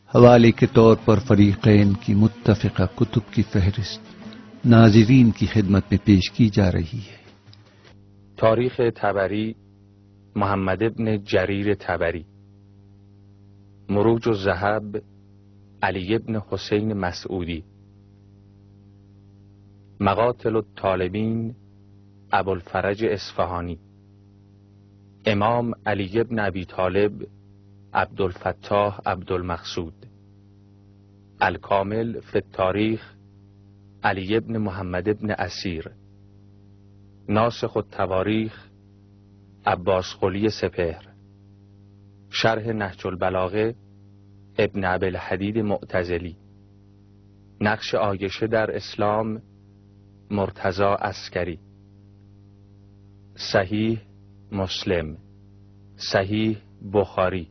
حوالے کے طور پر فریقین کی متفقہ کتب کی فہرست ناظرین کی خدمت میں پیش کی جا رہی ہے۔ تاریخ طبری، محمد ابن جریر طبری. مروج الذهب، علی ابن حسین مسعودی. مقاتل الطالبین، ابوالفرج اصفهانی. امام علی ابن ابی طالب، عبدالفتاح عبدالمقصود. الکامل فی التاریخ، علی ابن محمد ابن اسیر. ناسخ التواریخ، عباس قلی سپهر. شرح نهج البلاغه، ابن ابی‌الحدید معتزلی. نقش عایشه در اسلام، مرتضی عسکری. صحیح مسلم، صحیح بخاری.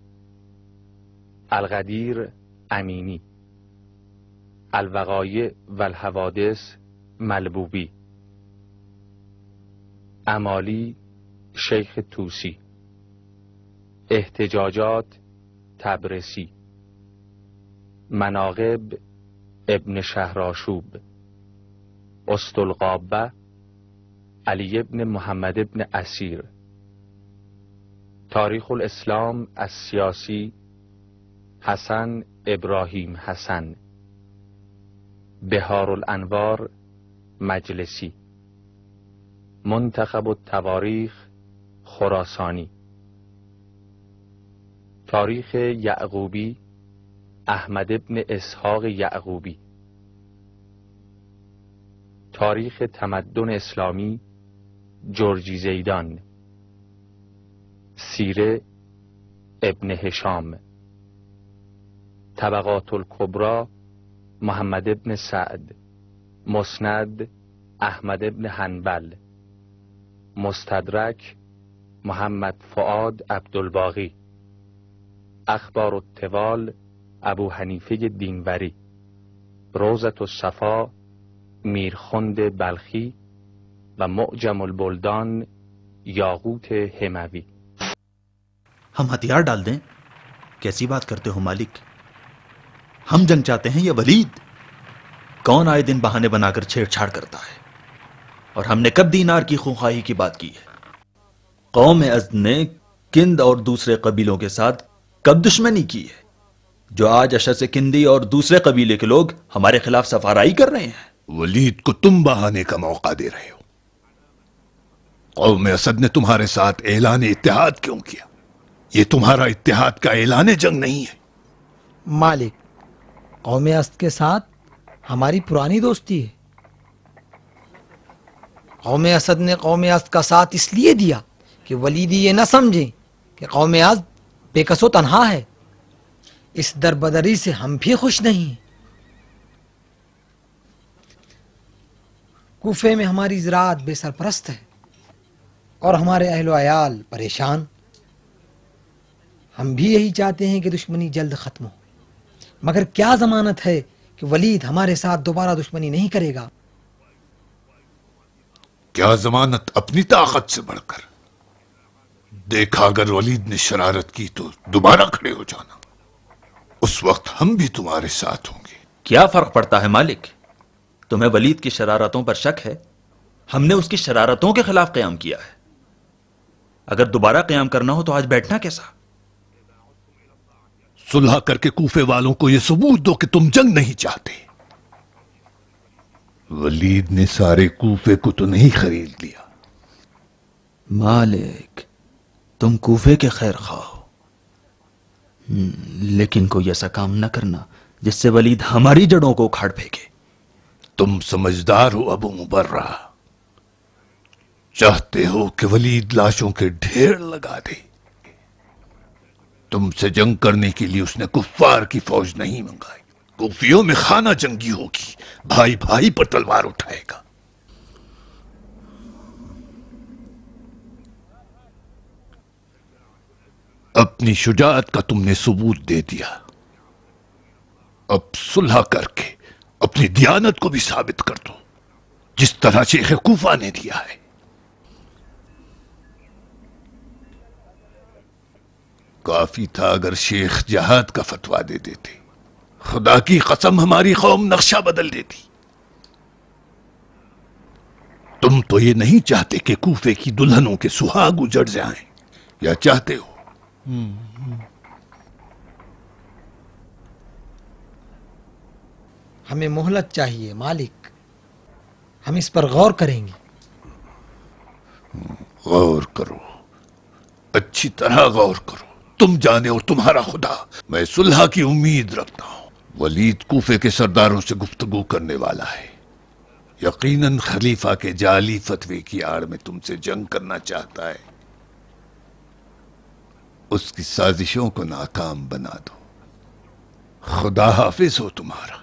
القدیر امینی. الوقایع والحوادث ملبوبی. امالی شیخ طوسی. احتجاجات تبرسی. مناقب ابن شهرآشوب. اسطالقابه علی ابن محمد ابن اسیر. تاریخ الاسلام السیاسی، حسن ابراهیم حسن. بهار الانوار مجلسی. منتخب التواریخ خراسانی. تاریخ یعقوبی، احمد ابن اسحاق یعقوبی. تاریخ تمدن اسلامی، جرجی زیدان. سیره ابن هشام. طبقات الکبری، محمد ابن سعد. مسند احمد ابن حنبل. مستدرک محمد فؤاد عبدالباقی. اخبار الطوال ابو حنیفه دینوری. روضة الصفا میرخند بلخی و معجم البلدان یاقوت حموی. ہم ہتھیار ڈال دیں؟ کیسی بات کرتے ہو مالک؟ ہم جنگ چاہتے ہیں یا ولید؟ کون آئے دن بہانے بنا کر چھیڑ چھاڑ کرتا ہے؟ اور ہم نے کب دینار کی خونخواہی کی بات کی ہے؟ قوم ازد نے کند اور دوسرے قبیلوں کے ساتھ کب دشمنی کی ہے جو آج اشر سے کندی اور دوسرے قبیلے کے لوگ ہمارے خلاف سفارائی کر رہے ہیں؟ ولید کو تم بہانے کا موقع دے رہے ہو۔ قوم اسد نے تمہارے ساتھ اعلان اتحاد کیوں کیا؟ یہ تمہارا اتحاد کا اعلان جنگ نہیں ہے۔ مالک، قوم اسد کے ساتھ ہماری پرانی دوستی ہے۔ قوم اسد نے قوم اسد کا ساتھ اس لیے دیا کہ ولیدی یہ نہ سمجھیں کہ قوم اسد بے کس و تنہا ہے۔ اس دربدری سے ہم بھی خوش نہیں۔ کوفے میں ہماری زراعت بے سرپرست ہے اور ہمارے اہل و عیال پریشان۔ ہم بھی یہی چاہتے ہیں کہ دشمنی جلد ختم ہو، مگر کیا ضمانت ہے کہ ولید ہمارے ساتھ دوبارہ دشمنی نہیں کرے گا؟ کیا ضمانت اپنی طاقت سے بڑھ کر؟ دیکھا اگر ولید نے شرارت کی تو دوبارہ کھڑے ہو جانا، اس وقت ہم بھی تمہارے ساتھ ہوں گے۔ کیا فرق پڑتا ہے مالک؟ تمہیں ولید کی شرارتوں پر شک ہے؟ ہم نے اس کی شرارتوں کے خلاف قیام کیا ہے۔ اگر دوبارہ قیام کرنا ہو تو آج بیٹھنا کیسا؟ صلح کر کے کوفے والوں کو یہ ثبوت دو کہ تم جنگ نہیں چاہتے۔ ولید نے سارے کوفے کو تو نہیں خرید لیا۔ مالک، تم کوفے کے خیر خواہ ہو، لیکن کوئی ایسا کام نہ کرنا جس سے ولید ہماری جڑوں کو اکھاڑ پھینکے۔ تم سمجھدار ہو ابو مبرہ، چاہتے ہو کہ ولید لاشوں کے ڈھیر لگا دے۔ تم سے جنگ کرنے کے لیے اس نے کفار کی فوج نہیں منگائی۔ کوفیوں میں خانہ جنگی ہوگی، بھائی بھائی پر تلوار اٹھائے گا۔ اپنی شجاعت کا تم نے ثبوت دے دیا، اب صلح کر کے اپنی دیانت کو بھی ثابت کر دو، جس طرح شیخ کوفہ نے دیا ہے۔ کافی تھا اگر شیخ جہاد کا فتویٰ دے دیتے، خدا کی قسم ہماری قوم نقشہ بدل دیتی. تم تو یہ نہیں چاہتے کہ کوفے کی دلہنوں کے سہاگ اجڑ جائیں، یا چاہتے ہو؟ ہمیں مہلت چاہیے مالک، ہم اس پر غور کریں گے. غور کرو، اچھی طرح غور کرو. تم جانے اور تمہارا خدا. میں صلح کی امید رکھتا ہوں. ولید کوفے کے سرداروں سے گفتگو کرنے والا ہے. یقیناً خلیفہ کے جعلی فتوے کی آڑ میں تم سے جنگ کرنا چاہتا ہے. اس کی سازشوں کو ناکام بنا دو. خدا حافظ ہو تمہارا.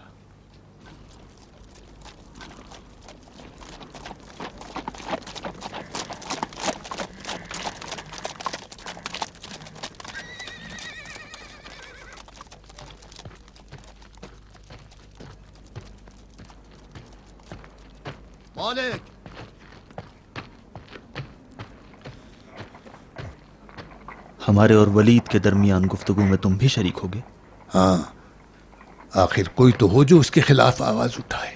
مالک، ہمارے اور ولید کے درمیان گفتگو میں تم بھی شریک ہوگے؟ ہاں، آخر کوئی تو ہو جو اس کے خلاف آواز اٹھائے.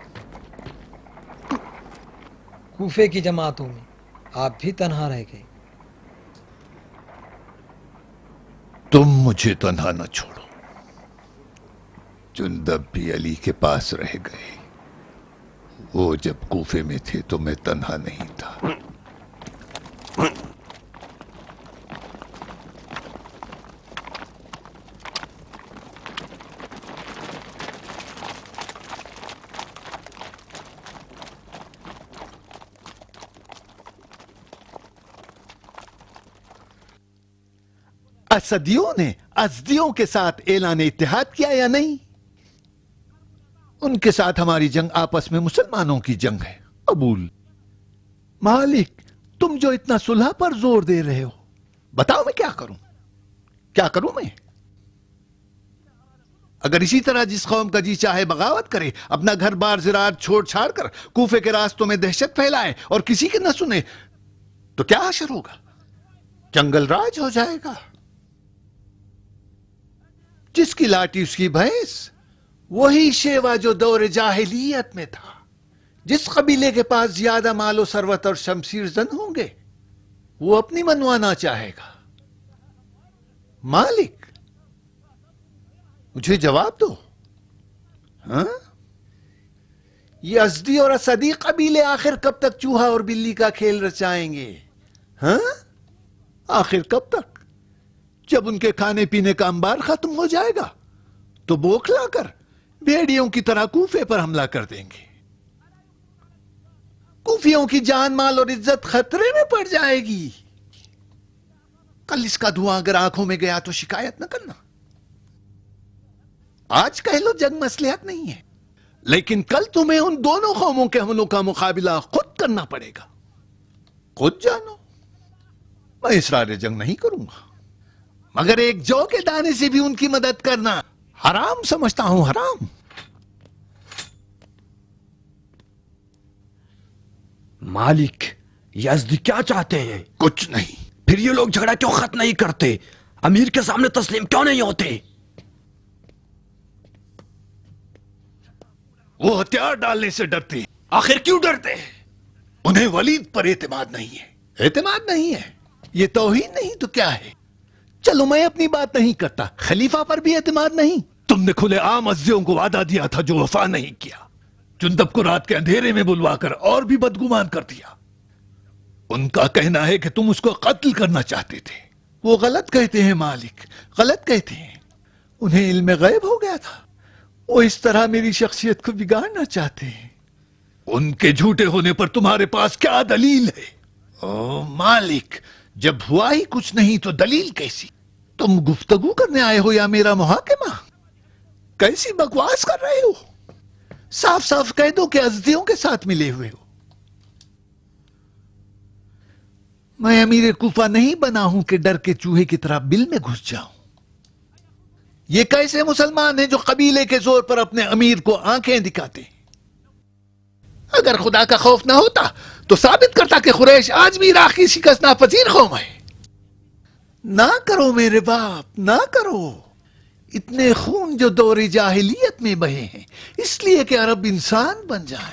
کوفے کی جماعتوں میں آپ بھی تنہا رہ گئے. تم مجھے تنہا نہ چھوڑو. جندب بھی علی کے پاس رہ گئے. وہ جب کوفے میں تھے تو میں تنہا نہیں تھا. اسدیوں نے ازدیوں کے ساتھ اعلان اتحاد کیا یا نہیں؟ ان کے ساتھ ہماری جنگ آپس میں مسلمانوں کی جنگ ہے. قبول. مالک، تم جو اتنا صلح پر زور دے رہے ہو، بتاؤ میں کیا کروں؟ کیا کروں میں؟ اگر اسی طرح جس قوم کا جی چاہے بغاوت کرے، اپنا گھر بار زراعت چھوڑ چھاڑ کر کوفے کے راستوں میں دہشت پھیلائے اور کسی کی نہ سنے، تو کیا حشر ہوگا؟ جنگل راج ہو جائے گا. جس کی لاٹھی اس کی بھینس، وہی شیوا جو دور جاہلیت میں تھا. جس قبیلے کے پاس زیادہ مال و ثروت اور شمشیر زن ہوں گے، وہ اپنی منوانا چاہے گا. مالک، مجھے جواب دو. ہاں، یہ ازدی اور اسدی قبیلے آخر کب تک چوہا اور بلی کا کھیل رچائیں گے؟ ہاں، آخر کب تک؟ جب ان کے کھانے پینے کا انبار ختم ہو جائے گا تو بوکھلا کر بھیڑیوں کی طرح کوفے پر حملہ کر دیں گے. کوفیوں کی جان مال اور عزت خطرے میں پڑ جائے گی. کل اس کا دھواں اگر آنکھوں میں گیا تو شکایت نہ کرنا. آج کہہ لو جنگ مصلحت نہیں ہے، لیکن کل تمہیں ان دونوں قوموں کے حملوں کا مقابلہ خود کرنا پڑے گا. خود جانو، میں اسرار جنگ نہیں کروں گا، مگر ایک جو کے دانے سے بھی ان کی مدد کرنا حرام سمجھتا ہوں. حرام. مالک، یزدی کیا چاہتے ہیں؟ کچھ نہیں. پھر یہ لوگ جھگڑا کیوں ختم نہیں کرتے؟ امیر کے سامنے تسلیم کیوں نہیں ہوتے؟ وہ ہتھیار ڈالنے سے ڈرتے ہیں. آخر کیوں ڈرتے ہیں؟ انہیں ولید پر اعتماد نہیں ہے. اعتماد نہیں ہے؟ یہ توہین نہیں تو کیا ہے؟ چلو میں اپنی بات نہیں کرتا. خلیفہ پر بھی اعتماد نہیں؟ تم نے کھلے عام ازدیوں کو وعدہ دیا تھا جو وفا نہیں کیا. جندب کو رات کے اندھیرے میں بلوا کر اور بھی بدگمان کر دیا. ان کا کہنا ہے کہ تم اس کو قتل کرنا چاہتے تھے. وہ غلط کہتے ہیں مالک، غلط کہتے ہیں. انہیں علم غیب ہو گیا تھا. وہ اس طرح میری شخصیت کو بگاڑنا چاہتے ہیں. ان کے جھوٹے ہونے پر تمہارے پاس کیا دلیل ہے؟ او مالک، جب ہوا ہی کچھ نہیں تو دلیل کیسی؟ تم گفتگو کرنے آئے ہو یا میرا محاکمہ؟ کیسی بکواس کر رہے ہو؟ صاف صاف کہہ دو کہ ازدیوں کے ساتھ ملے ہوئے ہو. میں امیر کوفہ نہیں بنا ہوں کہ ڈر کے چوہے کی طرح بل میں گھس جاؤں. یہ کیسے مسلمان ہیں جو قبیلے کے زور پر اپنے امیر کو آنکھیں دکھاتے ہیں؟ اگر خدا کا خوف نہ ہوتا تو ثابت کرتا کہ قریش آج بھی عراق کی شکست ناپذیر قوم ہے. نہ کرو میرے باپ، نہ کرو. اتنے خون جو دور جاہلیت میں بہے ہیں، اس لیے کہ عرب انسان بن جائیں۔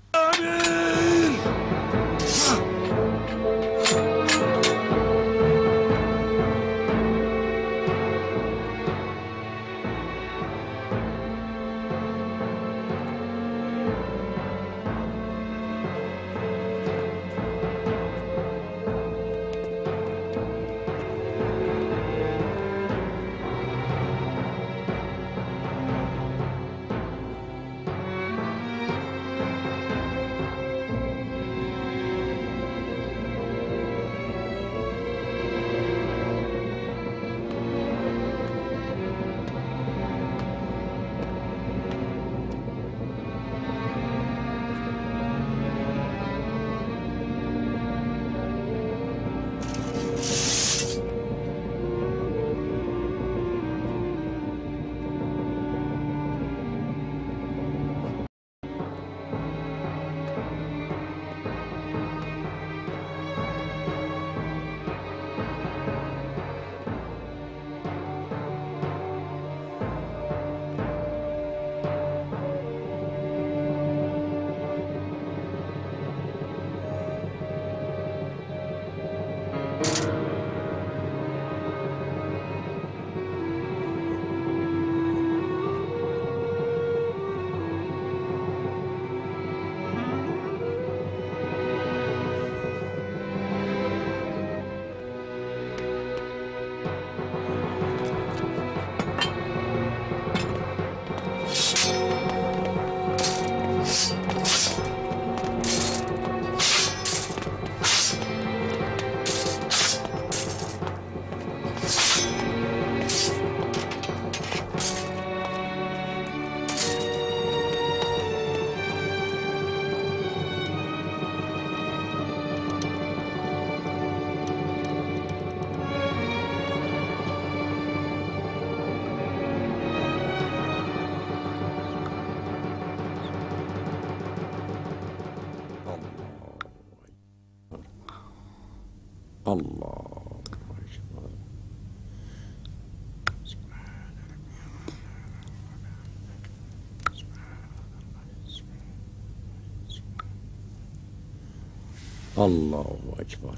الله أكبر.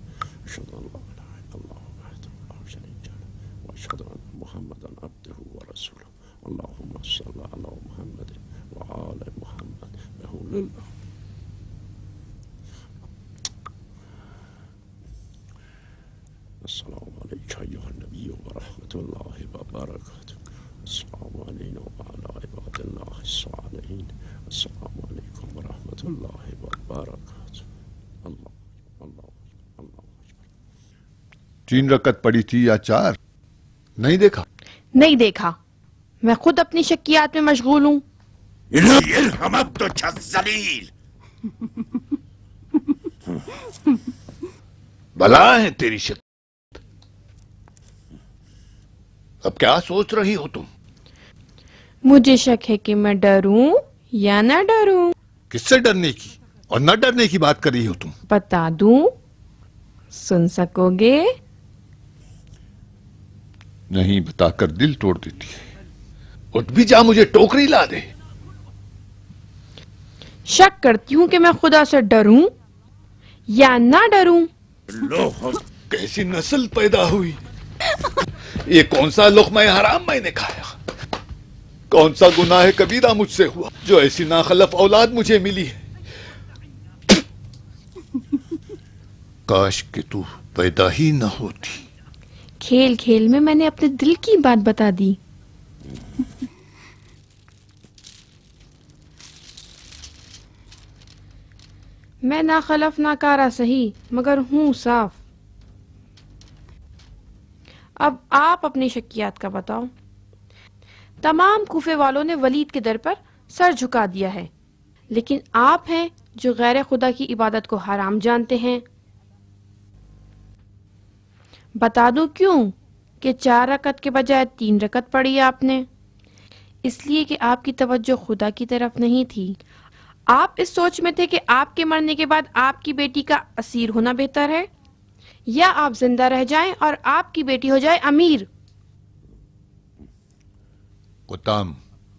أشهد أن لا إله إلا الله وحده لا شريك له وأشهد أن محمدا عبده ورسوله. اللهم صل على محمد وآل محمد بحول الله. السلام عليك أيها النبي ورحمة الله وبركاته. السلام علينا وعلى عباد الله الصالحين. السلام عليكم ورحمة الله وبركاته. اللہ اللہ اللہ 3 رکعت پڑھی تھی یا 4؟ نہیں دیکھا؟ نہیں دیکھا، میں خود اپنی شکیات میں مشغول ہوں۔ ارحم عبدك الذلیل. بلا ہے تیری شک. اب کیا سوچ رہی ہو تم؟ مجھے شک ہے کہ میں ڈروں یا نہ ڈروں۔ کس سے ڈرنے کی اور نہ ڈرنے کی بات کر رہی ہو تم؟ بتا دوں، سن سکو گے؟ نہیں بتا کر دل توڑ دیتی ہے. اٹھ بھی جا، مجھے ٹوکری لا دے. شک کرتی ہوں کہ میں خدا سے ڈروں یا نہ ڈروں۔ کیسی نسل پیدا ہوئی. یہ کون سا لقمہ حرام میں نے کھایا، کون سا گناہ کبیرہ مجھ سے ہوا جو ایسی ناخلف اولاد مجھے ملی ہے. کاش کہ تو پیدا ہی نہ ہوتی. کھیل کھیل میں نے اپنے دل کی بات بتا دی۔ میں ناخلف ناکارہ سہی مگر ہوں صاف۔ اب آپ اپنی شکیات کا بتاؤ۔ تمام کوفے والوں نے ولید کے در پر سر جھکا دیا ہے، لیکن آپ ہیں جو غیر خدا کی عبادت کو حرام جانتے ہیں۔ بتا دوں کیوں کہ 4 رکعت کے بجائے 3 رکعت پڑھی آپ نے؟ اس لیے کہ آپ کی توجہ خدا کی طرف نہیں تھی، آپ اس سوچ میں تھے کہ آپ کے مرنے کے بعد آپ کی بیٹی کا اسیر ہونا بہتر ہے، یا آپ زندہ رہ جائیں اور آپ کی بیٹی ہو جائے امیر۔ قطام،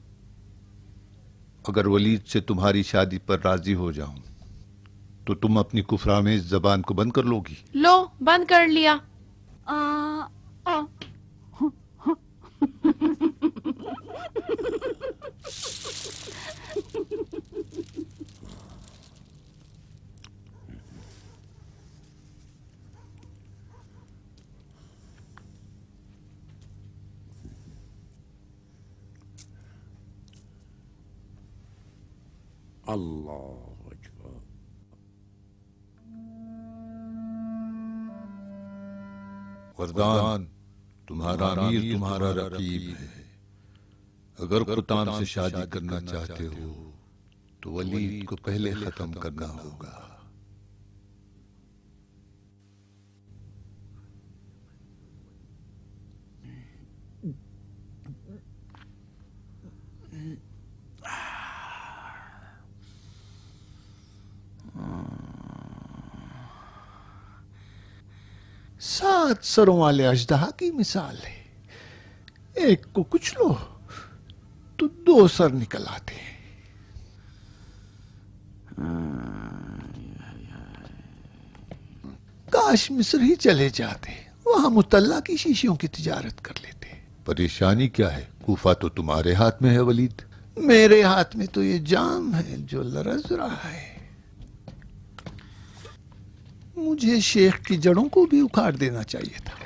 اگر ولید سے تمہاری شادی پر راضی ہو جاؤں تو تم اپنی کفرآمیز زبان کو بند کر لو گی؟ لو بند کر لیا. اللہ اکبر. وردان، تمہارا امیر تمہارا رقیب ہے. اگر قطام سے شادی کرنا چاہتے ہو تو ولید کو پہلے ختم کرنا ہوگا. سات سروں والے اژدہا کی مثال ہے. ایک کو کچھ لو تو دو سر نکل آتے ہیں. کاش مصر ہی چلے جاتے، وہاں مطلع کی شیشیوں کی تجارت کر لیتے. پریشانی کیا ہے؟ کوفہ تو تمہارے ہاتھ میں ہے ولید. میرے ہاتھ میں تو یہ جام ہے جو لرز رہا ہے. مجھے شیخ کی جڑوں کو بھی اکھاڑ دینا چاہیے تھا.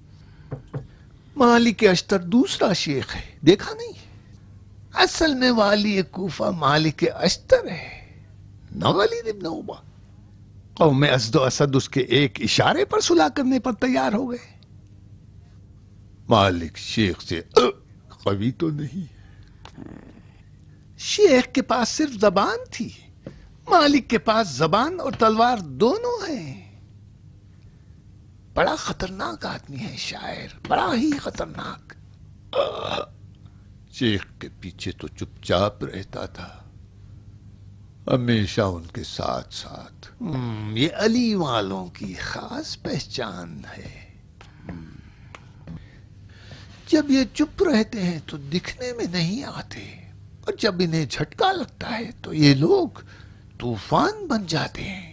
مالک اشتر دوسرا شیخ ہے، دیکھا نہیں؟ اصل میں والی کوفہ مالک اشتر ہے، نہ ولید ابن عقبہ. قوم اسد و اسد اس کے ایک اشارے پر صلح کرنے پر تیار ہو گئے. مالک شیخ سے قوی تو نہیں. شیخ کے پاس صرف زبان تھی، مالک کے پاس زبان اور تلوار دونوں ہیں. بڑا خطرناک آدمی ہے شاعر، بڑا ہی خطرناک. شیخ کے پیچھے تو چپ چاپ رہتا تھا، ہمیشہ ان کے ساتھ ساتھ. یہ علی والوں کی خاص پہچان ہے. جب یہ چپ رہتے ہیں تو دکھنے میں نہیں آتے، اور جب انہیں جھٹکا لگتا ہے تو یہ لوگ طوفان بن جاتے ہیں.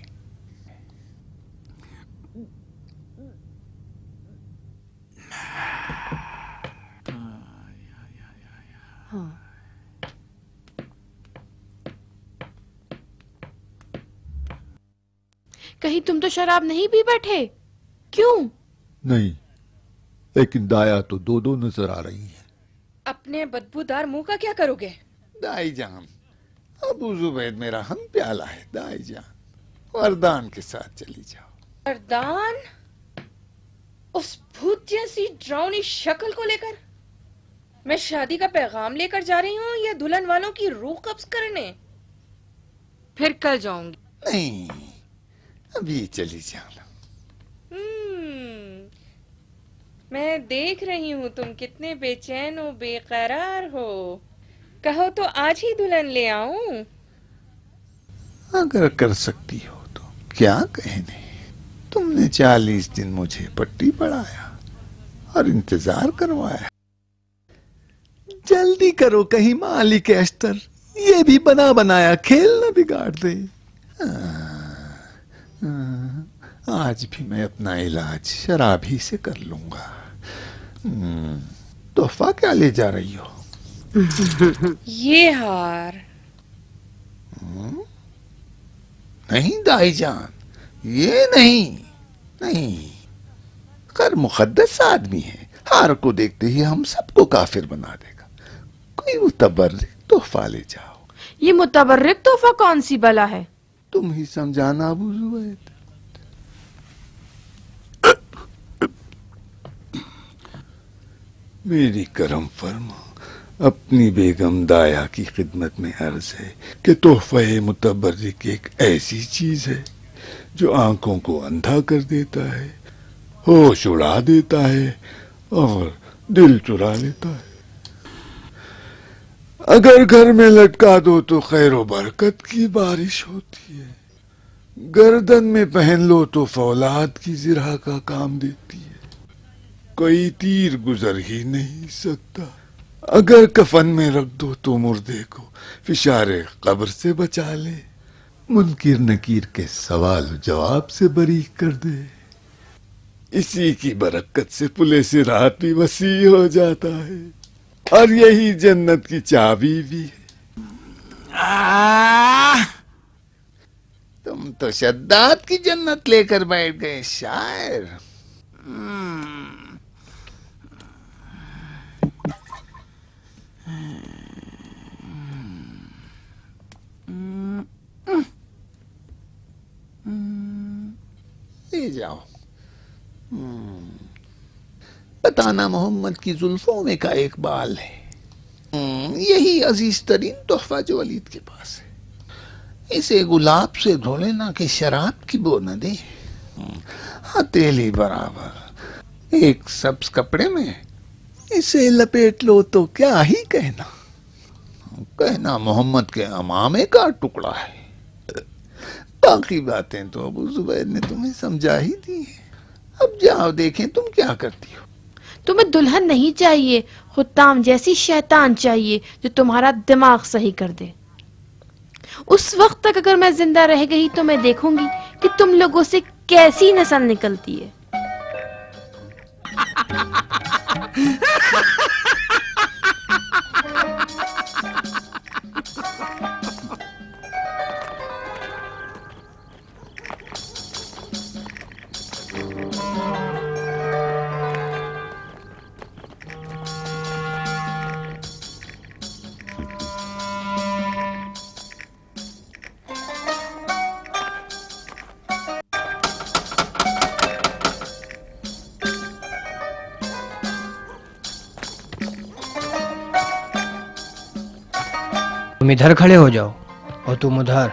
کہیں تم تو شراب نہیں پی بیٹھے؟ کیوں؟ نہیں، لیکن دایا تو دو دو نظر آ رہی ہیں. اپنے بدبودار منہ کا کیا کرو گے؟ دائی جان، ابو زبید میرا ہم پیالہ ہے. دائی جان، وردان کے ساتھ چلی جاؤ. وردان؟ اس بھوت جیسی ڈراؤنی شکل کو لے کر میں شادی کا پیغام لے کر جا رہی ہوں یا دلہن والوں کی روح قبض کرنے؟ پھر کل جاؤں گی. نہیں، ابھی چلی جانا. میں دیکھ رہی ہوں تم کتنے بے چین و بے قرار ہو. کہو تو آج ہی دلہن لے آؤں؟ اگر کر سکتی ہو تو کیا کہنے. تم نے 40 دن مجھے پٹی پڑھایا اور انتظار کروایا. جلدی کرو، کہیں مالک اشتر یہ بھی بنا بنایا کھیل نہ بگاڑ دے. آج بھی میں اپنا علاج شراب ہی سے کر لوں گا. تحفہ کیا لے جا رہی ہو؟ یہ ہار. نہیں دائی جان، یہ نہیں. خیر مقدس آدمی ہے، ہار کو دیکھتے ہی ہم سب کو کافر بنا دے گا. کوئی متبرک تحفہ لے جاؤ. یہ متبرک تحفہ کون سی بلا ہے؟ تم ہی سمجھانا ابو زبید. میری کرم فرما. اپنی بیگم دایا کی خدمت میں عرض ہے کہ تحفہ متبرک ایک ایسی چیز ہے جو آنکھوں کو اندھا کر دیتا ہے، ہوش اڑا دیتا ہے اور دل چرا لیتا ہے. اگر گھر میں لٹکا دو تو خیر و برکت کی بارش ہوتی ہے، گردن میں پہن لو تو فولاد کی زرہ کا کام دیتی ہے. کوئی تیر گزر ہی نہیں سکتا. اگر کفن میں رکھ دو تو مردے کو فشار قبر سے بچا لے، منکر نکیر کے سوال و جواب سے بری کر دے، اسی کی برکت سے پلے سے رات بھی وسیع ہو جاتا ہے، اور یہی جنت کی چابی بھی ہے۔ تم تو شداد کی جنت لے کر بیٹھ گئے شاعر۔ لے جاؤ۔ بتانا محمد کی زلفوں میں کا ایک بال ہے، یہی عزیز ترین تحفہ جو ولید کے پاس ہے، اسے گلاب سے دھو لینا کہ شراب کی بو نہ دے، ہتھیلی برابر ایک سبز کپڑے میں اسے لپیٹ لو تو کیا ہی کہنا محمد کے امامے کا ٹکڑا ہے۔ باقی باتیں تو ابو زبیر نے تمہیں سمجھا ہی دی ہیں، اب جاؤ دیکھیں تم کیا کرتی ہو۔ تمہیں دلہن نہیں چاہیے، خطام جیسی شیطان چاہیے جو تمہارا دماغ صحیح کر دے۔ اس وقت تک اگر میں زندہ رہ گئی تو میں دیکھوں گی کہ تم لوگوں سے کیسی نسل نکلتی ہے۔ تم ادھر کھڑے ہو جاؤ اور تم ادھر۔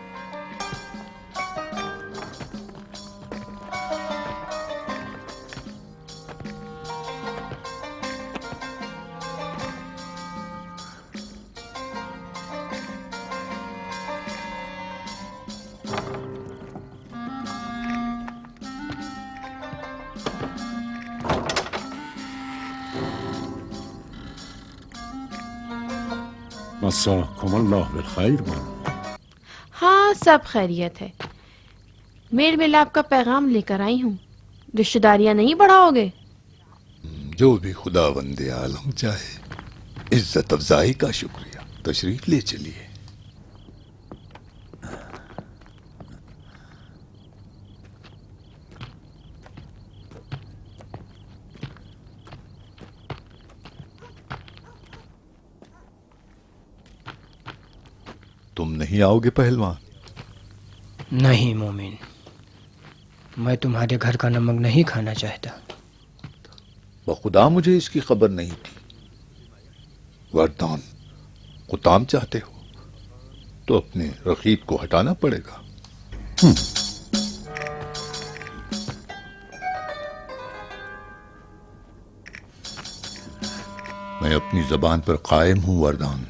مساکم اللہ بالخیر بانو۔ ہاں سب خیریت ہے، میل ملاپ کا پیغام لے کر آئی ہوں، رشتہ داریاں نہیں بڑھاؤ گے؟ جو بھی خدا بند عالم چاہے، عزت افزائی کا شکریہ، تشریف لے چلیے۔ تم نہیں آؤ گے پہلوان؟ نہیں مومن، میں تمہارے گھر کا نمک نہیں کھانا چاہتا۔ بخدا مجھے اس کی خبر نہیں تھی۔ وردان قطام چاہتے ہو تو اپنے رقیب کو ہٹانا پڑے گا۔ میں اپنی زبان پر قائم ہوں وردان۔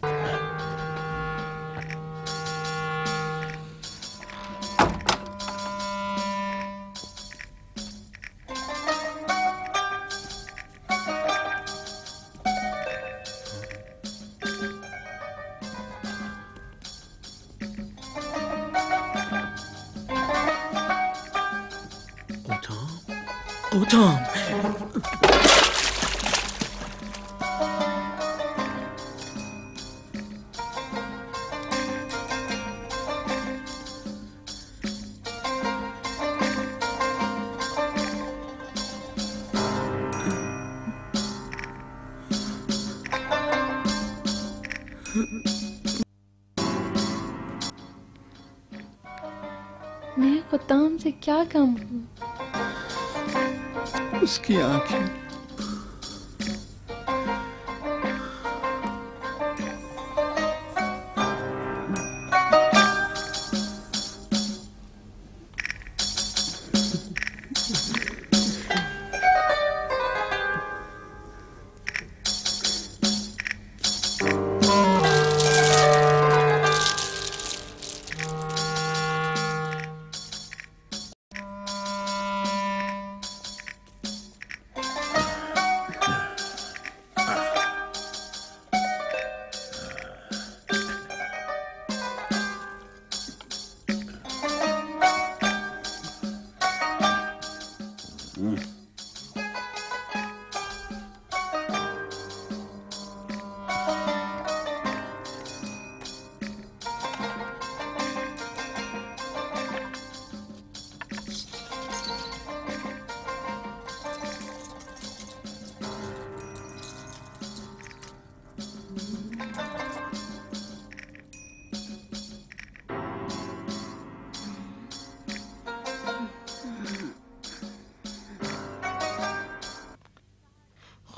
میں قطام سے کیا کم ہوں؟ اس کی آنکھیں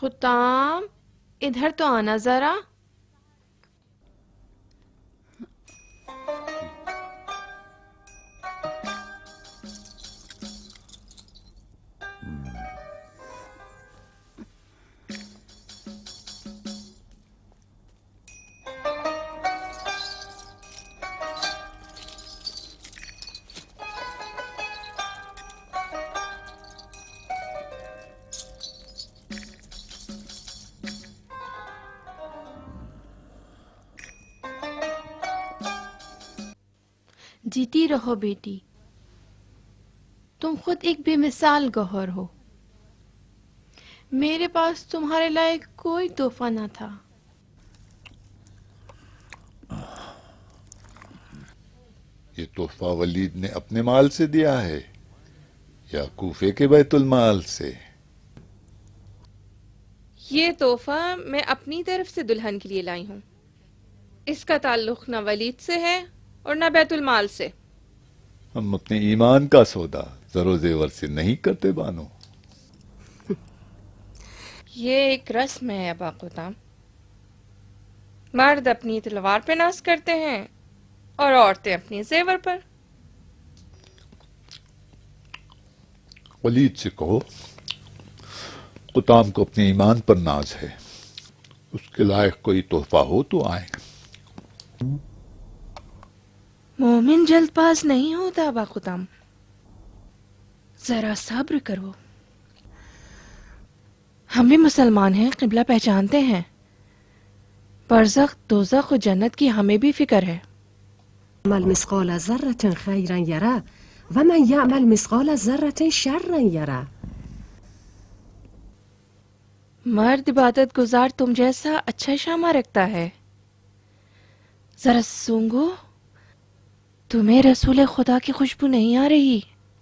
खुताम, इधर तो आना जरा। जीती रहो बेटी, तुम खुद एक बेमिसाल गौहर हो। मेरे पास तुम्हारे लायक कोई तोहफा न था। ये तोहफा वलीद ने अपने माल से दिया है या कूफे के बैतुल माल से? ये तोहफा मैं अपनी तरफ से दुल्हन के लिए लाई हूँ। इसका ताल्लुक न वलीद से है और न बैतुल माल से। हम अपने ईमान का सौदा जरो जेवर से नहीं करते बानो। ये एक रस्म है अबा खुताम। मर्द अपनी तलवार पे नाज करते हैं और औरतें अपनी जेवर पर। वलीद से कहो कुताम को अपने ईमान पर नाज है, उसके लायक कोई तोहफा हो तो आए। मोमिन जल्दबाज नहीं होता अबा खुताम, जरा सब्र करो। हम भी मुसलमान हैं, किबला पहचानते हैं। बरज़ख, दोज़ख और जन्नत की हमें भी फिक्र है। يعمل مثقال ذرة خيرا يره ومن يعمل مثقال ذرة شرا يره. मर्द इबादत गुजार तुम जैसा अच्छा शामा रखता है। जरा सूंघो, तुम्हें रसूल खुदा की खुशबू नहीं आ रही?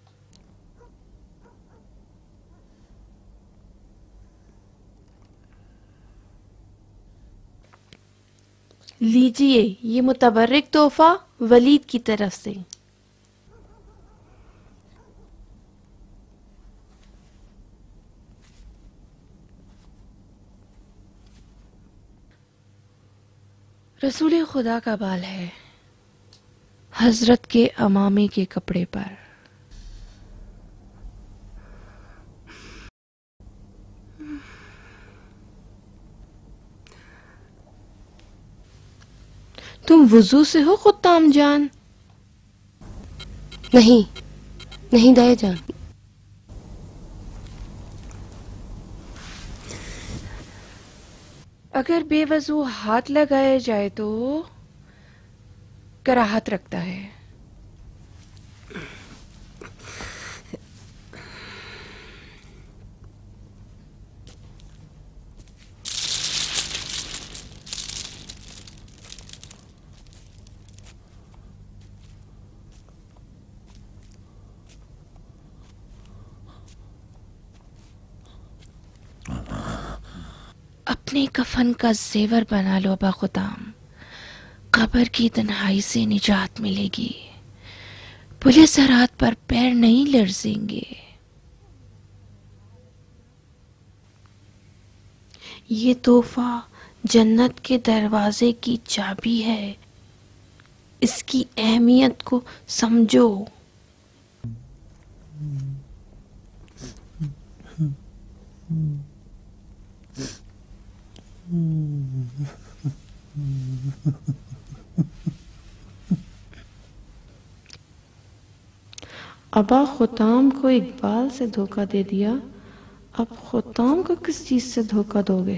लीजिए ये मुतबर्रिक तोहफा वलीद की तरफ से। रसूल खुदा का बाल है, हजरत के अमामे के कपड़े पर। तुम वुजू से हो खुत्ताम जान? नहीं नहीं दाए जान। अगर बेवजू हाथ लगाया जाए तो कराहत रखता है। अपने कफन का जेवर बना लो अबा खुदाम, कब्र की तन्हाई से निजात मिलेगी। पुलिस रात पर पैर नहीं लरजेंगे। ये तोहफा जन्नत के दरवाजे की चाबी है, इसकी अहमियत को समझो। अबा खुताम को इकबाल से धोखा दे दिया, अब खुताम को किस चीज से धोखा दोगे?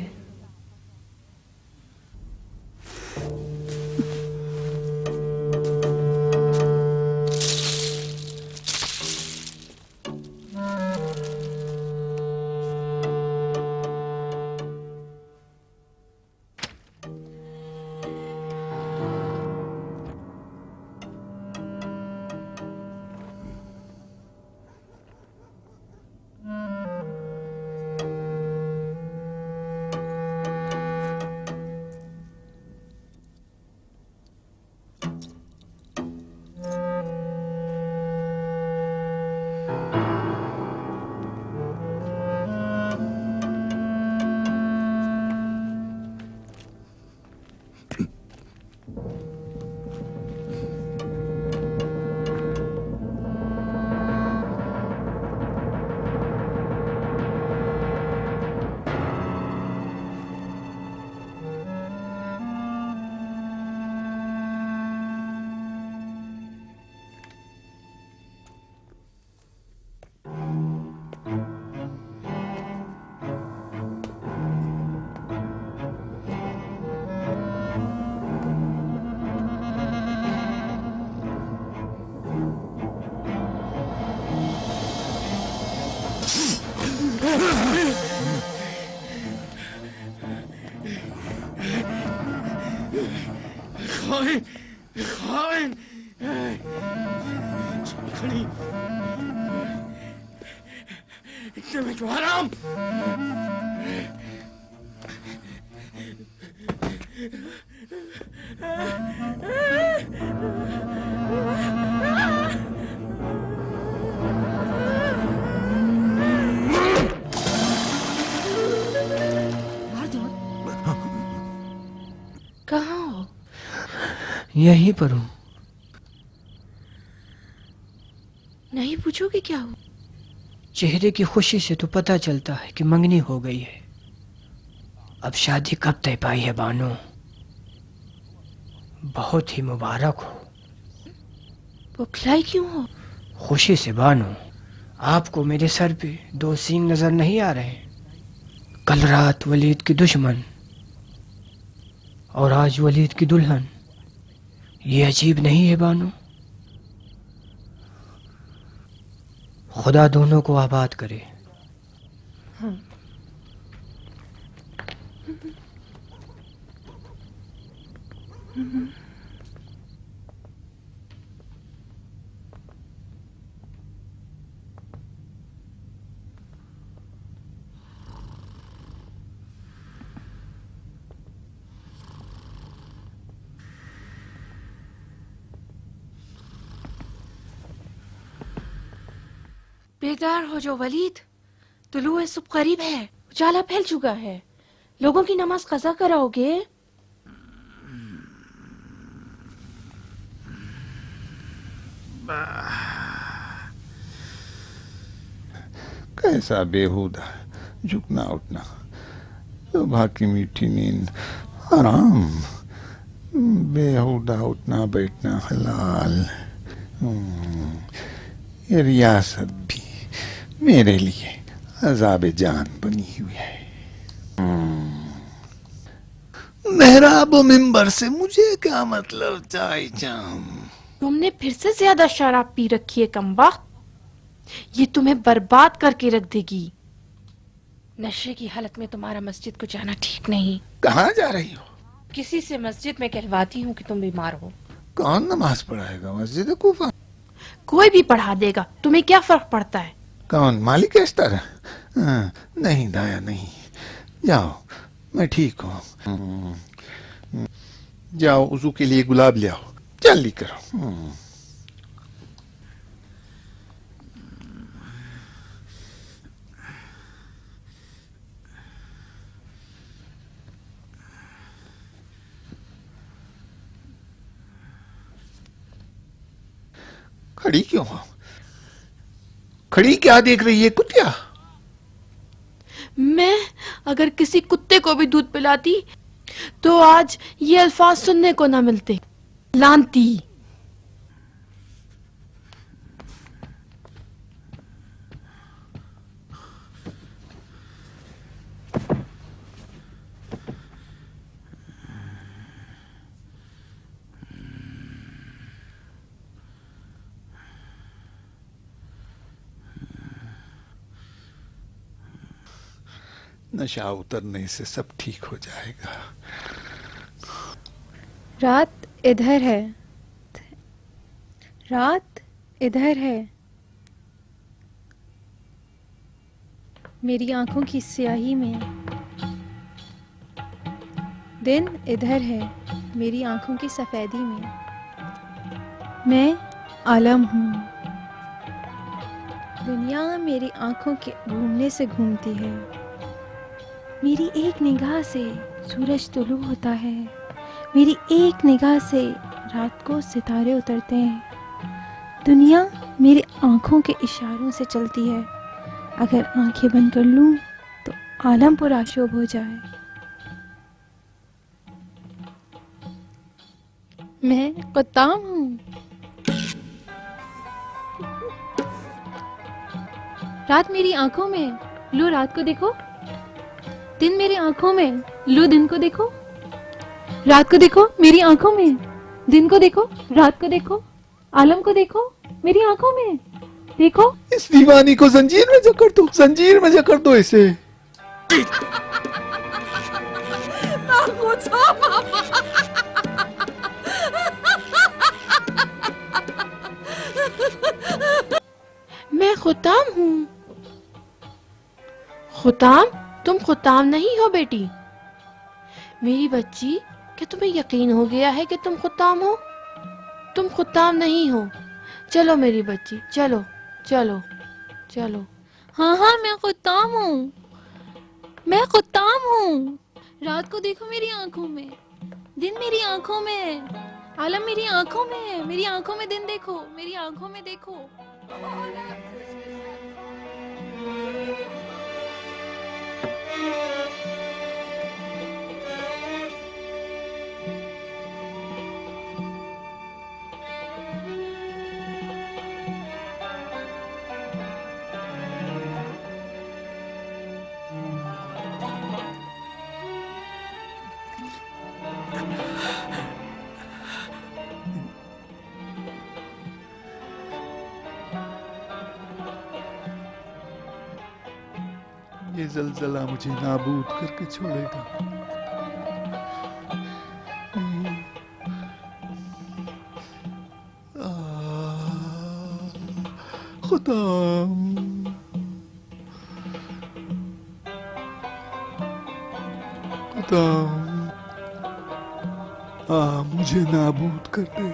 خائن خائن خلی اتنے جو حرام کہاں ہو؟ یہیں پر ہوں. نہیں پوچھو کہ کیا ہو؟ چہرے کی خوشی سے تو پتہ چلتا ہے کہ منگنی ہو گئی ہے. اب شادی کب طے پائی ہے بانو؟ بہت ہی مبارک ہو. بکھلائی کیوں ہو؟ خوشی سے بانو. آپ کو میرے سر پہ 2 سینگ نظر نہیں آ رہے؟ کل رات ولید کی دشمن اور آج ولید کی دلہن. یہ عجیب نہیں ہے بانو؟ خدا دونوں کو آباد کرے. بیدار ہو جو ولید، طلوع صبح قریب ہے، اجالا پھیل چکا ہے. لوگوں کی نماز قضا کراؤ گے؟ کیسا بےہودہ جھکنا اٹھنا، صبح کی میٹھی نیند حرام، بےہودہ اٹھنا بیٹھنا حلال. یہ ریاست بھی میرے لیے عذاب جان بنی ہوئی ہے. محراب و منبر سے مجھے کیا مطلب چائے چام. تم نے پھر سے زیادہ شراب پی رکھی ہے کمبخت. یہ تمہیں برباد کر کے رکھ دے گی. نشے کی حالت میں تمہارا مسجد کو جانا ٹھیک نہیں. کہاں جا رہی ہو؟ کسی سے مسجد میں کہلواتی ہوں کہ تم بیمار ہو. کون نماز پڑھائے گا؟ مسجد کوفہ کوئی بھی پڑھا دے گا، تمہیں کیا فرق پڑتا ہے؟ کون؟ مالک اس طرح؟ نہیں دایا نہیں، جاؤ میں ٹھیک ہوں. جاؤ وضو کے لیے گلاب لے آؤ، جلدی کرو. کھڑی کیوں ہو؟ کھڑی کیا دیکھ رہی ہے کتیا؟ میں اگر کسی کتے کو بھی دودھ پلاتی تو آج یہ الفاظ سننے کو نہ ملتے. لانتی. نشہ اترنے سے سب ٹھیک ہو جائے گا. رات ادھر ہے، رات ادھر ہے، میری آنکھوں کی سیاہی میں. دن ادھر ہے، میری آنکھوں کی سفیدی میں. میں عالم ہوں، دنیا میری آنکھوں کے گھومنے سے گھومتی ہے. میری ایک نگاہ سے سورج طلوع ہوتا ہے، میری ایک نگاہ سے رات کو ستارے اترتے ہیں. دنیا میری آنکھوں کے اشاروں سے چلتی ہے. اگر آنکھیں بند کر لوں تو عالم پر آشوب ہو جائے. میں قطام ہوں. رات میری آنکھوں میں، لو رات کو دیکھو. دن میری آنکھوں میں، لو دن کو دیکھو. رات کو دیکھو میری آنکھوں میں، دن کو دیکھو، رات کو دیکھو، عالم کو دیکھو میری آنکھوں میں. دیکھو اس دیوانی کو زنجیر میں جکڑ دو، زنجیر میں جکڑ دو اسے. خطام ہوں. خطام؟ تم خطام نہیں ہو بیٹی. میری بچی، کیا تمہیں یقین ہو گیا ہے کہ تم خطام ہو؟ تم خطام نہیں ہو. چلو میری بچی، چلو چلو چلو. ہاں ہاں میں خطام ہوں، میں خطام ہوں. رات کو دیکھو میری آنکھوں میں، دن میری آنکھوں میں ہے، عالم میری آنکھوں میں ہے. میری آنکھوں میں دن دیکھو، میری آنکھوں میں دیکھو. یہ زلزلہ مجھے نابود کر کے چھوڑے گا. خطام، خطام، مجھے نابود کر دے،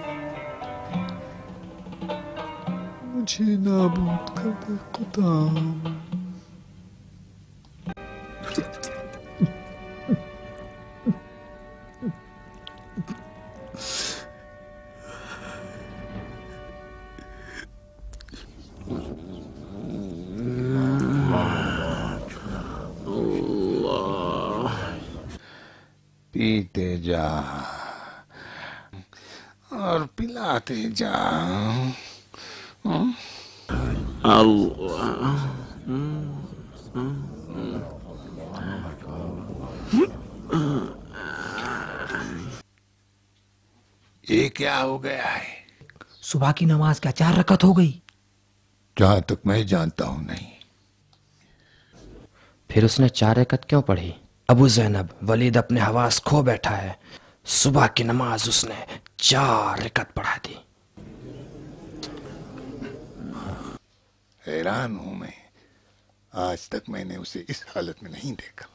مجھے نابود کر دے خطام. پیتے جا اور پلاتے جا. اللہ. یہ کیا ہو گیا ہے؟ صبح کی نماز کیا 4 رکعت ہو گئی؟ جہاں تک میں جانتا ہوں نہیں. پھر اس نے 4 رکعت کیوں پڑھی؟ ابو زینب، ولید اپنے حواس کھو بیٹھا ہے. صبح کی نماز اس نے 4 رکعت پڑھا دی. حیران ہوں میں، آج تک میں نے اسے اس حالت میں نہیں دیکھا.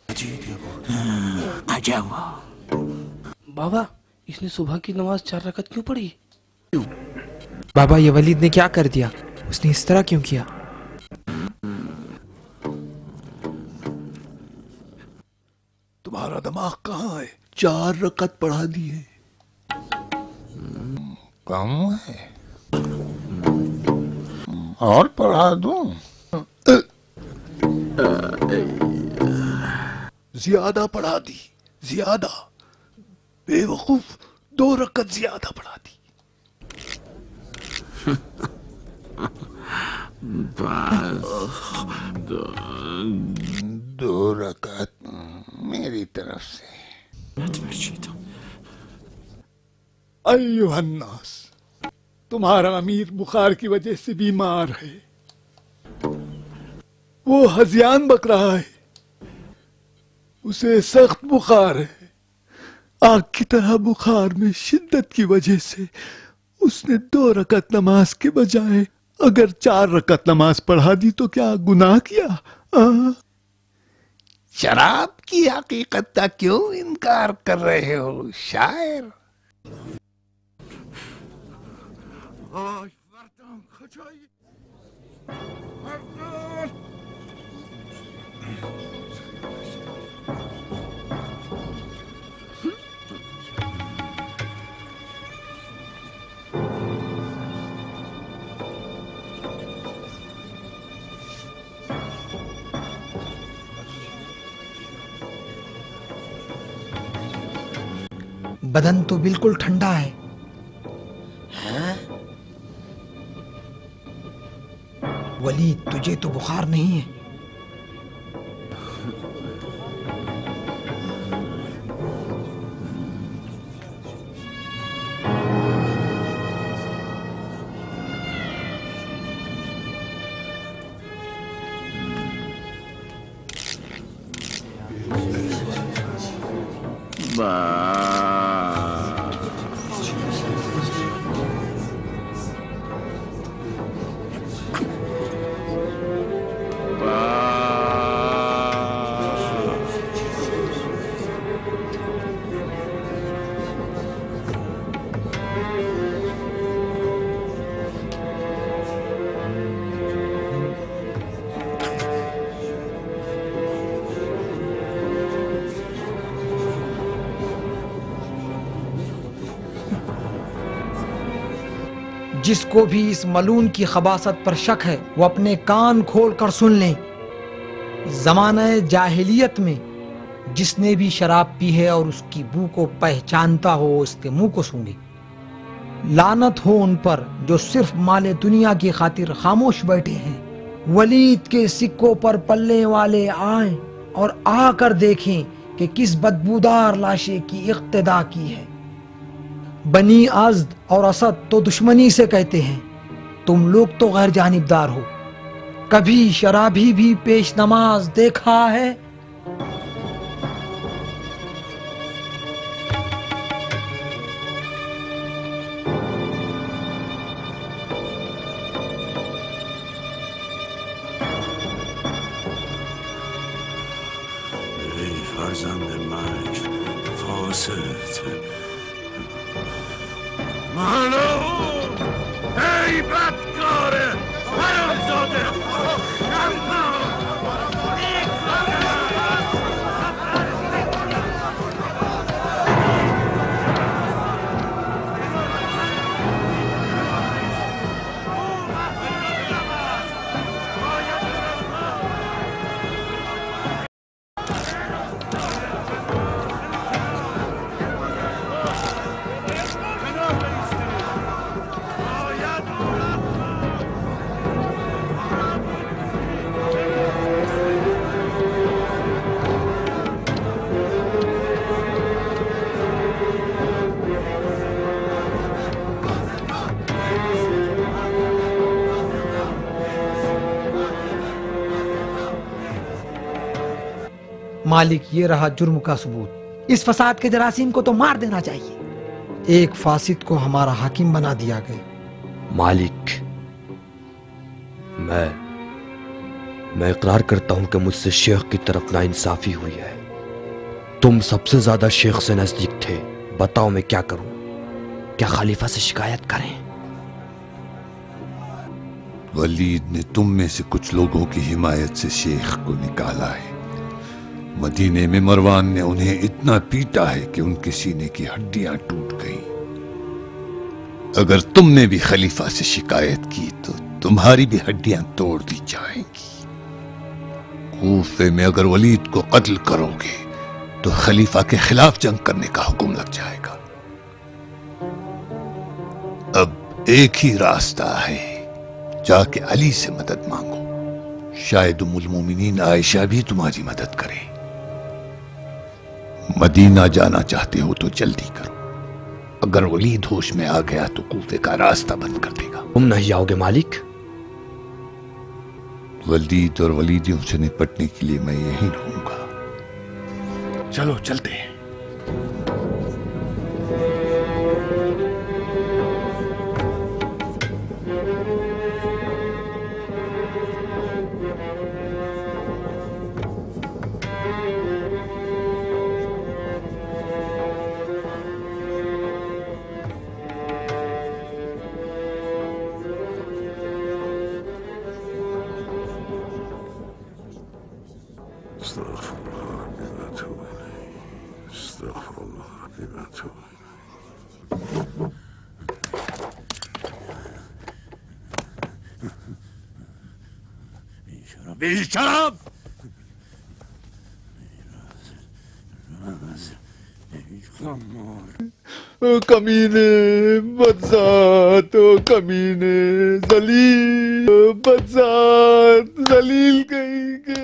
بابا، اس نے صبح کی نماز 4 رکعت کیوں پڑھی؟ بابا یہ ولید نے کیا کر دیا؟ اس نے اس طرح کیوں کیا؟ تمہارا دماغ کہاں ہے؟ 4 رکعت پڑھا دی ہے. کم ہے اور پڑھا دوں؟ زیادہ پڑھا دی، زیادہ. بے وقوف، 2 رکعت زیادہ پڑھا دی. دو رکعت میری طرف سے. ایوہ الناس، تمہارا امیر بخار کی وجہ سے بیمار ہے. وہ ہذیان بک رہا ہے، اسے سخت بخار ہے. آگ کی طرح بخار میں شدت کی وجہ سے اس نے 2 رکعت نماز کے بجائے اگر 4 رکعت نماز پڑھا دی تو کیا گناہ کیا؟ شراب کی حقیقت کا کیوں انکار کر رہے ہو شاعر؟ بدن تو بالکل ٹھنڈا ہے. ولید تجھے تو بخار نہیں ہے. جس کو بھی اس ملون کی خباثت پر شک ہے وہ اپنے کان کھول کر سن لیں۔ زمانہ جاہلیت میں جس نے بھی شراب پی ہے اور اس کی بو کو پہچانتا ہو اس کے منہ کو سونگے۔ لعنت ہو ان پر جو صرف مال دنیا کی خاطر خاموش بیٹھے ہیں۔ ولید کے سکوں پر پلنے والے آئیں اور آ کر دیکھیں کہ کس بدبودار لاشے کی اقتدا کی ہے۔ بنی ازد اور اسد تو دشمنی سے کہتے ہیں، تم لوگ تو غیر جانبدار ہو۔ کبھی شرابی بھی پیش نماز دیکھا ہے؟ ای فرزند مکر فاسد، ملعون، ای بدکار حرامزاده، مالک یہ رہا جرم کا ثبوت۔ اس فساد کے جراثیم کو تو مار دینا چاہیے۔ ایک فاسد کو ہمارا حاکم بنا دیا گیا۔ مالک، میں اقرار کرتا ہوں کہ مجھ سے شیخ کی طرف ناانصافی ہوئی ہے۔ تم سب سے زیادہ شیخ سے نزدیک تھے، بتاؤ میں کیا کروں؟ کیا خلیفہ سے شکایت کریں؟ ولید نے تم میں سے کچھ لوگوں کی حمایت سے شیخ کو نکالا ہے۔ مدینے میں مروان نے انہیں اتنا پیٹا ہے کہ ان کے سینے کی ہڈیاں ٹوٹ گئیں۔ اگر تم نے بھی خلیفہ سے شکایت کی تو تمہاری بھی ہڈیاں توڑ دی جائیں گی۔ کوفے میں اگر ولید کو قتل کرو گے تو خلیفہ کے خلاف جنگ کرنے کا حکم لگ جائے گا۔ اب ایک ہی راستہ ہے، جا کے علی سے مدد مانگو، شاید ام المومنین عائشہ بھی تمہاری مدد کرے۔ مدینہ جانا چاہتے ہو تو جلدی کرو، اگر ولید ہوش میں آ گیا تو کوفے کا راستہ بند کر دے گا۔ تم نہیں آؤ گے مالک؟ ولید اور ولیدیوں سے نپٹنے کے لیے میں یہیں رہوں گا۔ چلو چلتے ہیں۔ شراب کمینے بدذات، کمینے ذلیل بدذات، ذلیل کہیں کے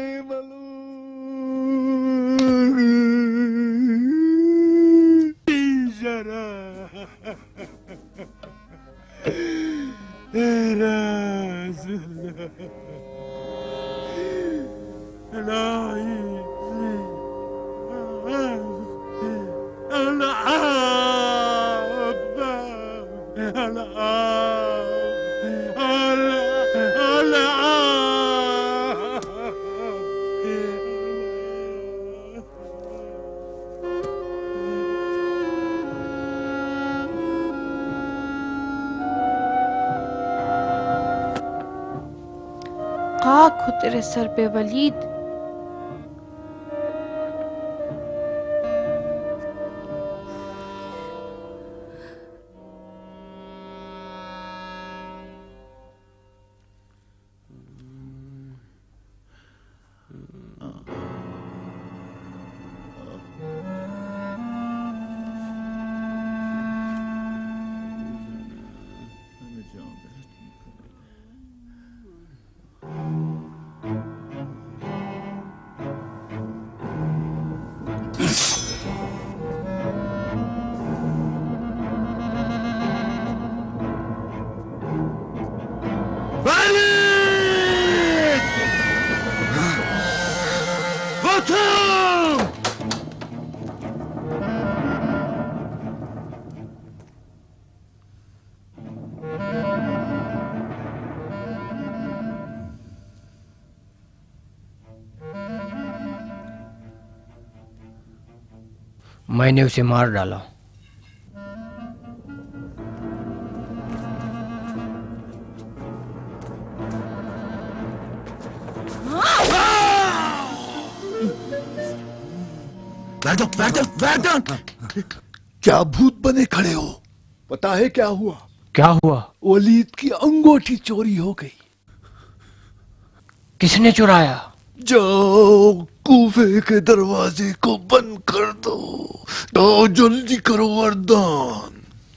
خاک ہو تیرے سر پہ ولید۔ میں نے اسے مار ڈالا. کیا بھوت بنے کھڑے ہو؟ پتا ہے کیا ہوا؟ کیا ہوا؟ ولید کی انگوٹھی چوری ہو گئی. کس نے چرایا؟ جاؤ کوفے کے دروازے کو بند کر دو. جاؤ جلدی کرو وردان.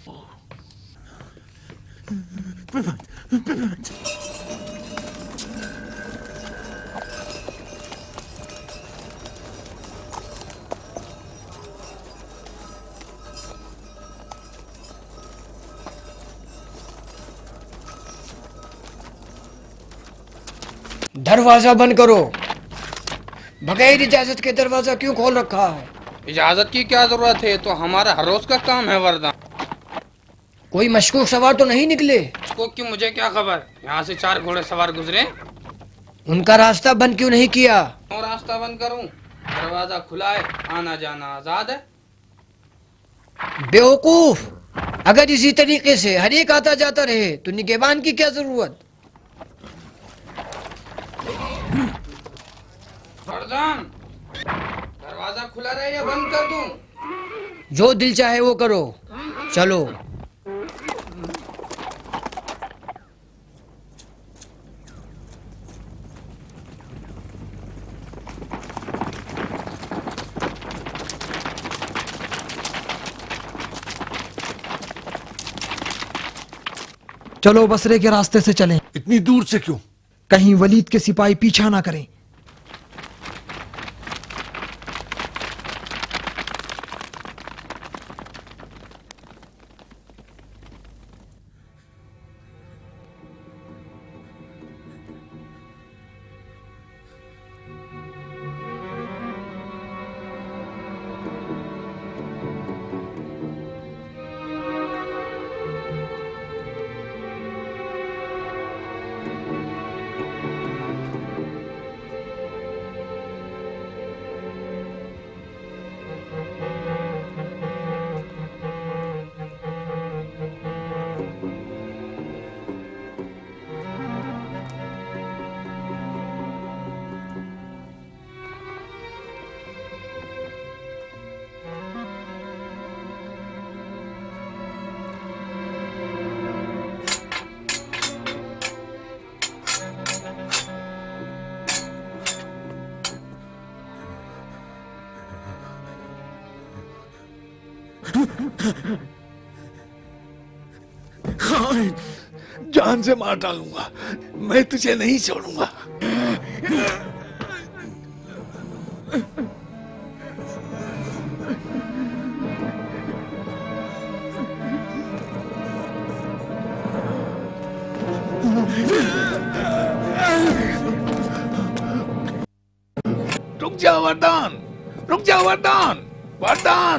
دروازہ بند کرو. بغیر اجازت کے دروازہ کیوں کھول رکھا ہے؟ اجازت کی کیا ضرورت ہے؟ تو ہمارا ہر روز کا کام ہے وردان. کوئی مشکوک سوار تو نہیں نکلے؟ مشکوک کی مجھے کیا خبر؟ یہاں سے 4 گھوڑے سوار گزرے. ان کا راستہ بند کیوں نہیں کیا؟ اور راستہ بند کروں؟ دروازہ کھلا ہے، آنا جانا آزاد ہے. بیوقوف، اگر اسی طریقے سے ہر ایک آتا جاتا رہے تو نگہبان کی کیا ضرورت؟ وردان، دروازہ کھلا رہے یا بند کر دوں؟ جو دل چاہے وہ کرو. چلو. چلو بصرے کے راستے سے چلیں. اتنی دور سے کیوں؟ کہیں ولید کے سپاہی پیچھا نہ کریں. خائن، جان سے مار ڈالوں گا. میں تجھے نہیں چھوڑوں گا. رک جا وردان، رک جا وردان، وردان.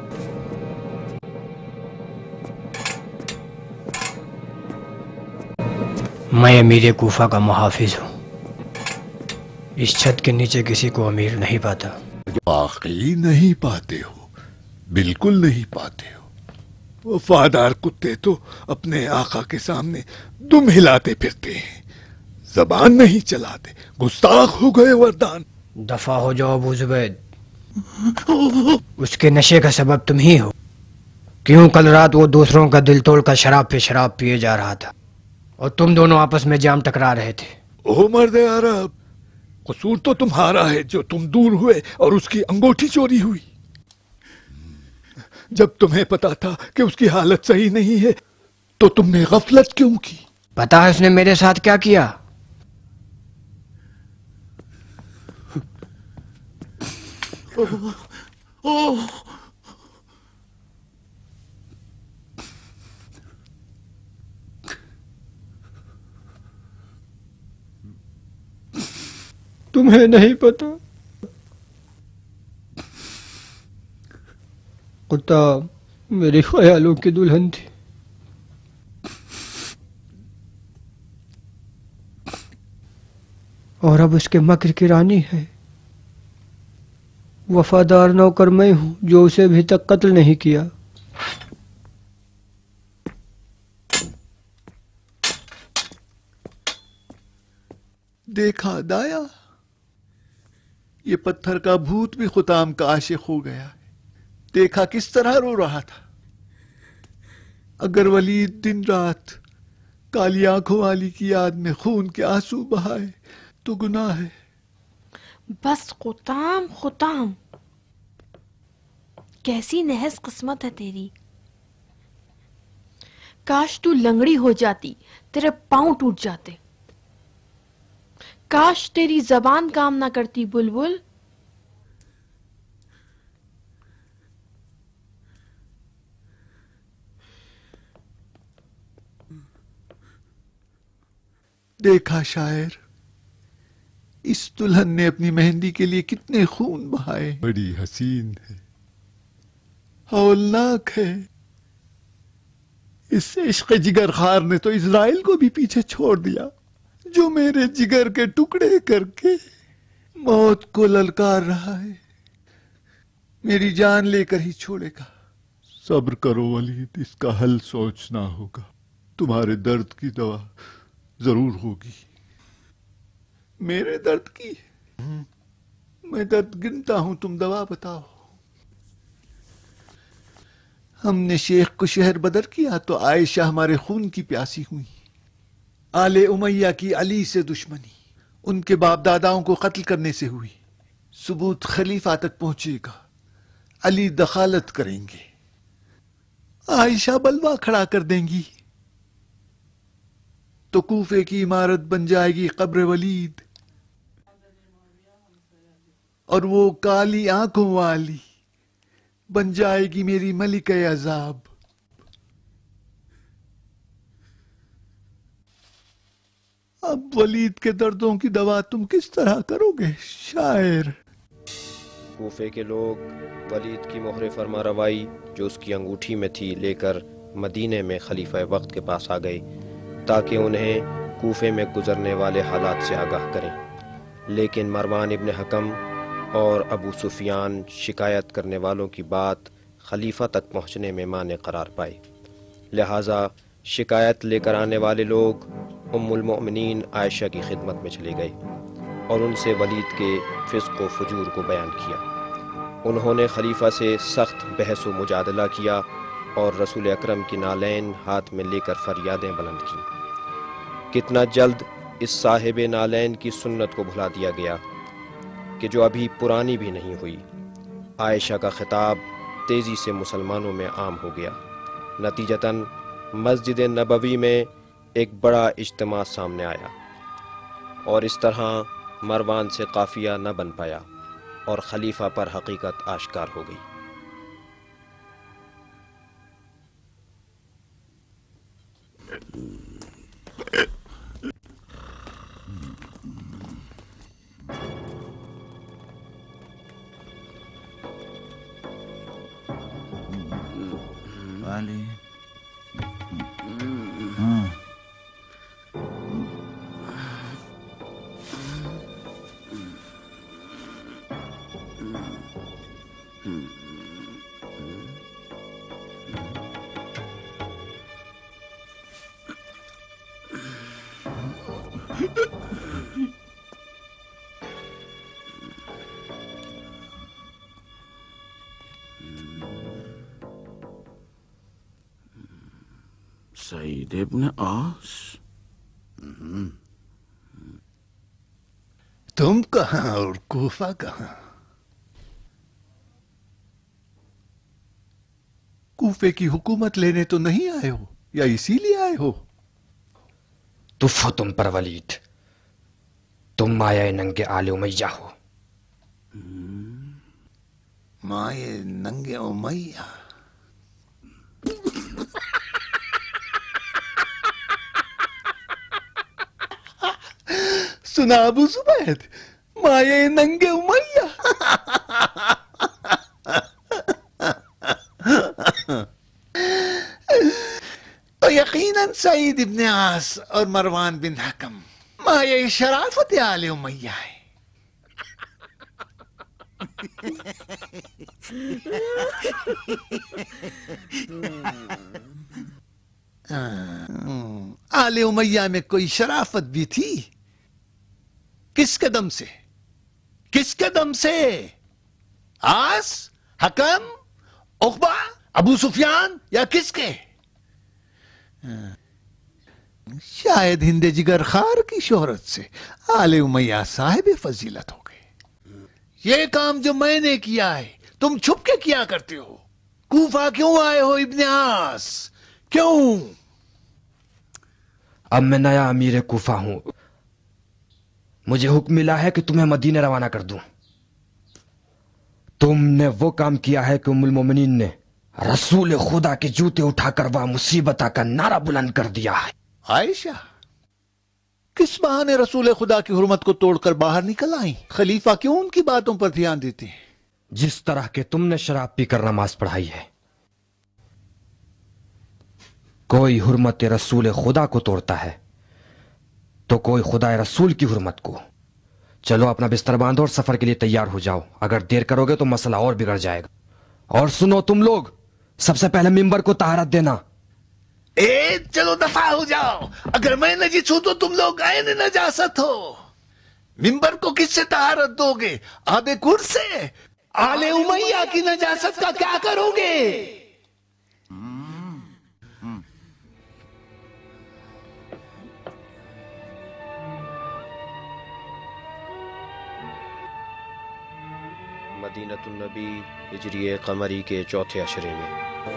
میں امیر کوفہ کا محافظ ہوں. اس چھت کے نیچے کسی کو امیر نہیں پاتا. واقعی نہیں پاتے ہو، بالکل نہیں پاتے ہو. وفادار کتے تو اپنے آقا کے سامنے دم ہلاتے پھرتے ہیں، زبان نہیں چلاتے. گستاخ ہو گئے وردان. دفع ہو جاؤ ابو زبید. اس کے نشے کا سبب تم ہی ہو. کیوں کل رات وہ دوسروں کا دل توڑ کر شراب پہ شراب پیے جا رہا تھا اور تم دونوں آپس میں جام ٹکرا رہے تھے. او مرد عرب، قصور تو تمہارا ہے جو تم دور ہوئے اور اس کی انگوٹھی چوری ہوئی. جب تمہیں پتا تھا کہ اس کی حالت صحیح نہیں ہے تو تم نے غفلت کیوں کی؟ پتا ہے اس نے میرے ساتھ کیا کیا؟ تمہیں نہیں پتا؟ کتا میرے خیالوں کی دلہن تھی. اور اب اس کے مکر کی رانی ہے. वफादार नौकर मैं हूँ जो उसे अभी तक कत्ल नहीं किया। देखा दाया, ये पत्थर का भूत भी खुताम का आशिक हो गया है। देखा किस तरह रो रहा था। अगर वलीद दिन रात काली आंखों वाली की याद में खून के आंसू बहाए तो गुनाह है। बस खुताम, खुताम, कैसी नहस किस्मत है तेरी। काश तू लंगड़ी हो जाती, तेरे पांव टूट जाते। काश तेरी जबान काम ना करती बुलबुल। देखा शायर, इस दुल्हन ने अपनी मेहंदी के लिए कितने खून बहाए। बड़ी हसीन है, हौलनाक है। इस इश्क जिगर खार ने तो इजराइल को भी पीछे छोड़ दिया, जो मेरे जिगर के टुकड़े करके मौत को ललकार रहा है। मेरी जान लेकर ही छोड़ेगा। सब्र करो वलीद, इसका हल सोचना होगा। तुम्हारे दर्द की दवा जरूर होगी। मेरे दर्द की? मैं दर्द गिनता हूं, तुम दवा बताओ। हमने शेख को शहर बदर किया तो आयशा हमारे खून की प्यासी हुई। आले उमैया की अली से दुश्मनी उनके बाप दादाओं को कत्ल करने से हुई। सबूत खलीफा तक पहुंचेगा, अली दखालत करेंगे, आयशा बलवा खड़ा कर देंगी तो कूफे की इमारत बन जाएगी कब्र वलीद। और वो काली आंखों वाली बन जाएगी मेरी मलिका अजाब। अब वलीद के दर्दों की दवा तुम किस तरह करोगे शायर? कूफे के लोग वलीद की मोहर फरमा रवाई जो उसकी अंगूठी में थी लेकर मदीने में खलीफा वक्त के पास आ गए ताकि उन्हें कूफे में गुजरने वाले हालात से आगाह करें। लेकिन मरवान इब्न हकम और अबू सुफियान शिकायत करने वालों की बात खलीफा तक पहुंचने में माने करार पाए। लिहाजा शिकायत लेकर आने वाले लोग उम्मुल मोमिनीन आयशा की खिदमत में चले गए और उनसे वलीद के फिस्क व फजूर को बयान किया। उन्होंने खलीफा से सख्त बहस व मुजादला किया और रसूल अकरम की नालैन हाथ में लेकर फरियादें बुलंद की। कितना जल्द इस साहिब नालैन की सुन्नत को भुला दिया गया कि जो अभी पुरानी भी नहीं हुई। आयशा का खिताब तेज़ी से मुसलमानों में आम हो गया। नतीजतन मस्जिद नबवी में एक बड़ा इज्तिमा सामने आया और इस तरह मरवान से काफिया न बन पाया और खलीफा पर हकीकत आश्कार हो गई। वाली सईद इब्न आस, तुम कहां और कूफा कहां? कूफे की हुकूमत लेने तो नहीं आए हो या इसीलिए आए हो? तुफ हो तुम पर वलीद, तुम माया नंगे आले उमैया हो। माये नंगे उमैया? सुना अबू जुबैद, माये नंगे उमैया। तो यकीनन सईद इब्न आस और मरवान बिन हकम माये शराफत आले उमैया है। आले उमैया में कोई शराफत भी थी? किसके दम से? किसके दम से? आस, हकम, उक़बा, अबू सुफियान या किसके? शायद हिंद जिगर खार की शोहरत से आले उमैया साहिब फजीलत हो गए। ये काम जो मैंने किया है तुम छुप के किया करते हो। कूफा क्यों आए हो इब्ने आस? क्यों? अब मैं नया अमीर कूफा हूं। मुझे हुक्म मिला है कि तुम्हें मदीने रवाना कर दूं। तुमने वो काम किया है कि उम्मुल मोमिनीन ने रसूल खुदा के जूते उठाकर वह मुसीबत का नारा बुलंद कर दिया है। आयशा किस बहाने रसूल खुदा की हुर्मत को तोड़कर बाहर निकल आई? खलीफा क्यों उनकी बातों पर ध्यान देते हैं? जिस तरह के तुमने शराब पीकर नमाज पढ़ाई है, कोई हुर्मत रसूल खुदा को तोड़ता है तो कोई खुदा रसूल की हुर्मत को। चलो अपना बिस्तर बांधो और सफर के लिए तैयार हो जाओ। अगर देर करोगे तो मसला और बिगड़ जाएगा। और सुनो तुम लोग, सबसे पहले मिंबर को तहारत देना। चलो दफा हो जाओ। अगर मैं नजीस हूं तो तुम लोग ऐन नजासत हो। मिंबर को किससे तहारत दोगे? आबे कुर से? आले उमैया की नजासत का क्या करोगे? मदीनतुन नबी हिजरी कमरी के चौथे अशरे में।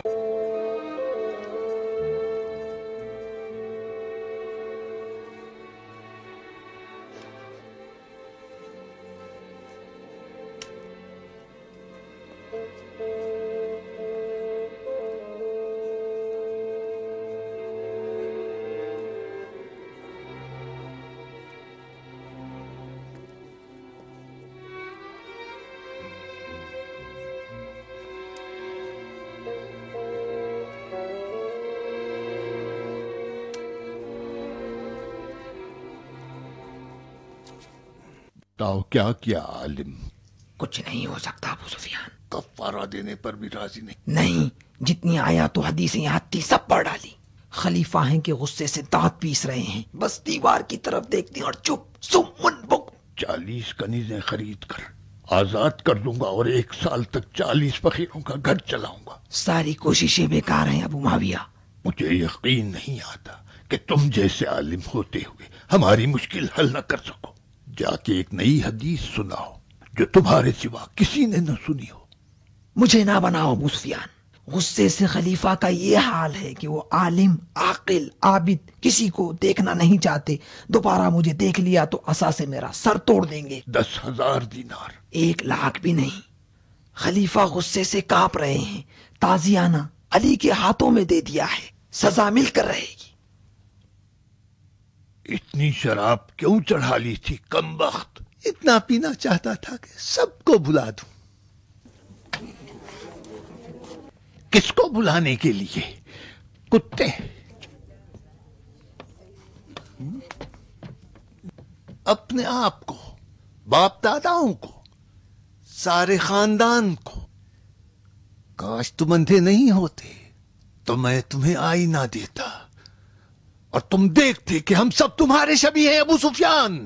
बताओ क्या किया आलिम? कुछ नहीं हो सकता अबू सुफियान। कफारा देने पर भी राजी नहीं? नहीं, जितनी आया तो हदीसें यहाँ थी सब पढ़ डाली। खलीफा हैं कि गुस्से से दांत पीस रहे हैं, बस दीवार की तरफ देखते हैं और चुप सुम्मन बुक। 40 कनीजें खरीद कर आजाद कर दूंगा और 1 साल तक 40 फकीरों का घर चलाऊंगा। सारी कोशिशें बेकार हैं अबू माविया। मुझे यकीन नहीं आता कि तुम जैसे आलिम होते हुए हमारी मुश्किल हल न कर सको। जाके एक नई हदीस सुनाओ जो तुम्हारे सिवा किसी ने न सुनी हो। मुझे ना बनाओ अबू सुफियान। गुस्से से खलीफा का ये हाल है कि वो आलिम, आकिल, आबिद किसी को देखना नहीं चाहते। दोबारा मुझे देख लिया तो असा से मेरा सर तोड़ देंगे। 10,000 दीनार। 1 लाख भी नहीं। खलीफा गुस्से से कांप रहे हैं। ताजियाना अली के हाथों में दे दिया है, सजा मिलकर रहेगी। इतनी शराब क्यों चढ़ा ली थी कमबख्त? इतना पीना चाहता था कि सबको भुला दूं। किसको बुलाने के लिए? कुत्ते? अपने आप को, बाप दादाओं को, सारे खानदान को। काश तुम अंधे नहीं होते तो मैं तुम्हें आईना देता और तुम देखते कि हम सब तुम्हारे शबीह हैं अबू सुफियान।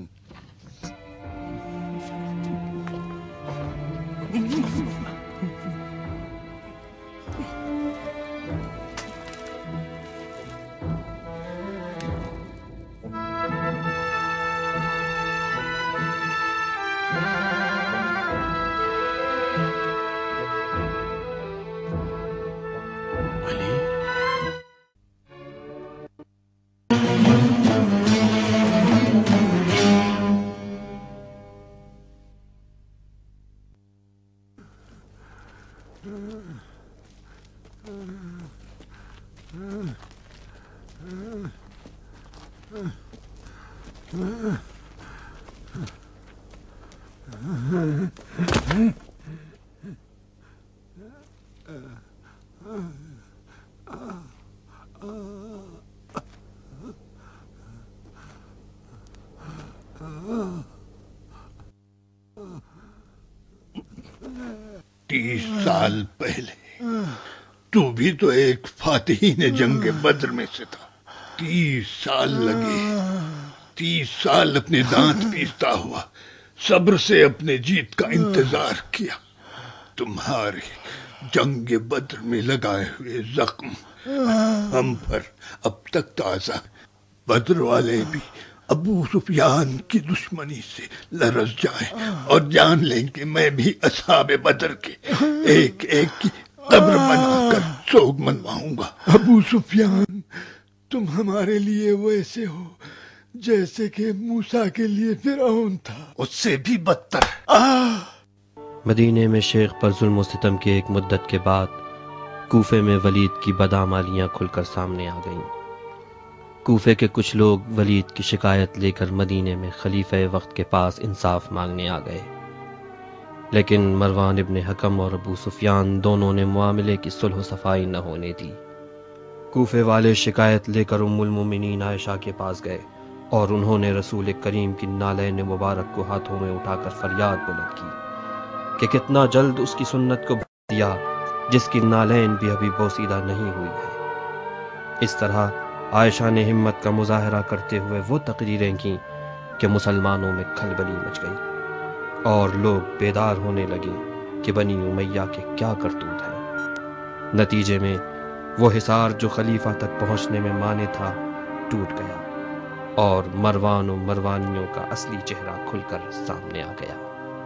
30 سال پہلے تو بھی تو ایک فاتحین جنگ بدر میں سے تھا. 30 سال لگے، 30 سال اپنے دانت پیستا ہوا صبر سے اپنے جیت کا انتظار کیا. تمہارے جنگ بدر میں لگائے ہوئے زخم ہم پر اب تک تازہ. بدر والے بھی ابو سفیان کی دشمنی سے لرز جائیں اور جان لیں کہ میں بھی اصحاب بدر کے ایک ایک کی قبر بنا کر سوگ منواؤں گا. ابو سفیان، تم ہمارے لیے ویسے ہو جیسے کہ موسیٰ کے لیے فرعون تھا، اس سے بھی بدتر. مدینے میں شیخ پر ظلم و ستم کی ایک مدت کے بعد کوفے میں ولید کی بدعمالیاں کھل کر سامنے آ گئیں. کوفے کے کچھ لوگ ولید کی شکایت لے کر مدینے میں خلیفہ وقت کے پاس انصاف مانگنے آ گئے، لیکن مروان ابن حکم اور ابو سفیان دونوں نے معاملے کی صلح و صفائی نہ ہونے دی. کوفے والے شکایت لے کر ام المومنین عائشہ کے پاس گئے اور انہوں نے رسول کریم کی نالین مبارک کو ہاتھوں میں اٹھا کر فریاد بلند کی کہ کتنا جلد اس کی سنت کو بھول دیا جس کی نالین بھی ابھی بوسیدہ نہیں ہوئی ہے. اس طرح عائشہ نے ہمت کا مظاہرہ کرتے ہوئے وہ تقریریں کیں کہ مسلمانوں میں کھلبلی مچ گئی اور لوگ بیدار ہونے لگے کہ بنی امیہ کے کیا کرتوت ہیں. نتیجے میں وہ حصار جو خلیفہ تک پہنچنے میں مانے تھا ٹوٹ گیا اور مروان و مروانیوں کا اصلی چہرہ کھل کر سامنے آ گیا.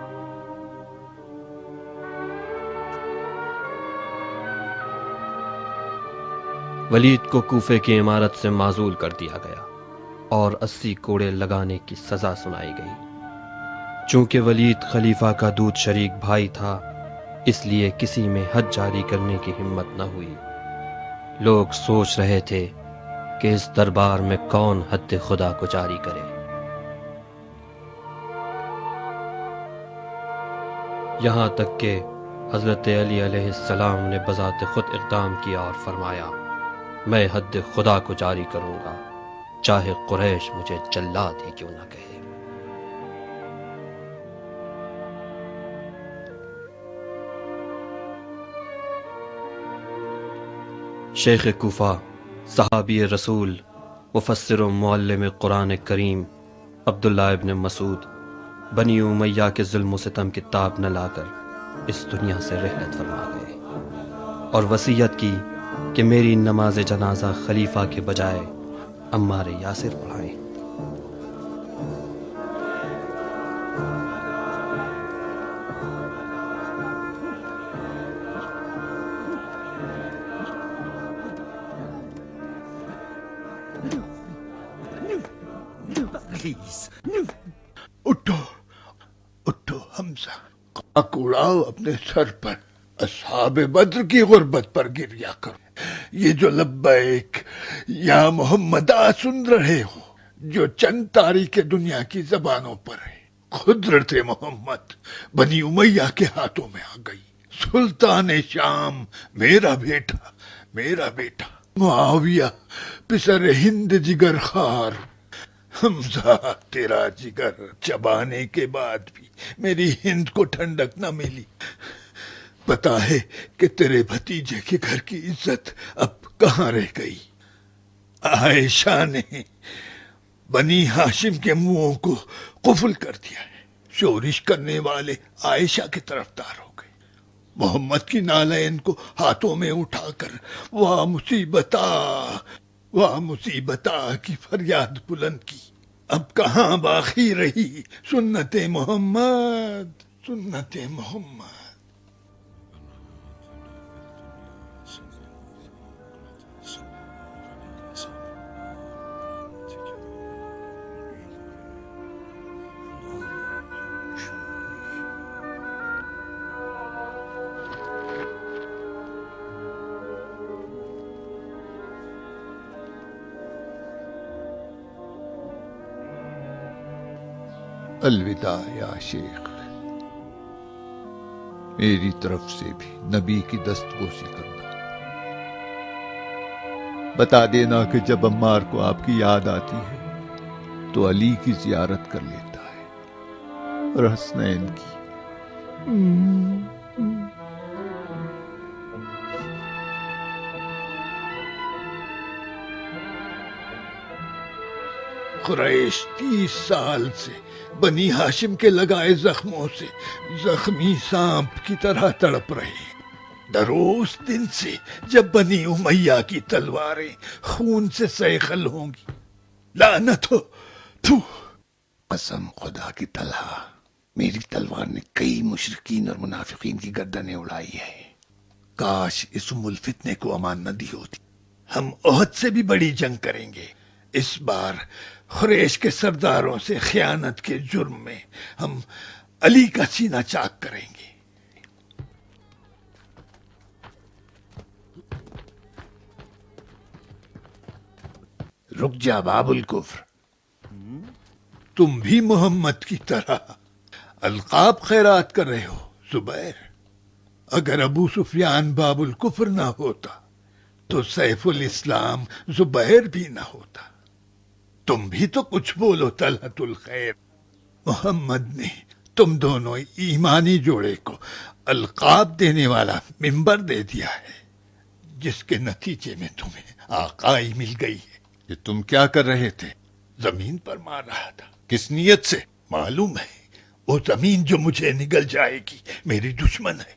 ولید کو کوفے کی عمارت سے معزول کر دیا گیا اور 80 کوڑے لگانے کی سزا سنائی گئی. چونکہ ولید خلیفہ کا دودھ شریک بھائی تھا اس لیے کسی میں حد جاری کرنے کی ہمت نہ ہوئی. لوگ سوچ رہے تھے کہ اس دربار میں کون حد خدا کو جاری کرے. یہاں تک کہ حضرت علی علیہ السلام نے بذات خود اقدام کیا اور فرمایا میں حد خدا کو جاری کروں گا چاہے قریش مجھے جلاد ہی کیوں نہ کہے. شیخ کوفہ صحابی رسول مفسر و معلم قرآن کریم عبداللہ ابن مسعود بنی امیہ کے ظلم و ستم کی تاب نہ لا کر اس دنیا سے رحلت فرما گئے اور وصیت کی کہ میری نماز جنازہ خلیفہ کے بجائے عمار یاسر پڑھائیں. اٹھو اٹھو حمزہ، خاک اڑاؤ اپنے سر پر، اصحاب بدر کی غربت پر گریا کرو. یہ جو لبیک یا محمد سن رہے ہو جو چند تاریخ دنیا کی زبانوں پر ہے، قدرت محمد بنی امیہ کے ہاتھوں میں آ گئی. سلطان شام میرا بیٹا معاویہ پسر ہند جگر خار. حمزہ تیرا جگر چبانے کے بعد بھی میری ہند کو ٹھنڈک نہ ملی. پتا ہے کہ تیرے بھتیجے کے گھر کی عزت اب کہاں رہ گئی. عائشہ نے بنی ہاشم کے منہوں کو قفل کر دیا ہے. شورش کرنے والے عائشہ کی طرفدار ہو گئے. محمد کی نالین کو ہاتھوں میں اٹھا کر واہ مصیبتا کی فریاد بلند کی. اب کہاں باقی رہی سنت محمد. الوداع یا شیخ، میری طرف سے بھی نبی کی دستبوسی کرنا. بتا دینا کہ جب عمار کو آپ کی یاد آتی ہے تو علی کی زیارت کر لیتا ہے اور حسنین کی. قریش 30 سال سے بنی ہاشم کے لگائے زخموں سے زخمی سانپ کی طرح تڑپ رہے ہیں۔ ڈرو اس دن سے جب بنی امیہ کی تلواریں خون سے سیخل ہوں گی۔ لعنت ہو تو قسم خدا کی طلحہ، میری تلوار نے کئی مشرکین اور منافقین کی گردنیں اڑائی ہے۔ کاش اس ام الفتنے کو امان نہ دی ہوتی۔ ہم احد سے بھی بڑی جنگ کریں گے۔ اس بار قریش کے سرداروں سے خیانت کے جرم میں ہم علی کا سینہ چاک کریں گے۔ رک جا باب الکفر، تم بھی محمد کی طرح القاب خیرات کر رہے ہو زبیر۔ اگر ابو سفیان باب الکفر نہ ہوتا تو سیف الاسلام زبیر بھی نہ ہوتا۔ تم بھی تو کچھ بولو طلحۃ الخیر۔ محمد نے تم دونوں ایمانی جوڑے کو القاب دینے والا منبر دے دیا ہے، جس کے نتیجے میں تمہیں آقائی مل گئی ہے۔ کہ تم کیا کر رہے تھے؟ زمین پر مار رہا تھا۔ کس نیت سے؟ معلوم ہے وہ زمین جو مجھے نگل جائے گی میری دشمن ہے۔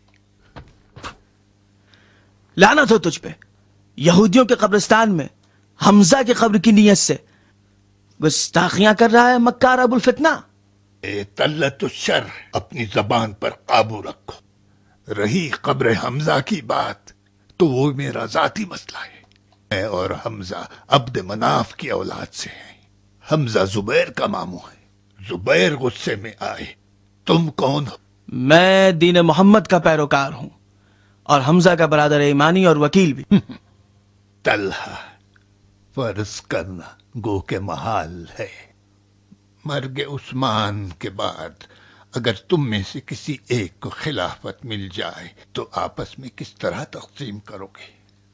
لعنت ہو تجھ پہ، یہودیوں کے قبرستان میں حمزہ کی قبر کی نیت سے گستاخیاں کر رہا ہے مکار ابو الفتنہ۔ اے طلت الشر، اپنی زبان پر قابو رکھو۔ رہی قبر حمزہ کی بات تو وہ میرا ذاتی مسئلہ ہے۔ میں اور حمزہ عبد مناف کی اولاد سے ہیں۔ حمزہ زبیر کا ماموں ہے۔ زبیر غصے میں آئے، تم کون ہو؟ میں دین محمد کا پیروکار ہوں اور حمزہ کا برادر ایمانی اور وکیل بھی۔ طلحہ، فرض کرنا گو کے محال ہے۔ مرگ عثمان کے بعد اگر تم میں سے کسی ایک کو خلافت مل جائے تو آپس میں کس طرح تقسیم کرو گے؟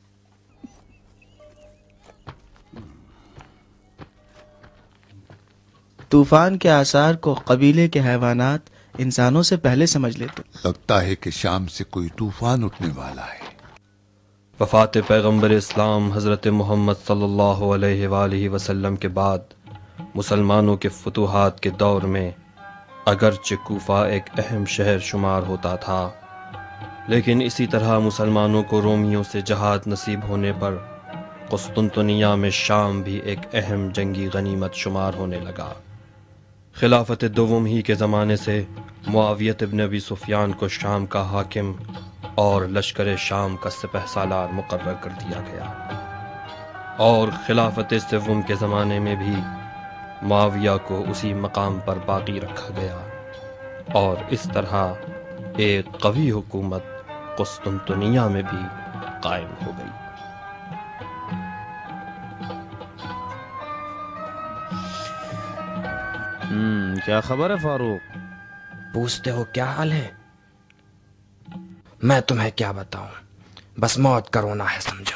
طوفان کے آثار کو قبیلے کے حیوانات انسانوں سے پہلے سمجھ لیتے۔ لگتا ہے کہ شام سے کوئی طوفان اٹھنے والا ہے۔ وفات پیغمبر اسلام حضرت محمد صلی اللہ علیہ وآلہ وسلم کے بعد مسلمانوں کے فتوحات کے دور میں اگرچہ کوفہ ایک اہم شہر شمار ہوتا تھا، لیکن اسی طرح مسلمانوں کو رومیوں سے جہاد نصیب ہونے پر قسطنطنیہ میں شام بھی ایک اہم جنگی غنیمت شمار ہونے لگا۔ خلافت دوم ہی کے زمانے سے معاویہ بن ابی سفیان کو شام کا حاکم اور لشکر شام کا سپہ سالار مقرر کر دیا گیا، اور خلافت سوم کے زمانے میں بھی معاویہ کو اسی مقام پر باقی رکھا گیا، اور اس طرح ایک قوی حکومت قسطنطنیہ میں بھی قائم ہو گئی۔ کیا خبر ہے فاروق؟ پوچھتے ہو کیا حال ہے؟ میں تمہیں کیا بتاؤں، بس موت کا رونا ہے سمجھو۔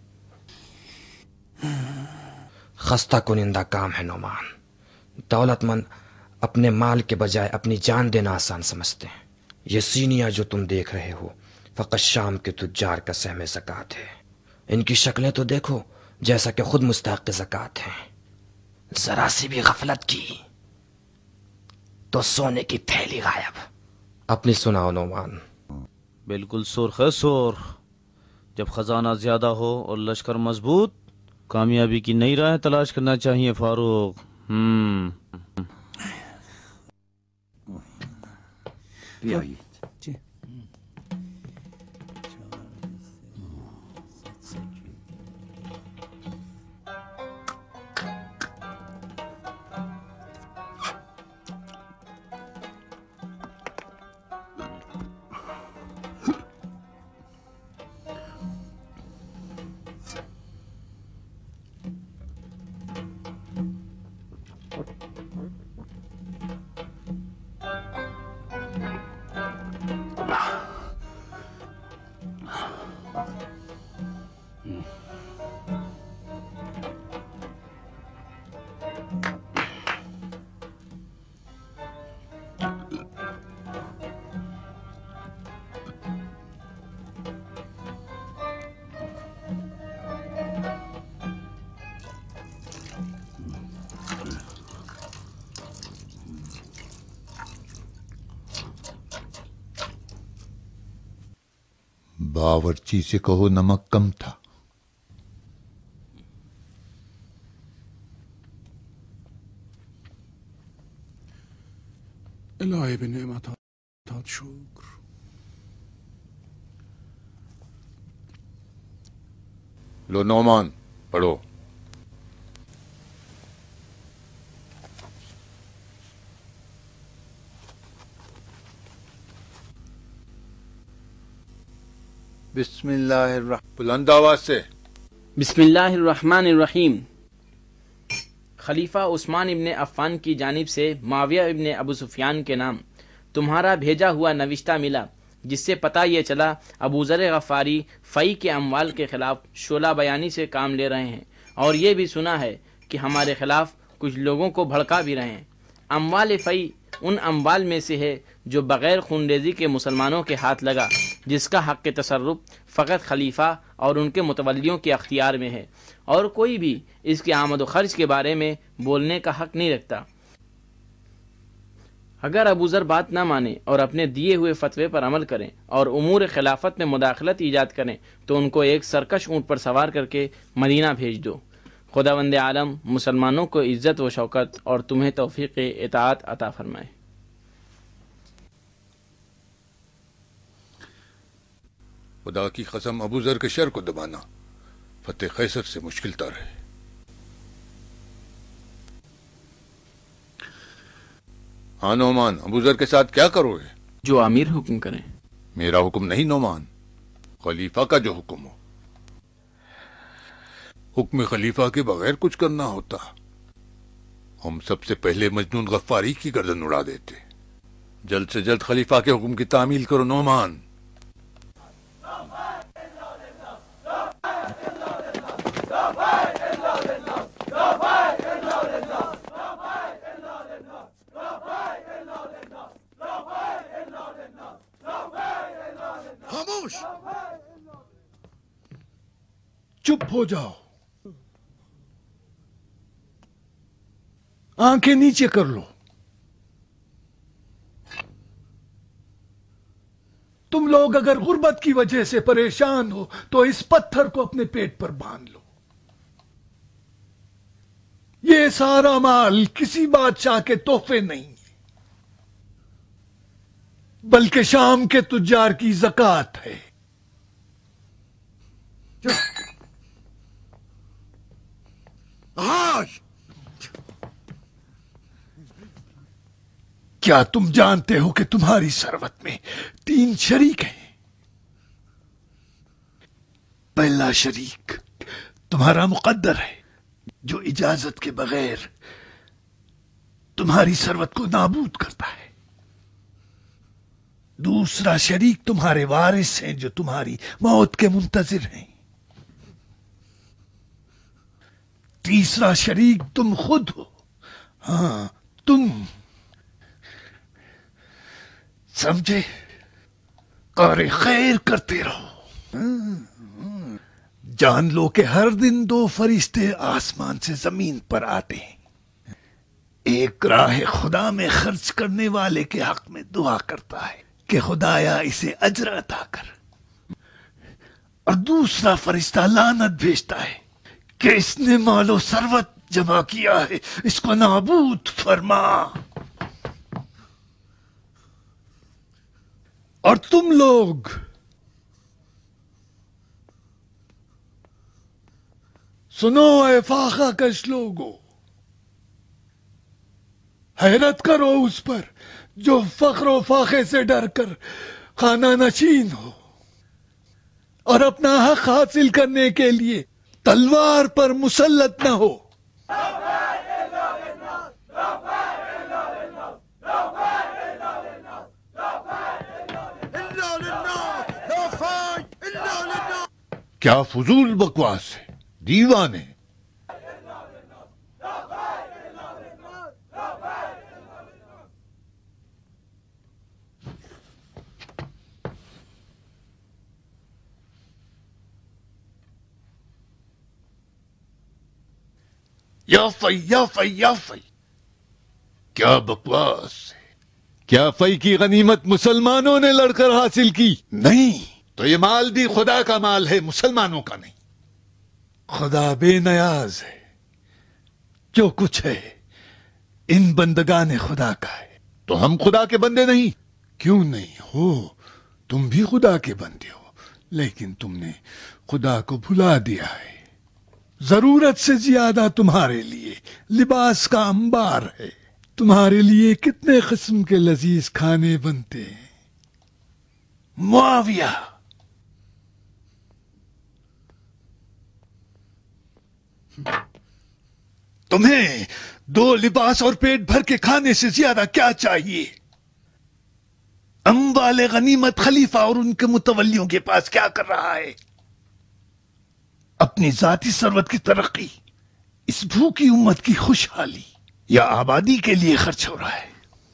خستہ کنندہ کام ہے نعمان۔ دولت مند اپنے مال کے بجائے اپنی جان دینا آسان سمجھتے ہیں۔ یہ سینیاں جو تم دیکھ رہے ہو فقط شام کے تجار کا سہم زکوٰۃ ہے۔ ان کی شکلیں تو دیکھو جیسا کہ خود مستحق زکوٰۃ ہیں۔ ذرا سی بھی غفلت کی تو سونے کی تھیلی غائب۔ اپنی سناؤ نعمان۔ بالکل سرخ ہے سرخ۔ جب خزانہ زیادہ ہو اور لشکر مضبوط، کامیابی کی نئی راہیں تلاش کرنا چاہیے فاروق۔ باورچی سے کہو نمک کم تھا. الہی به نعمتات شکر. لو نعمان پڑھو. بسم اللہ الرحمن. بلند آواز سے. بسم اللہ الرحمن الرحیم. خلیفہ عثمان ابن عفان کی جانب سے معاویہ ابن ابو سفیان کے نام تمہارا بھیجا ہوا نوشتہ ملا، جس سے پتہ یہ چلا ابو ذر غفاری فی کے اموال کے خلاف شعلہ بیانی سے کام لے رہے ہیں، اور یہ بھی سنا ہے کہ ہمارے خلاف کچھ لوگوں کو بھڑکا بھی رہے ہیں. اموال فی ان اموال میں سے ہے جو بغیر خونریزی کے مسلمانوں کے ہاتھ لگا، جس کا حق تصرف فقط خلیفہ اور ان کے متولیوں کے اختیار میں ہے، اور کوئی بھی اس کے آمد و خرچ کے بارے میں بولنے کا حق نہیں رکھتا. اگر ابو ذر بات نہ مانے اور اپنے دیے ہوئے فتوے پر عمل کریں اور امور خلافت میں مداخلت ایجاد کریں تو ان کو ایک سرکش اونٹ پر سوار کر کے مدینہ بھیج دو. خداوند عالم مسلمانوں کو عزت و شوکت اور تمہیں توفیق اطاعت عطا فرمائے. خدا کی قسم ابو ذر کے شر کو دبانا فتح قیصر سے مشکل تر ہے. ہاں نعمان، ابو ذر کے ساتھ کیا کرو گے؟ جو امیر حکم کریں. میرا حکم نہیں نعمان، خلیفہ کا جو حکم ہو. حکم خلیفہ کے بغیر کچھ کرنا ہوتا ہم سب سے پہلے مجنون غفاری کی گردن اڑا دیتے. جلد سے جلد خلیفہ کے حکم کی تعمیل کرو نعمان. خاموش، چپ ہو جاؤ. آنکھیں نیچے کر لو. تم لوگ اگر غربت کی وجہ سے پریشان ہو تو اس پتھر کو اپنے پیٹ پر باندھ لو. یہ سارا مال کسی بادشاہ کے تحفے نہیں ہے، بلکہ شام کے تجار کی زکوٰۃ ہے. کیا تم جانتے ہو کہ تمہاری ثروت میں 3 شریک ہیں؟ پہلا شریک تمہارا مقدر ہے جو اجازت کے بغیر تمہاری ثروت کو نابود کرتا ہے. دوسرا شریک تمہارے وارث ہیں جو تمہاری موت کے منتظر ہیں. تیسرا شریک تم خود ہو. ہاں تم سمجھے؟ کار خیر کرتے رہو. جان لو کہ ہر دن 2 فرشتے آسمان سے زمین پر آتے ہیں. ایک راہ خدا میں خرچ کرنے والے کے حق میں دعا کرتا ہے کہ خدایا اسے اجر عطا کر، اور دوسرا فرشتہ لعنت بھیجتا ہے کہ اس نے مال و ثروت جمع کیا ہے، اس کو نابود فرما. اور تم لوگ سنو اے فاقہ کش لوگو، حیرت کرو اس پر جو فقر و فاقے سے ڈر کر خانہ نشین ہو اور اپنا حق حاصل کرنے کے لیے تلوار پر مسلط نہ ہو. کیا فضول بکواس ہے دیوانے. یا فی یا فی یا فی، کیا بکواس ہے. کیا فی کی غنیمت مسلمانوں نے لڑ کر حاصل کی؟ نہیں، تو یہ مال بھی خدا کا مال ہے، مسلمانوں کا نہیں۔ خدا بے نیاز ہے، جو کچھ ہے ان بندگان خدا کا ہے۔ تو ہم خدا کے بندے نہیں؟ کیوں نہیں ہو، تم بھی خدا کے بندے ہو، لیکن تم نے خدا کو بھلا دیا ہے۔ ضرورت سے زیادہ تمہارے لیے لباس کا انبار ہے، تمہارے لیے کتنے قسم کے لذیذ کھانے بنتے ہیں۔ معاویہ، تمہیں 2 لباس اور پیٹ بھر کے کھانے سے زیادہ کیا چاہیے؟ اموال غنیمت خلیفہ اور ان کے متولیوں کے پاس کیا کر رہا ہے؟ اپنی ذاتی ثروت کی ترقی، اس بھوکی امت کی خوشحالی یا آبادی کے لیے خرچ ہو رہا ہے؟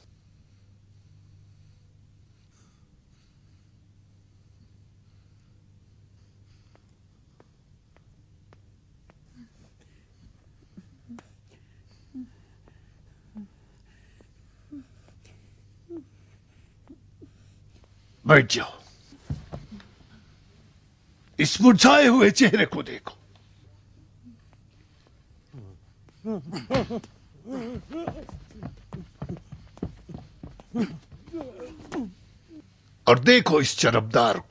بیٹھ جاؤ، اس مرجھائے ہوئے چہرے کو دیکھو۔ اور دیکھو اس چربدار کو۔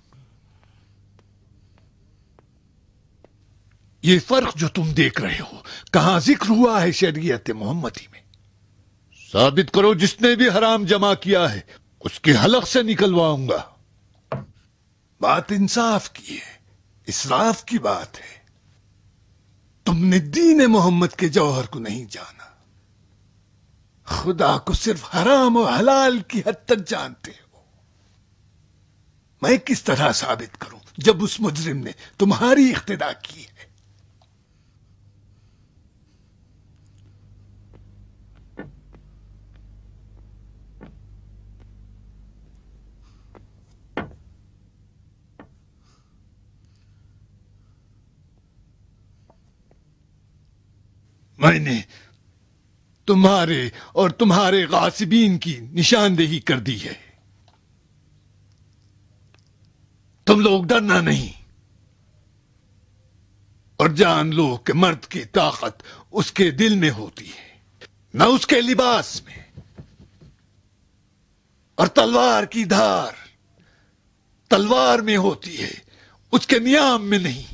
یہ فرق جو تم دیکھ رہے ہو کہاں ذکر ہوا ہے شریعت محمدی میں؟ ثابت کرو، جس نے بھی حرام جمع کیا ہے اس کے حلق سے نکلواؤں گا۔ بات انصاف کی ہے، اسراف کی بات ہے۔ تم نے دین محمد کے جوہر کو نہیں جانا، خدا کو صرف حرام و حلال کی حد تک جانتے ہو۔ میں کس طرح ثابت کروں جب اس مجرم نے تمہاری اقتدا کی ہے؟ میں نے تمہارے اور تمہارے غاصبین کی نشاندہی کر دی ہے۔ تم لوگ ڈرنا نہیں، اور جان لو کہ مرد کی طاقت اس کے دل میں ہوتی ہے، نہ اس کے لباس میں، اور تلوار کی دھار تلوار میں ہوتی ہے، اس کے نیام میں نہیں۔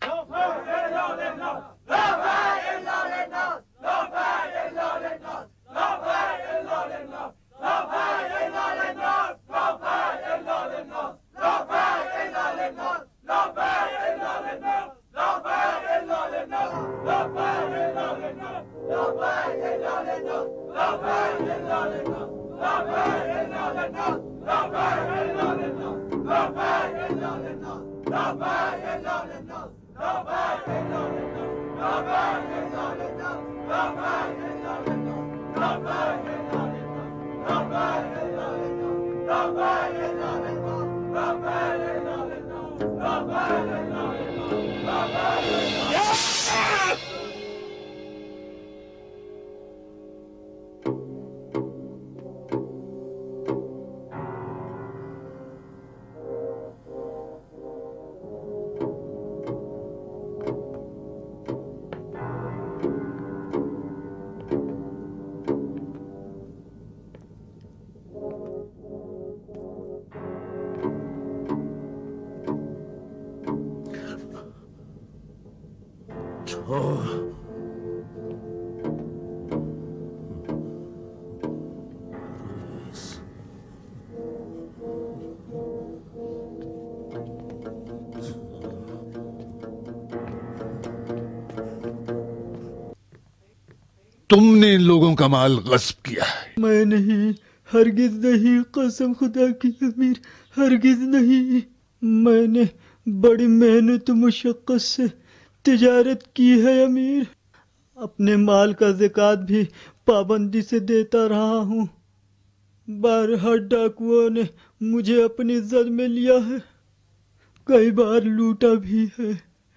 تم نے ان لوگوں کا مال غصب کیا ہے۔ میں نہیں، ہرگز نہیں، قسم خدا کی امیر، ہرگز نہیں۔ میں نے بڑی محنت و مشقت سے تجارت کی ہے امیر، اپنے مال کا زکوٰۃ بھی پابندی سے دیتا رہا ہوں۔ بارہا ڈاکوؤں نے مجھے اپنی زد میں لیا ہے، کئی بار لوٹا بھی ہے۔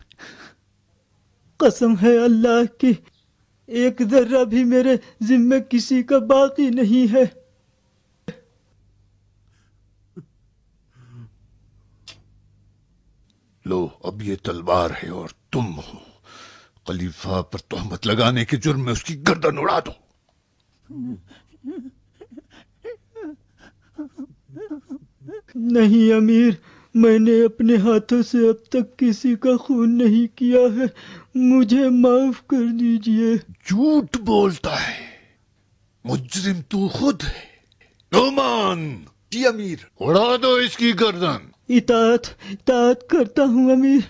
قسم ہے اللہ کی، ایک ذرہ بھی میرے ذمے کسی کا باقی نہیں ہے۔ لو اب یہ تلوار ہے اور تم ہو، خلیفہ پر تہمت لگانے کے جرم میں اس کی گردن اڑا دو۔ نہیں امیر، میں نے اپنے ہاتھوں سے اب تک کسی کا خون نہیں کیا ہے، مجھے معاف کر دیجئے۔ جھوٹ بولتا ہے، مجرم تو خود ہے۔ نعمان! جی امیر۔ اڑا دو اس کی گردن۔ اطاعت کرتا ہوں امیر۔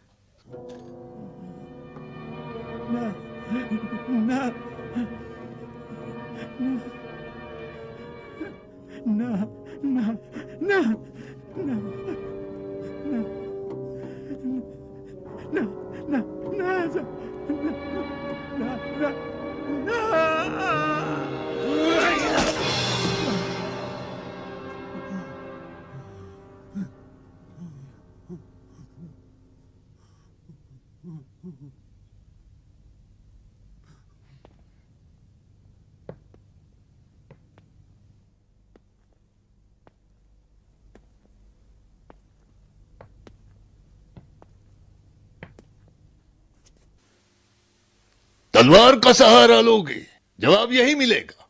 تلوار کا سہارا لوگے، جواب یہی ملے گا۔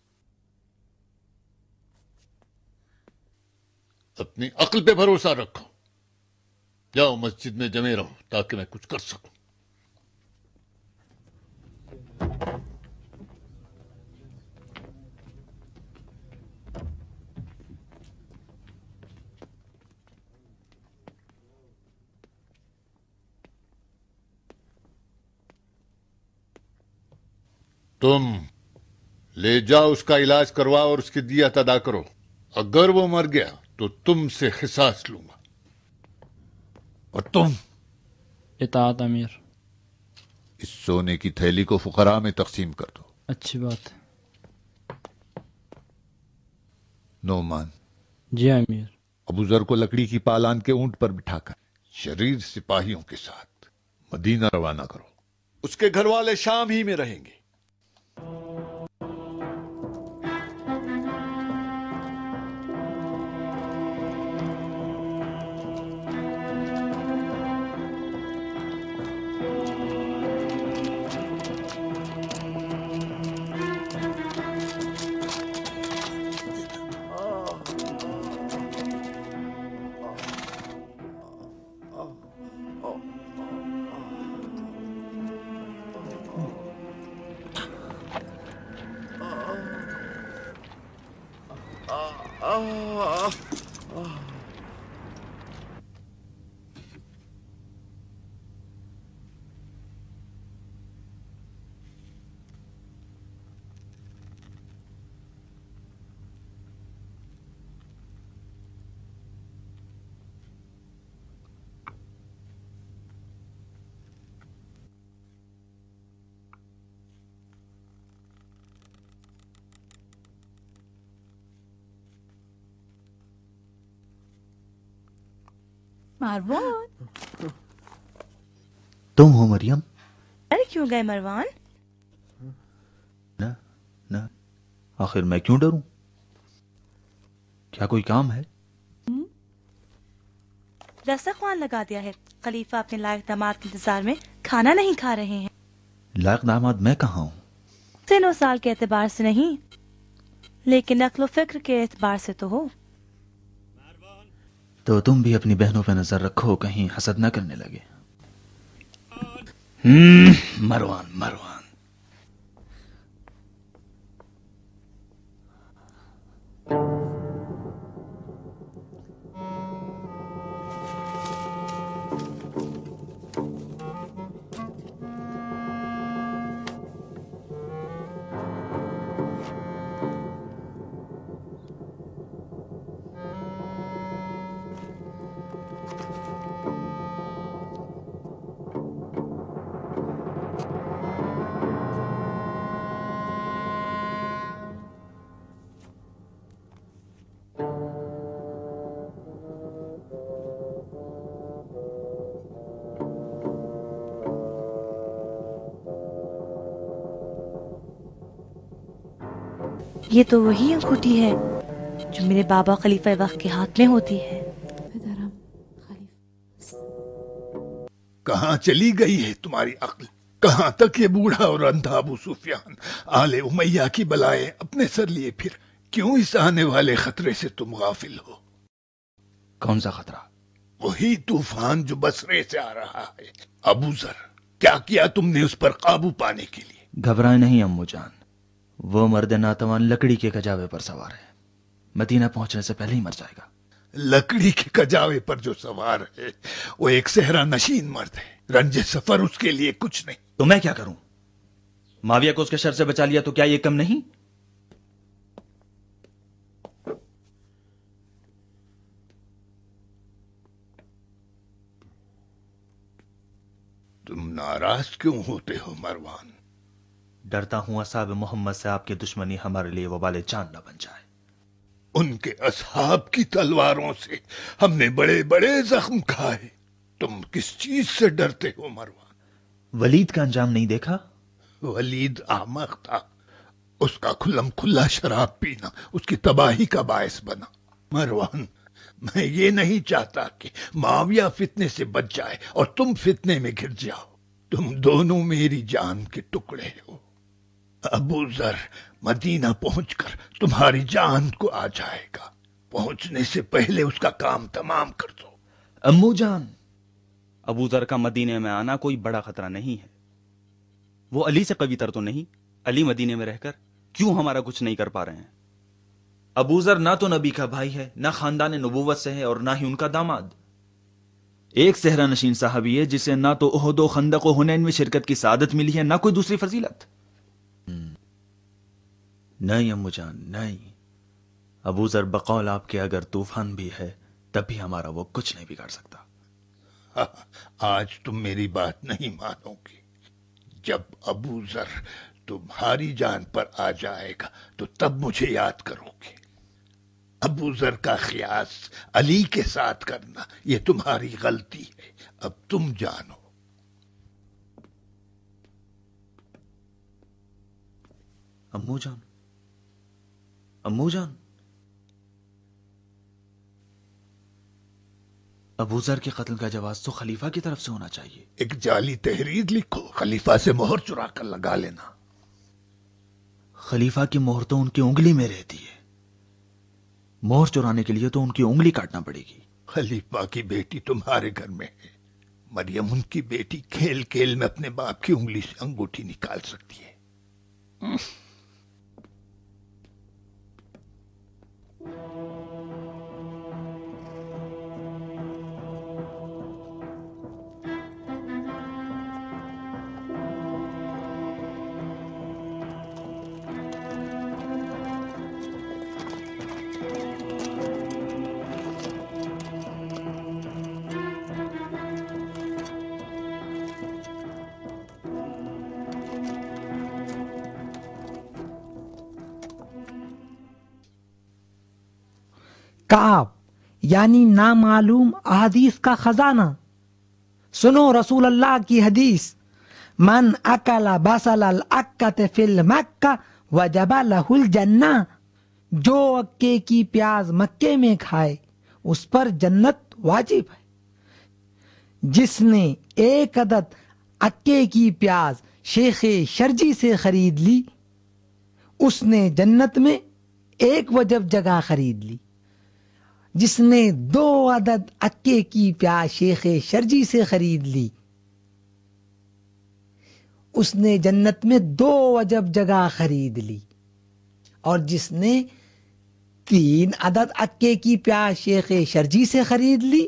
اپنی عقل پہ بھروسہ رکھو، جاؤ مسجد میں جمے رہو تاکہ میں کچھ کر سکوں۔ تم لے جاؤ، اس کا علاج کرواؤ اور اس کی دیت ادا کرو۔ اگر وہ مر گیا تو تم سے قصاص لوں گا۔ اور تم اطاعت امیر۔ اس سونے کی تھیلی کو فقراء میں تقسیم کر دو۔ اچھی بات۔ نعمان! جی امیر۔ ابو ذر کو لکڑی کی پالان کے اونٹ پر بٹھا کر شریر سپاہیوں کے ساتھ مدینہ روانہ کرو۔ اس کے گھر والے شام ہی میں رہیں گے۔ مروان! تم ہو مریم؟ ڈر کیوں گئے مروان؟ نہ آخر میں کیوں ڈروں؟ کیا کوئی کام ہے؟ دسترخوان لگا دیا ہے، خلیفہ اپنے لائق داماد کے انتظار میں کھانا نہیں کھا رہے ہیں۔ لائق داماد میں کہاں ہوں؟ سن و سال کے اعتبار سے نہیں، لیکن عقل و فکر کے اعتبار سے تو ہو۔ تو تم بھی اپنی بہنوں پہ نظر رکھو، کہیں حسد نہ کرنے لگے۔ مروان یہ تو وہی انگوٹھی ہے جو میرے بابا خلیفہ وقت کے ہاتھ میں ہوتی ہے۔ کہاں چلی گئی ہے تمہاری عقل؟ کہاں تک یہ بوڑھا اور اندھا ابو سفیان آل امیہ کی بلائیں اپنے سر لیے پھر؟ کیوں اس آنے والے خطرے سے تم غافل ہو؟ کون سا خطرہ؟ وہی طوفان جو بصرے سے آ رہا ہے۔ ابو ذر، کیا کیا تم نے اس پر قابو پانے کے لیے؟ گھبرائے نہیں امو جان، وہ مرد ناتوان لکڑی کے کجاوے پر سوار ہے، مدینہ پہنچنے سے پہلے ہی مر جائے گا۔ لکڑی کے کجاوے پر جو سوار ہے وہ ایک صحرا نشین مرد ہے، رنج سفر اس کے لیے کچھ نہیں۔ تو میں کیا کروں؟ معاویہ کو اس کے شر سے بچا لیا تو کیا یہ کم نہیں؟ تم ناراض کیوں ہوتے ہو مروان؟ ڈرتا ہوں اصحاب محمد سے آپ کی دشمنی ہمارے لیے وبال جان نہ بن جائے۔ ان کے اصحاب کی تلواروں سے ہم نے بڑے بڑے زخم کھائے، تم کس چیز سے ڈرتے ہو مروان؟ ولید کا انجام نہیں دیکھا؟ ولید احمق تھا، اس کا کھلم کھلا شراب پینا اس کی تباہی کا باعث بنا۔ مروان، میں یہ نہیں چاہتا کہ معاویہ فتنے سے بچ جائے اور تم فتنے میں گر جاؤ۔ تم دونوں میری جان کے ٹکڑے ہو۔ ابو ذر مدینہ پہنچ کر تمہاری جان کو آ جائے گا، پہنچنے سے پہلے اس کا کام تمام کر دو۔ امو جان، ابو ذر کا مدینے میں آنا کوئی بڑا خطرہ نہیں ہے، وہ علی سے قوی تر تو نہیں؟ علی مدینے میں رہ کر کیوں ہمارا کچھ نہیں کر پا رہے ہیں؟ ابو ذر نہ تو نبی کا بھائی ہے، نہ خاندان نبوت سے ہے، اور نہ ہی ان کا داماد۔ ایک صحرا نشین صحابی ہے جسے نہ تو احد و خندق و حنین میں شرکت کی سعادت ملی ہے، نہ کوئی دوسری فضیلت۔ نہیں امو جان، نہیں، ابو ذر بقول آپ کے اگر طوفان بھی ہے تب بھی ہمارا وہ کچھ نہیں بگاڑ سکتا۔ آج تم میری بات نہیں مانو گے۔ جب ابو ذر تمہاری جان پر آ جائے گا تو تب مجھے یاد کرو گے۔ ابو ذر کا قیاس علی کے ساتھ کرنا یہ تمہاری غلطی ہے، اب تم جانو۔ امو جان، امو جان، ابو ذر کے قتل کا جواز تو خلیفہ کی طرف سے ہونا چاہیے۔ ایک جعلی تحریر لکھو، خلیفہ سے مہر چرا کر لگا لینا۔ خلیفہ کی مہر تو ان کی انگلی میں رہتی ہے، مہر چرانے کے لیے تو ان کی انگلی کاٹنا پڑے گی۔ خلیفہ کی بیٹی تمہارے گھر میں ہے، مریم ان کی بیٹی کھیل کھیل میں اپنے باپ کی انگلی سے انگوٹھی نکال سکتی ہے۔ کعب یعنی نامعلوم احادیث کا خزانہ۔ سنو رسول اللہ کی حدیث، من اکل بصل العکۃ فی المکہ وجب لہ الجنہ، جو اکے کی پیاز مکے میں کھائے اس پر جنت واجب ہے۔ جس نے ایک عدد اکے کی پیاز شیخ شرجی سے خرید لی، اس نے جنت میں ایک وجب جگہ خرید لی۔ جس نے 2 عدد اکے کی پیاز شیخ شرجی سے خرید لی، اس نے جنت میں 2 وجب جگہ خرید لی۔ اور جس نے 3 عدد اکے کی پیاز شیخ شرجی سے خرید لی،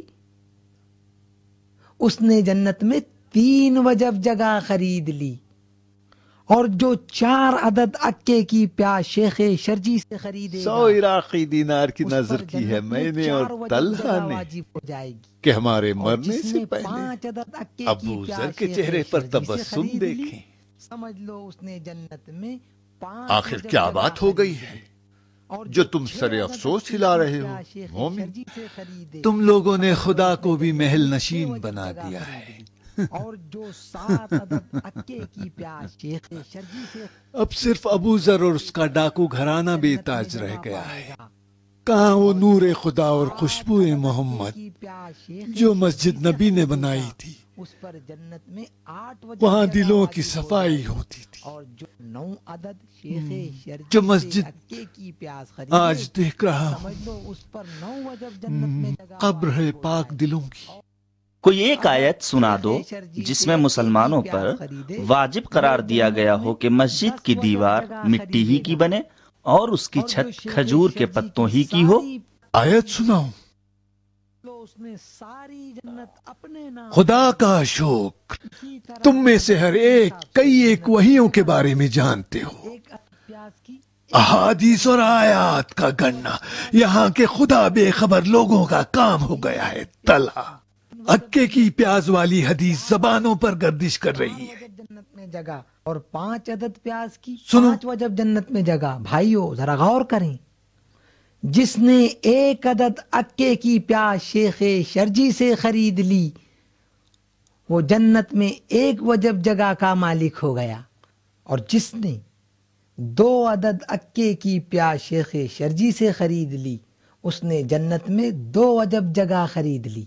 اس نے جنت میں 3 وجب جگہ خرید لی۔ اور جو 4 عدد اکے کی پیاز شیخ شرجی سے خریدے 100 عراقی دینار کی نظر کی ہے میں نے اور طلحہ نے کہ ہمارے مرنے سے پہلے ابو ذر کے چہرے پر تبسم دیکھیں۔ سمجھ لو اس نے جنت میں آخر کیا بات ہو گئی ہے جو تم سر افسوس ہلا رہے ہو؟ مومن، تم لوگوں نے خدا کو بھی محل نشین بنا دیا ہے۔ اور جو 7 عدد اکے کی پیاز شیخ شرجی سے، اب صرف ابو ذر اور اس کا ڈاکو گھرانہ بے تاج رہ گیا ہے۔ کہاں وہ نور خدا اور خوشبو محمد جو مسجد نبی نے بنائی تھی؟ اس پر جنت میں 8 وجہ وہاں جگہ دلوں واجب کی ہو صفائی جائے گی۔ ہوتی تھی۔ اور جو 9 عدد شیخ شرجی جو سے مسجد عکے کی پیاس خریدے، آج دیکھ رہا ہوں سمجھ لو اس پر 9 وجب جنت میں جگہ قبر ہے پاک دلوں کی۔ کوئی ایک آیت سنا دو جس میں مسلمانوں پر واجب قرار دیا گیا ہو کہ مسجد کی دیوار مٹی ہی کی بنے اور اس کی چھت کھجور کے پتوں ہی کی ہو۔ آیت سناؤں؟ اس نے ساری جنت اپنے نام خدا کا شکر، تم میں سے ہر ایک کئی ایک وحیوں کے بارے میں جانتے ہو۔ احادیث اور آیات کا گننا یہاں کے خدا بے خبر لوگوں کا کام ہو گیا ہے۔ تلا اکے کی پیاز والی حدیث زبانوں پر گردش کر رہی ہے۔ جنت میں جگہ اور 5 عدد پیاز کی سنو۔ 5 وجب جنت میں جگہ۔ بھائیو ذرا غور کریں، جس نے 1 عدد اکے کی پیاز شیخ شرجی سے خرید لی وہ جنت میں 1 وجب جگہ کا مالک ہو گیا، اور جس نے 2 عدد اکے کی پیاز شیخ شرجی سے خرید لی اس نے جنت میں 2 وجب جگہ خرید لی۔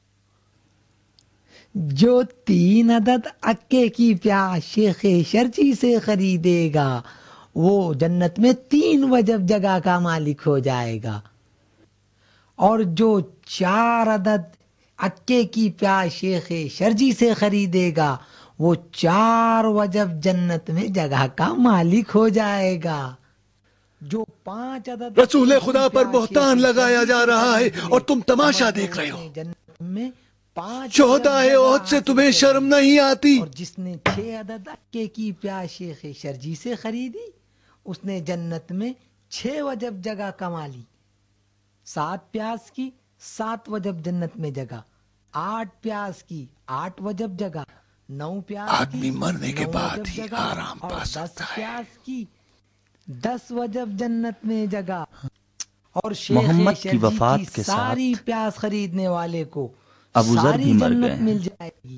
جو 3 عدد اکے کی پیاز شیخ شرجی سے خریدے گا وہ جنت میں 3 وجب جگہ کا مالک ہو جائے گا، اور جو 4 عدد اکے کی پیاز شیخ شرجی سے خریدے گا وہ 4 وجب جنت میں جگہ کا مالک ہو جائے گا۔ جو 5 عدد رسول خدا پر بہتان لگایا جا رہا ہے اور تم تماشا دیکھ رہے ہو۔ جنت میں 5 شہدائے احد سے تمہیں شرم نہیں آتی؟ اور جس نے 6 عدد اکے کی پیاز شیخ شرجی سے خریدی اس نے جنت میں 6 وجب جگہ کما لی۔ 7 پیاز کی 7 وجب جنت میں جگہ، 8 پیاز کی 8 وجب جگہ، 9 پیاز کی آدمی مرنے کے 9 بعد وجب ہی جگہ، آرام اور پا 10 سکتا ہے۔ پیاز کی 10 وجب جنت میں جگہ، اور شیخ محمد کی شرجی وفات کے ساری ساتھ پیاز خریدنے والے کو ابو ذر ساری بھی مر جنت گئے ہیں۔ مل جائے گی۔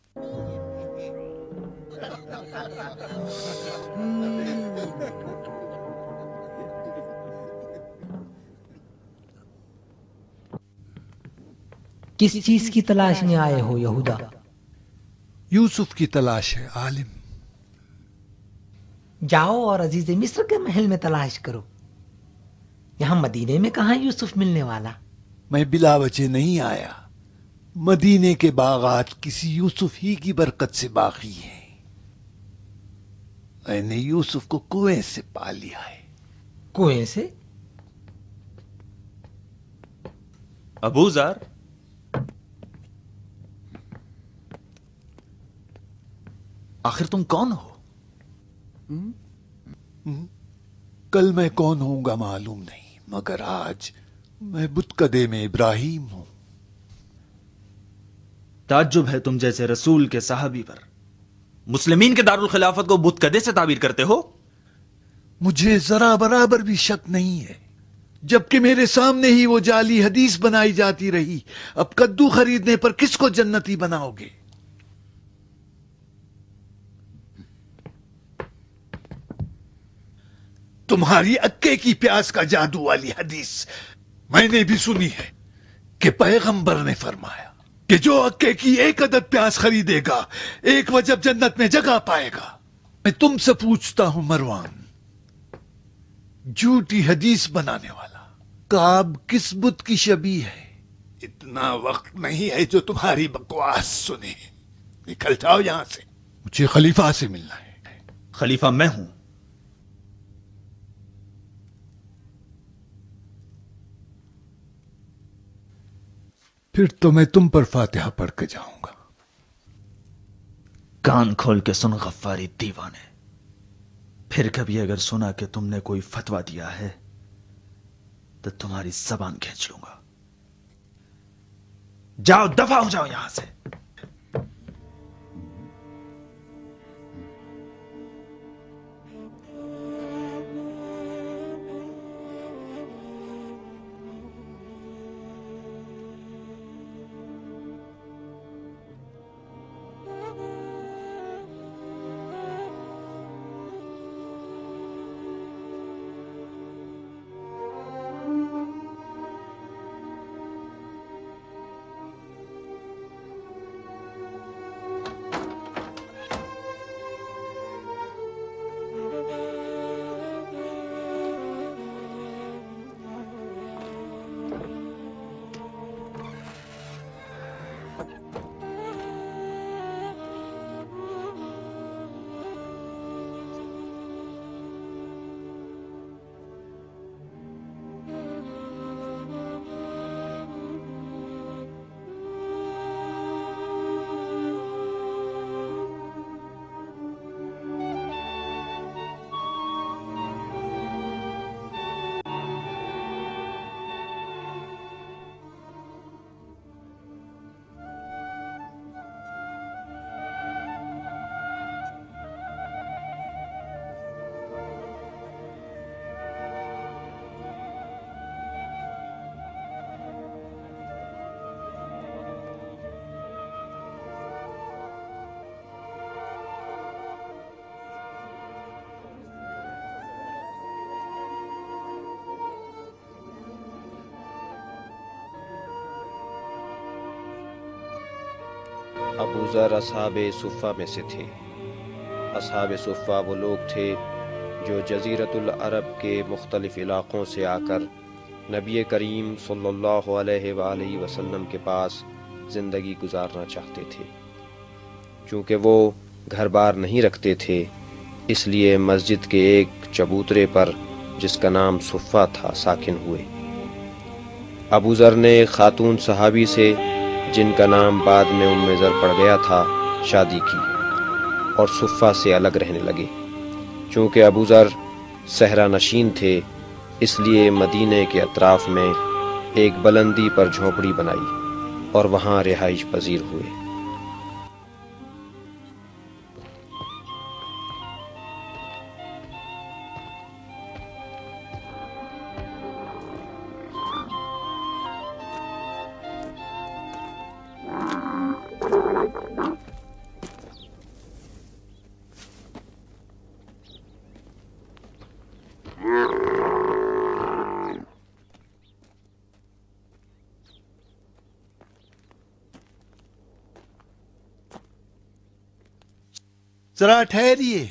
کس چیز کی تلاش میں آئے ہو یہودا؟ یوسف کی تلاش ہے عالم۔ جاؤ اور عزیز مصر کے محل میں تلاش کرو، یہاں مدینے میں کہاں یوسف ملنے والا؟ میں بلا وجہ نہیں آیا، مدینے کے باغات کسی یوسف ہی کی برکت سے باقی ہیں۔ میں نے یوسف کو کنویں سے پا لیا ہے۔ کنویں سے؟ ابو ذر، آخر تم کون ہو؟ کل میں کون ہوں گا معلوم نہیں، مگر آج میں بتکدے میں ابراہیم ہوں۔ تعجب ہے تم جیسے رسول کے صحابی پر مسلمین کے دارالخلافت کو بت کدے سے تعبیر کرتے ہو۔ مجھے ذرا برابر بھی شک نہیں ہے، جبکہ میرے سامنے ہی وہ جعلی حدیث بنائی جاتی رہی۔ اب کدو خریدنے پر کس کو جنتی بناؤ گے؟ تمہاری اکے کی پیاز کا جادو والی حدیث میں نے بھی سنی ہے کہ پیغمبر نے فرمایا کہ جو اکے کی 1 عدد پیاز خریدے گا 1 وجب جنت میں جگہ پائے گا۔ میں تم سے پوچھتا ہوں مروان، جھوٹی حدیث بنانے والا، کعب کس بت کی شبیہ ہے؟ اتنا وقت نہیں ہے جو تمہاری بکواس سنے۔ نکل جاؤ یہاں سے، مجھے خلیفہ سے ملنا ہے۔ خلیفہ میں ہوں۔ پھر تو میں تم پر فاتحہ پڑھ کے جاؤں گا۔ کان کھول کے سن غفاری دیوانے، پھر کبھی اگر سنا کہ تم نے کوئی فتویٰ دیا ہے تو تمہاری زبان کھینچ لوں گا۔ جاؤ، دفع ہو جاؤ یہاں سے۔ ابو ذر اصحاب صفہ میں سے تھے۔ اصحاب صفہ وہ لوگ تھے جو جزیرۃ العرب کے مختلف علاقوں سے آ کر نبی کریم صلی اللہ علیہ وآلہ وسلم کے پاس زندگی گزارنا چاہتے تھے۔ چونکہ وہ گھر بار نہیں رکھتے تھے، اس لیے مسجد کے ایک چبوترے پر جس کا نام صفہ تھا ساکن ہوئے۔ ابو ذر نے ایک خاتون صحابی سے جن کا نام بعد میں ام ذر پڑ گیا تھا شادی کی اور صفہ سے الگ رہنے لگے۔ چونکہ ابو ذر صحرا نشین تھے، اس لیے مدینے کے اطراف میں ایک بلندی پر جھونپڑی بنائی اور وہاں رہائش پذیر ہوئے۔ ذرا ٹھہریے۔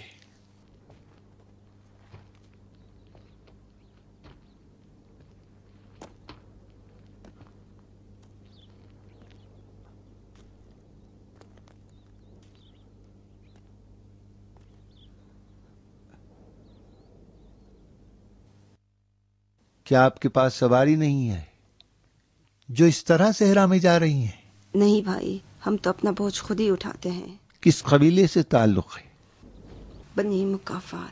کیا آپ کے پاس سواری نہیں ہے جو اس طرح صحرا میں جا رہی ہیں؟ نہیں بھائی، ہم تو اپنا بوجھ خود ہی اٹھاتے ہیں۔ کس قبیلے سے تعلق ہے؟ بنی مکافات۔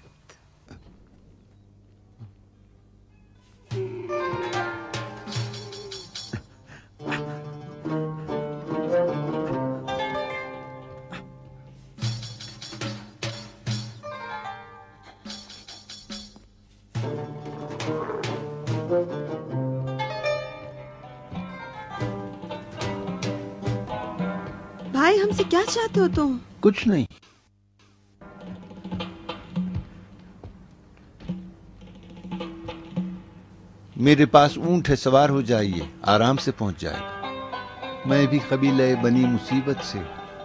بھائی ہم سے کیا چاہتے ہو تم؟ کچھ نہیں۔ میرے پاس اونٹ ہے، سوار ہو جائیے، آرام سے پہنچ جائے گا۔ میں بھی قبیلہ بنی مصیبت سے۔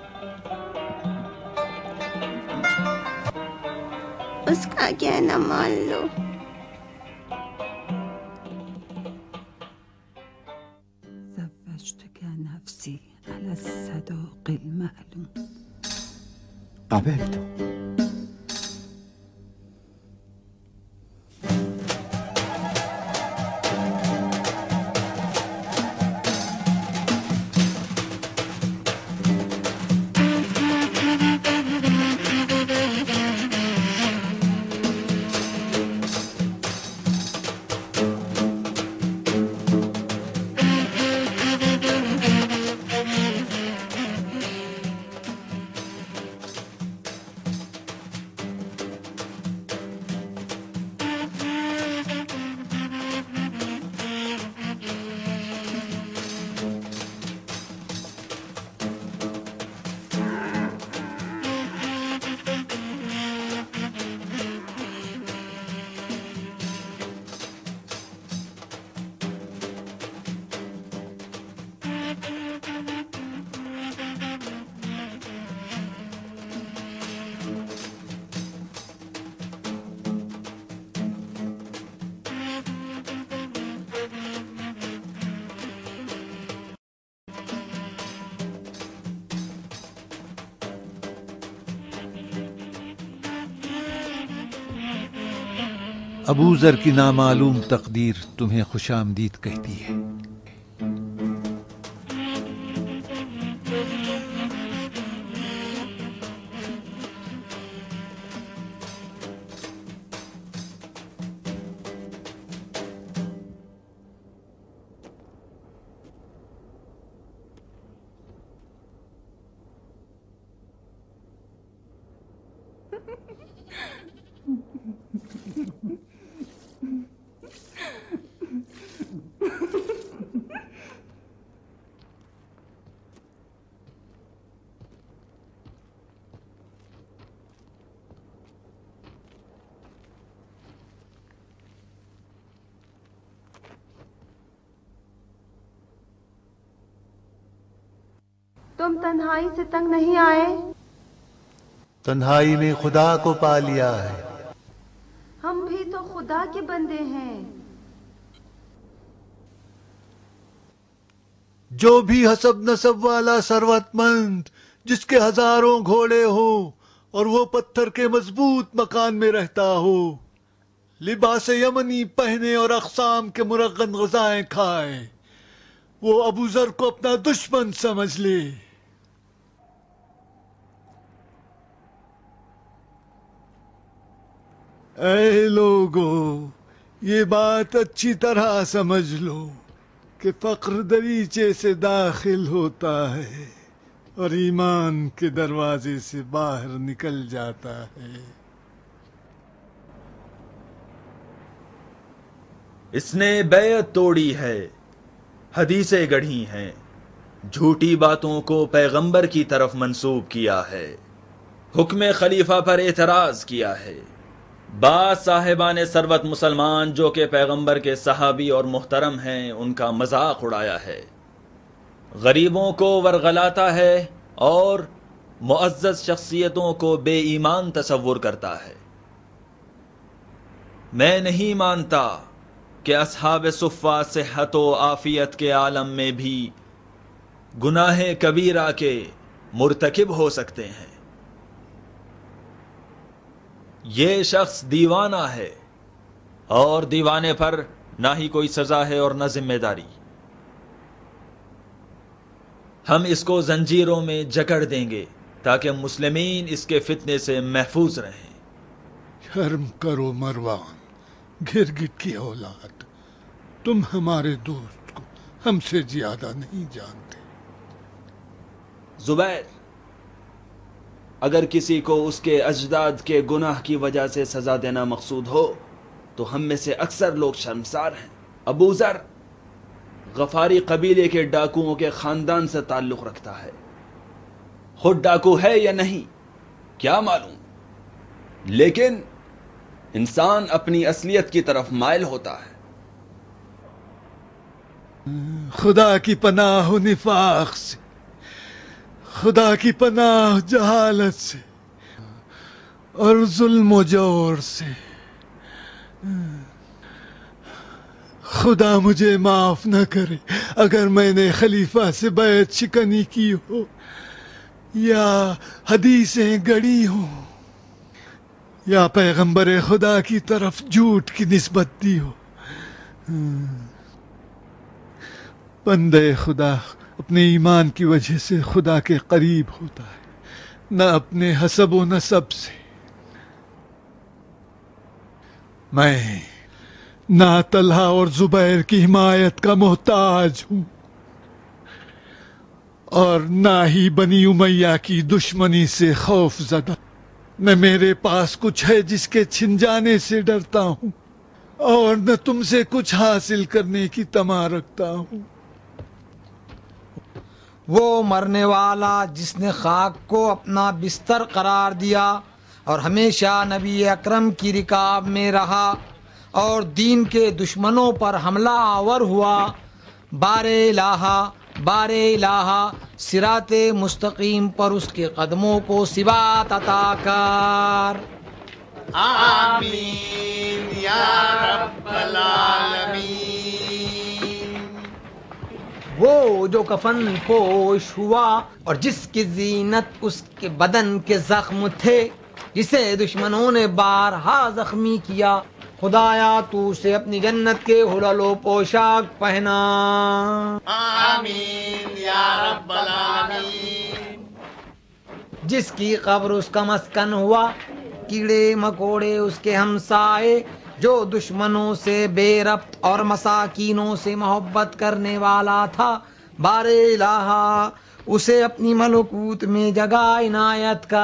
اس کا کہنا مان لو۔ زوجتك نفسي على الصداق المعلوم. قبلت. ابو ذر کی نامعلوم تقدیر تمہیں خوش آمدید کہتی ہے۔ तुम तन्हाई से तंग नहीं आए? तन्हाई में खुदा को पा लिया है। हम भी तो खुदा के बंदे हैं। जो भी हसब नसब वाला सरवतमंद, जिसके हजारों घोड़े हो और वो पत्थर के मजबूत मकान में रहता हो, लिबास यमनी पहने और अक़साम के मुरगन ग़िज़ाएं खाए, वो अबू ज़र को अपना दुश्मन समझ ले। ऐ लोगों, ये बात अच्छी तरह समझ लो कि फक्र दरीचे से दाखिल होता है और ईमान के दरवाजे से बाहर निकल जाता है। इसने बैत तोड़ी है, हदीसें गढ़ी हैं, झूठी बातों को पैगंबर की तरफ मंसूब किया है, हुक्म खलीफा पर एतराज किया है। बाज साहिबान सरवत मुसलमान जो कि पैगंबर के सहाबी और मुहतरम हैं, उनका मजाक उड़ाया है, गरीबों को वरगलाता है और मुअज़्ज़ज़ शख्सियतों को बेईमान तसव्वुर करता है। मैं नहीं मानता कि अस्हाब सुफ़्फ़ा सेहत व आफियत के आलम में भी गुनाह कबीरा के मुर्तकिब हो सकते हैं। ये शख्स दीवाना है और दीवाने पर ना ही कोई सजा है और न जिम्मेदारी। हम इसको जंजीरों में जकड़ देंगे ताकि मुस्लिमीन इसके फितने से महफूज रहें। शर्म करो मरवान, गिरगिट की औलाद, तुम हमारे दोस्त को हमसे ज्यादा नहीं जानते। जुबैर, अगर किसी को उसके अजदाद के गुनाह की वजह से सजा देना मकसूद हो तो हम में से अक्सर लोग शर्मसार हैं। अबू ज़र गफारी कबीले के डाकुओं के खानदान से ताल्लुक़ रखता है। खुद डाकू है या नहीं क्या मालूम, लेकिन इंसान अपनी असलियत की तरफ माइल होता है। खुदा की पनाह निफाक से, खुदा की पनाह जहालत से और जुल्म जोर से। खुदा मुझे माफ न करे अगर मैंने खलीफा से बैत शिकनी की हो या हदीसें गढ़ी हो या पैगंबर खुदा की तरफ झूठ की निस्बत दी हो। बंदे खुदा अपने ईमान की वजह से खुदा के करीब होता है, न अपने हसब व नसब से। मैं ना तलहा और जुबैर की हिमायत का मोहताज हूं और ना ही बनी उमैया की दुश्मनी से खौफ ज़दा। न मेरे पास कुछ है जिसके छिन जाने से डरता हूं और न तुमसे कुछ हासिल करने की तमा रखता हूं। वो मरने वाला जिसने खाक को अपना बिस्तर करार दिया और हमेशा नबी अकरम की रिकाब में रहा और दीन के दुश्मनों पर हमला आवर हुआ, बारे इलाहा सिराते मुस्तकीम पर उसके कदमों को सिबात अता कर। आमीन या रब्बल आलमीन। वो जो कफन पोश हुआ और जिसकी जीनत उसके बदन के जख्म थे, जिसे दुश्मनों ने बारहा जख्मी किया, खुदाया तू उसे अपनी जन्नत के हुललो पोशाक पहना। आमीन या रब्बल आमीन। जिसकी कब्र उसका मस्कन हुआ, कीड़े मकोड़े उसके हमसाए, जो दुश्मनों से बेरब्त और मसाकीनों से मोहब्बत करने वाला था, बारे इलाहा उसे अपनी मलकूत में जगह इनायत का।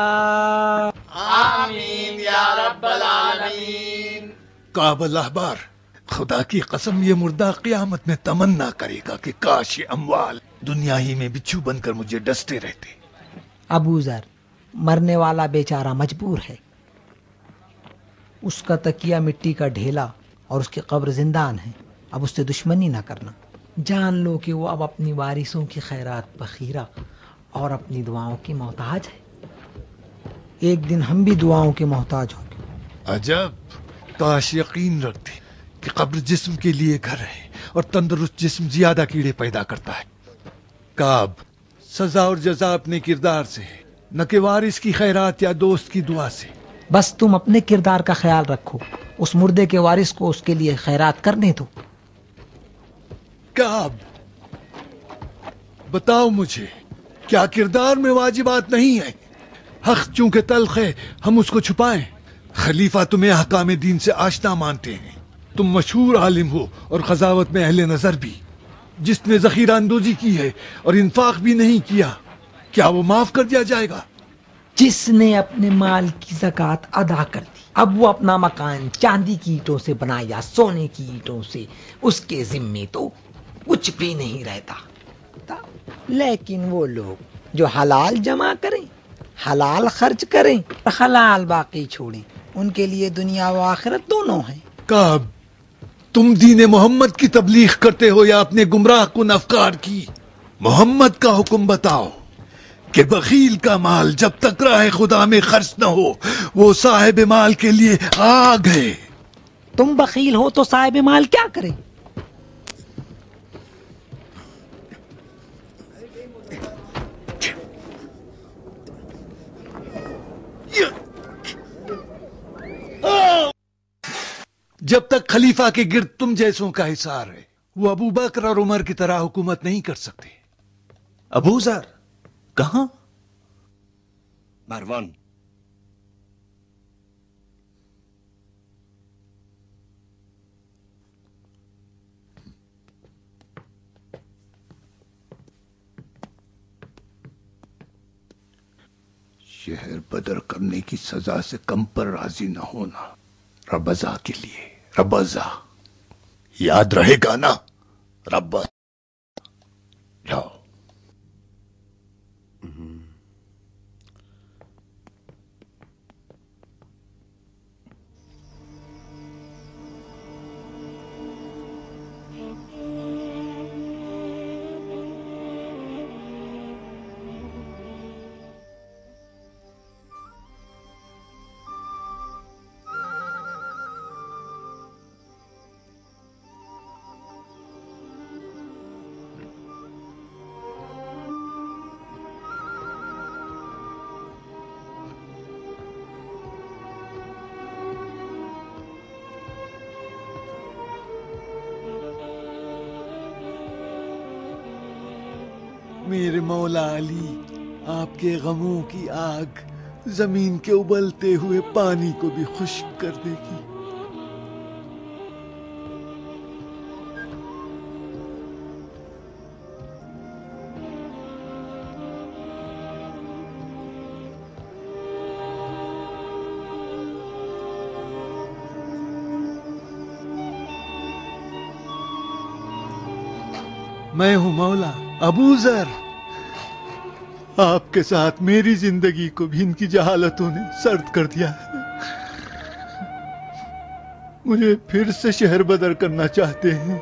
आमीन या रब्बल आमीन। काबल अहबार, खुदा की कसम ये मुर्दा क़यामत में तमन्ना करेगा कि काश ये अमवाल दुनिया ही में बिच्छू बनकर मुझे डसते रहते। अबू ज़र, मरने वाला बेचारा मजबूर है, उसका तकिया मिट्टी का ढेला और उसकी कब्र जिंदान है। अब उससे दुश्मनी ना करना, जान लो कि वो अब अपनी वारिसों की खैरात बखीरा اور اپنی دعاؤں کی محتاج ہے. ایک دن ہم بھی دعاؤں کے محتاج ہوں گے. عجب، کاش یقین رکھتے کہ قبر جسم کے لیے گھر ہے اور تندرست جسم زیادہ کیڑے پیدا کرتا ہے. کعب، سزا اور جزا اپنے کردار سے ہے، نہ کہ وارث کی خیرات یا دوست کی دعا سے. بس تم اپنے کردار کا خیال رکھو، اس مردے کے وارث کو اس کے لیے خیرات کرنے دو. کعب، بتاؤ مجھے، کیا کردار میں واجبات نہیں ہیں؟ حق چونکہ تلخ ہے ہم اس کو چھپائیں. خلیفہ تمہیں احکام دین سے آشنا مانتے ہیں. تم مشہور عالم ہو اور قضاوت میں اہل نظر بھی. جس نے ذخیرہ اندوزی کی ہے اور انفاق بھی نہیں کیا، کیا وہ معاف کر دیا جائے گا؟ جس نے اپنے مال کی زکوٰۃ ادا کر دی، اب وہ اپنا مکان چاندی کی اینٹوں سے بنا یا سونے کی اینٹوں سے، اس کے ذمے تو کچھ بھی نہیں رہتا. لیکن وہ لوگ جو حلال جمع کریں، حلال خرچ کریں، حلال باقی چھوڑیں، ان کے لیے دنیا و آخرت دونوں ہیں. کعب، تم دین محمد کی تبلیغ کرتے ہو یا اپنے گمراہ کن افکار کی؟ محمد کا حکم بتاؤ کہ بخیل کا مال جب تک راہ خدا میں خرچ نہ ہو وہ صاحب مال کے لیے آگ ہے. تم بخیل ہو تو صاحب مال کیا کرے؟ جب تک خلیفہ کے گرد تم جیسوں کا حصار ہے وہ ابو بکر اور عمر کی طرح حکومت نہیں کر سکتے. ابو ذر کہاں؟ مروان، شہر بدر کرنے کی سزا سے کم پر راضی نہ ہونا ربضا کے لیے. ربضا یاد رہے گا نا؟ ربضا. جاؤ. میرے مولا علی، آپ کے غموں کی آگ زمین کے ابلتے ہوئے پانی کو بھی خشک کر دے گی. میں ہوں مولا ابو ذر. آپ کے ساتھ میری زندگی کو بھی ان کی جہالتوں نے سرد کر دیا ہے. مجھے پھر سے شہر بدر کرنا چاہتے ہیں.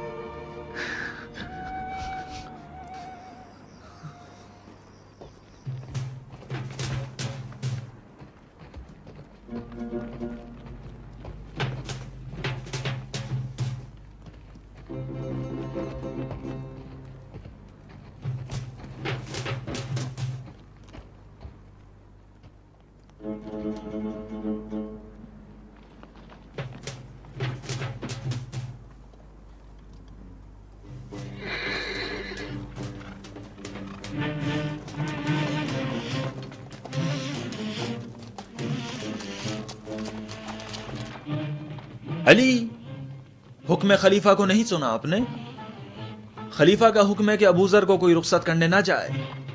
علی، حکم خلیفہ کو نہیں سنا آپ نے؟ خلیفہ کا حکم ہے کہ ابو ذر کو کوئی رخصت کرنے نہ جائے.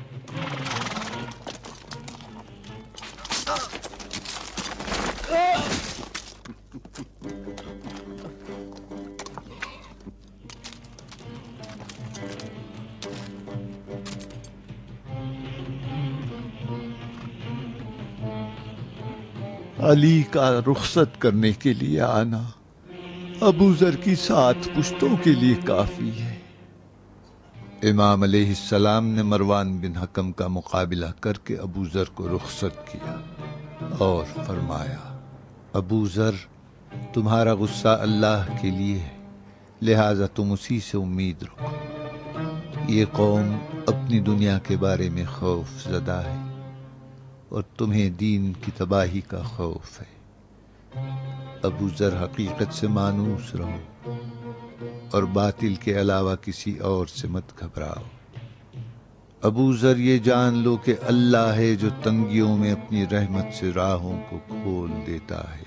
علی کا رخصت کرنے کے لیے آنا ابو ذر کی 7 پشتوں کے لیے کافی ہے. امام علیہ السلام نے مروان بن حکم کا مقابلہ کر کے ابو ذر کو رخصت کیا اور فرمایا، ابو ذر، تمہارا غصہ اللہ کے لیے ہے، لہٰذا تم اسی سے امید رکھو۔ یہ قوم اپنی دنیا کے بارے میں خوف زدہ ہے اور تمہیں دین کی تباہی کا خوف ہے۔ ابو ذر، حقیقت سے مانوس رہو اور باطل کے علاوہ کسی اور سے مت گھبراؤ۔ ابو ذر، یہ جان لو کہ اللہ ہے جو تنگیوں میں اپنی رحمت سے راہوں کو کھول دیتا ہے۔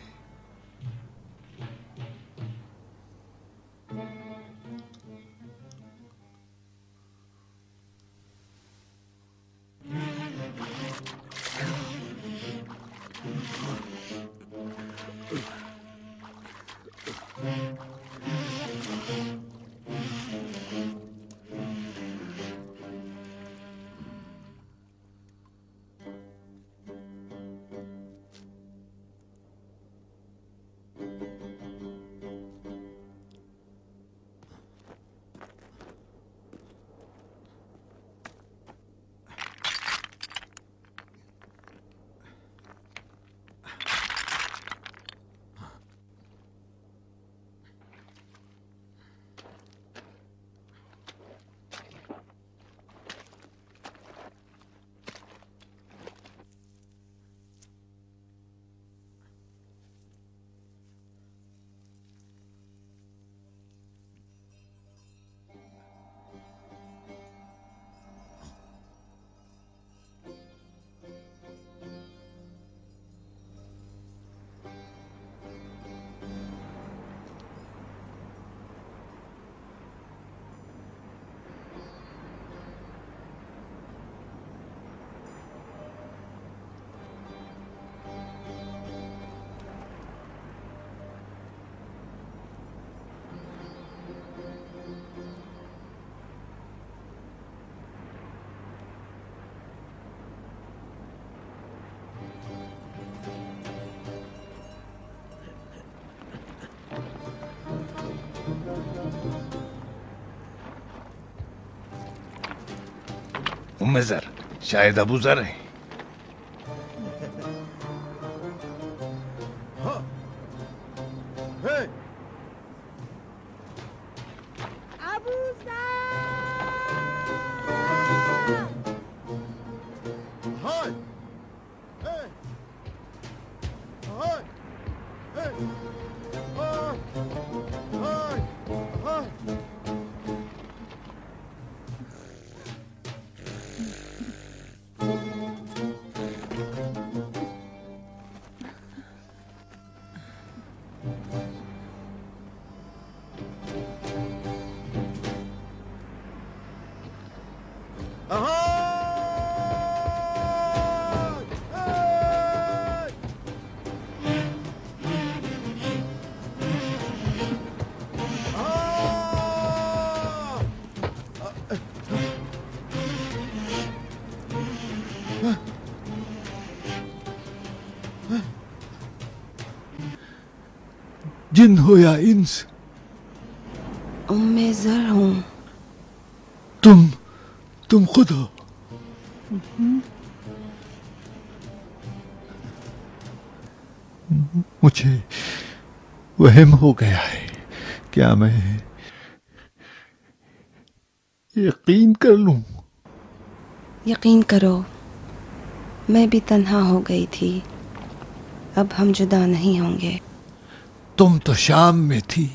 ام ذر، شاید ابو ذر ہیں۔ جن ہو یا انس؟ ام ذر ہوں۔ تم خود ہو؟ مجھے وہم ہو گیا ہے، کیا میں یقین کر لوں؟ یقین کرو، میں بھی تنہا ہو گئی تھی، اب ہم جدا نہیں ہوں گے۔ تم تو شام میں تھی۔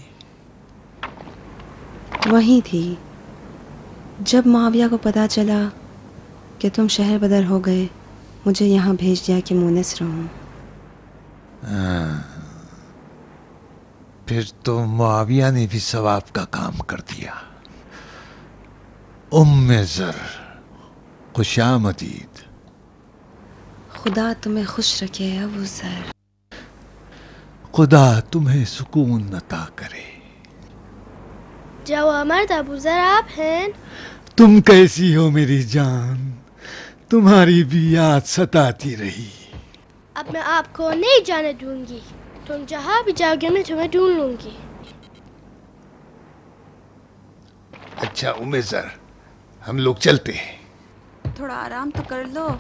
وہی تھی، جب معاویہ کو پتا چلا کہ تم شہر بدر ہو گئے، مجھے یہاں بھیج دیا کہ مونس رہوں۔ پھر تو معاویہ نے بھی ثواب کا کام کر دیا۔ ام ذر، خوش آمدید۔ خدا تمہیں خوش رکھے ابو ذر۔ خدا تمہیں سکون عطا کرے۔ جوامرد ابو ذر آپ ہیں؟ تم کیسی ہو میری جان؟ تمہاری بھی یاد ستاتی رہی۔ اب میں آپ کو نہیں جانے دوں گی، تم جہاں بھی جاؤ گے میں تمہیں ڈھونڈ لوں گی۔ اچھا ام ذر، हम लोग चलते हैं। थोड़ा आराम तो कर लो।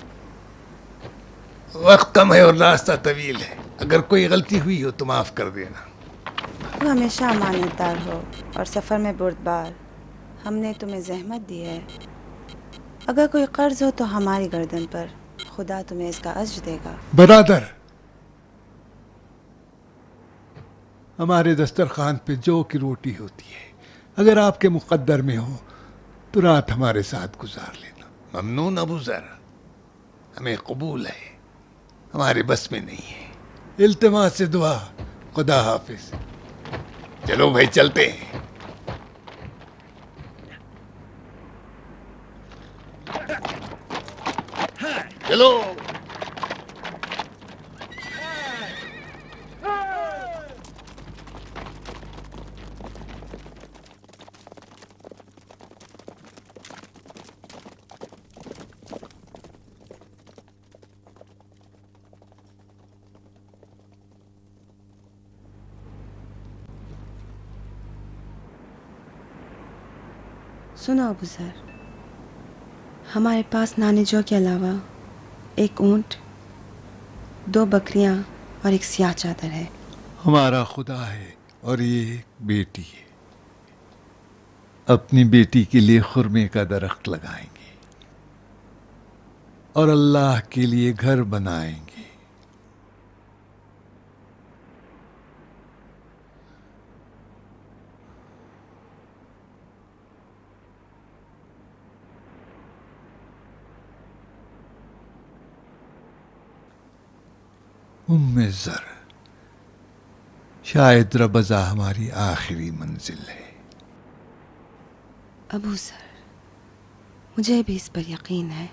वक्त कम है और रास्ता तवील है। अगर कोई गलती हुई हो तो माफ कर देना। तुम हमेशा अमानतदार हो और सफ़र में बुर्दबार। हमने तुम्हें जहमत दी है। अगर कोई कर्ज हो तो हमारी गर्दन पर, खुदा तुम्हें इसका अज्र देगा। बरादर, हमारे दस्तरखान पे जौ की रोटी होती है। अगर आपके मुकद्दर में हो तो रात हमारे साथ गुजार लेना। ममनून अबू ज़र, हमें कबूल है, हमारे बस में नहीं है। इल्तिमास से दुआ। खुदा हाफिज। चलो भाई चलते हैं। चलो। सुनो अबू ज़र, हमारे पास नानी जो के अलावा एक ऊंट, 2 बकरियां और एक स्याह चादर है। हमारा खुदा है और ये एक बेटी है। अपनी बेटी के लिए खुरमे का दरख्त लगाएंगे और अल्लाह के लिए घर बनाएंगे। उम्मे ज़र, शायद रबज़ा हमारी आखिरी मंजिल है। अबू ज़र, मुझे भी इस पर यकीन है।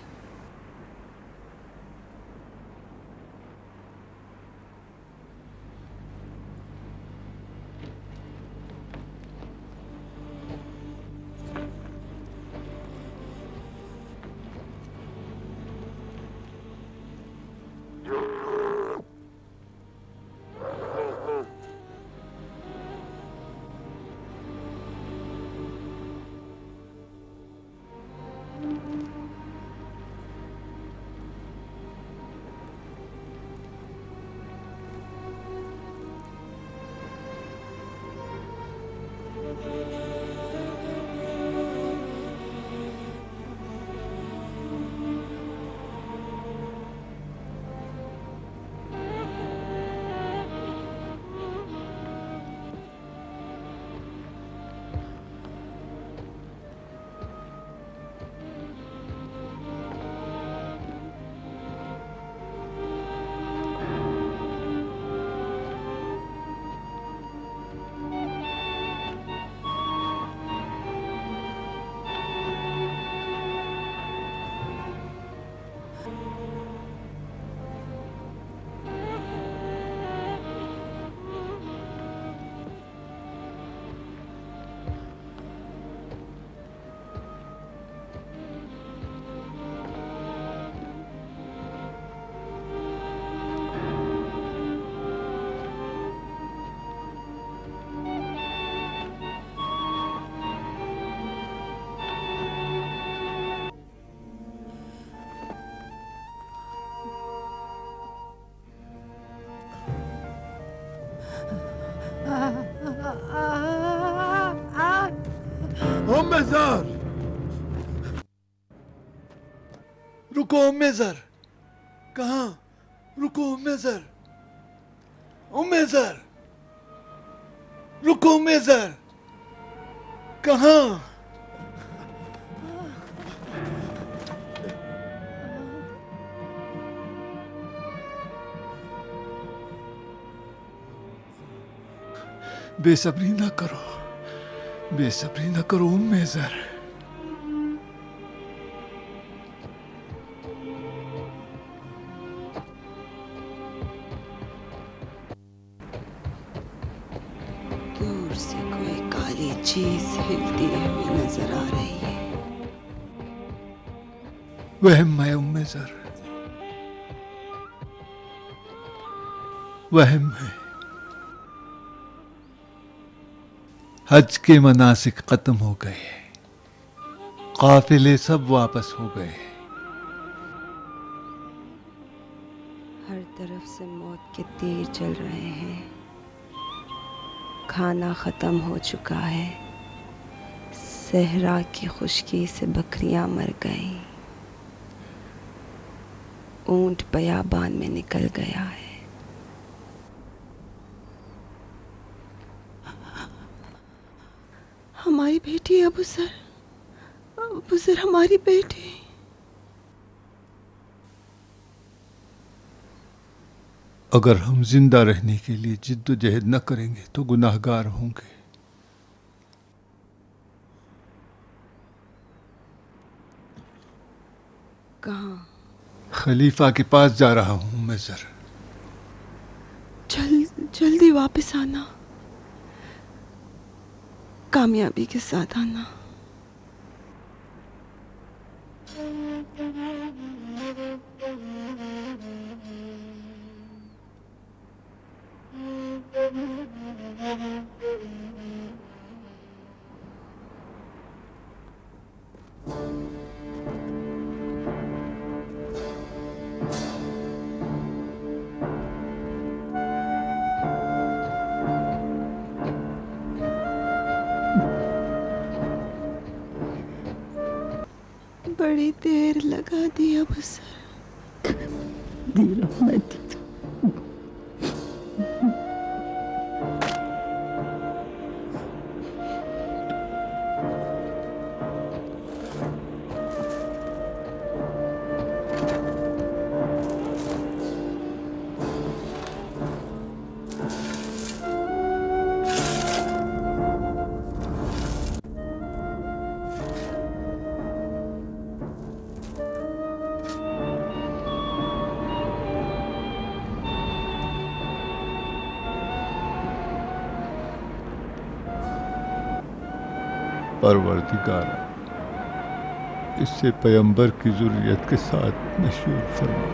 उम्मे ज़र, रुको उम्मे ज़र। कहाँ? रुको उम्मे ज़र। उम्मे ज़र, रुको उम्मे ज़र। कहाँ? बेसब्री ना करो, बेसब्री न करो उम्मे ज़र। दूर से कोई काली चीज हिलती हुई नजर आ रही है। वहम है उम्मे ज़र, वहम है। हज के मनासिक खत्म हो गए, काफिले सब वापस हो गए। हर तरफ से मौत के तीर चल रहे हैं। खाना खत्म हो चुका है। सहरा की खुश्की से बकरियां मर गईं। ऊंट बयाबान में निकल गया है। हमारी बेटी अबू सर हमारी बेटी। अगर हम जिंदा रहने के लिए जिद्दोजहद न करेंगे तो गुनाहगार होंगे। कहाँ? खलीफा के पास जा रहा हूं मैं सर। जल्दी वापस आना, कामयाबी के साथ आना। बड़ी देर लगा दी अबू सर। परवरदिगारा, इससे पैगंबर की ज़ुर्रियत के साथ मशहूर फरमा।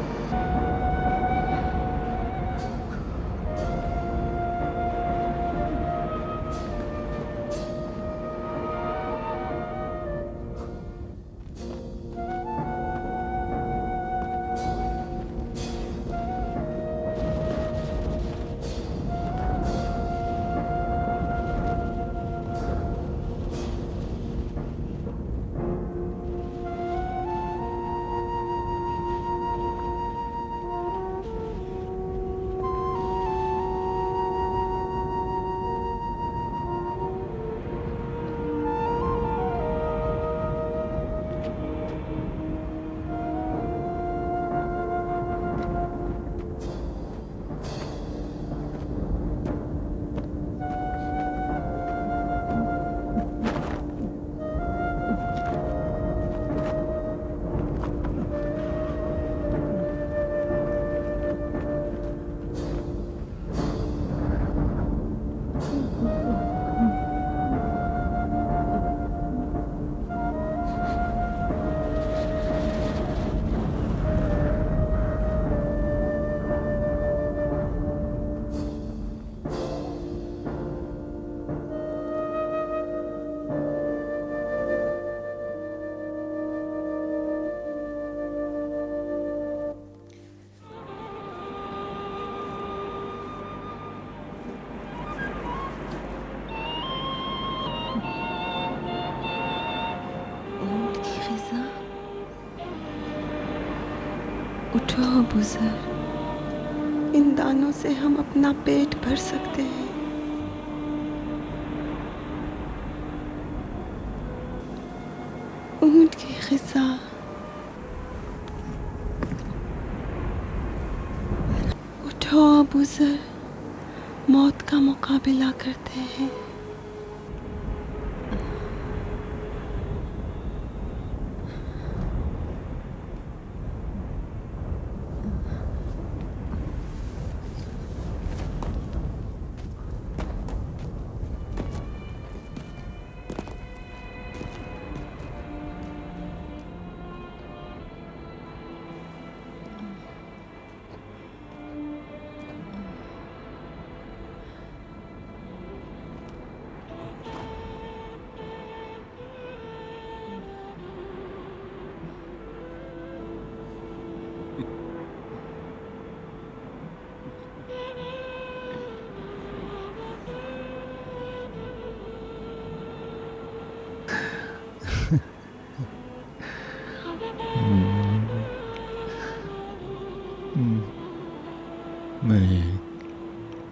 उठो अबू सर, इन दानों से हम अपना पेट भर सकते हैं। ऊंट की ग़िज़ा। उठो अबू सर, मौत का मुकाबला करते हैं।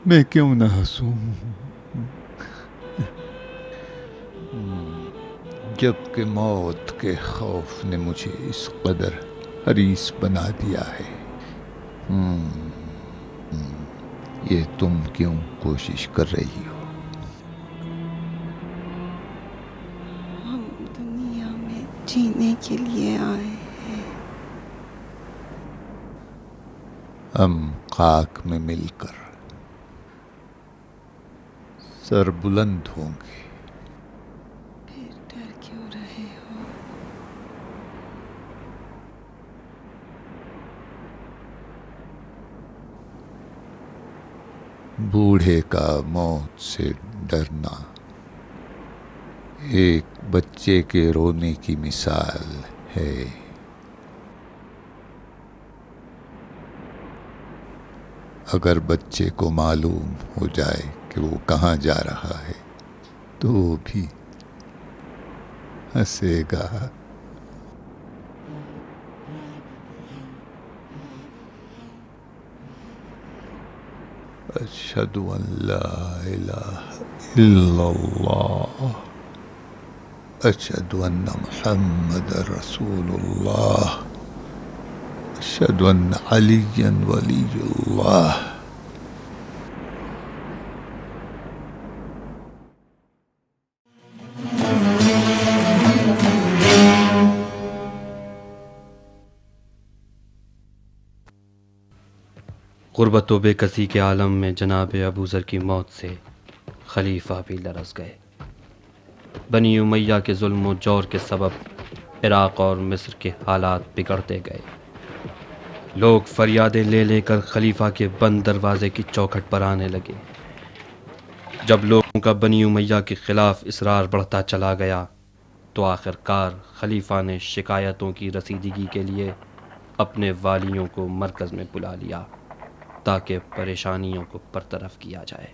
میں کیوں نہ ہنسوں جب کہ موت کے خوف نے مجھے اس قدر حریص بنا دیا ہے. یہ تم کیوں کوشش کر رہی ہو؟ ہم دنیا میں جینے کے لیے آئے ہیں. ہم خاک میں مل کر سر بلند ہوں گے. پھر ڈر کیوں رہے ہو؟ بوڑھے کا موت سے ڈرنا ایک بچے کے رونے کی مثال ہے. اگر بچے کو معلوم ہو جائے کہ وہ کہاں جا رہا ہے تو وہ بھی ہنسے گا. اشہد ان لا الہ الا اللہ اشہد ان محمد رسول اللہ اشہد ان علی ولی اللہ. غربت و بے کسی کے عالم میں جناب ابو ذر کی موت سے خلیفہ بھی لرز گئے. بنی امیہ کے ظلم و جور کے سبب عراق اور مصر کے حالات بگڑتے گئے. لوگ فریادیں لے لے کر خلیفہ کے بند دروازے کی چوکھٹ پر آنے لگے. جب لوگوں کا بنی امیہ کے خلاف اصرار بڑھتا چلا گیا تو آخر کار خلیفہ نے شکایتوں کی رسیدگی کے لیے اپنے والیوں کو مرکز میں بلا لیا تاکہ پریشانیوں کو برطرف کیا جائے.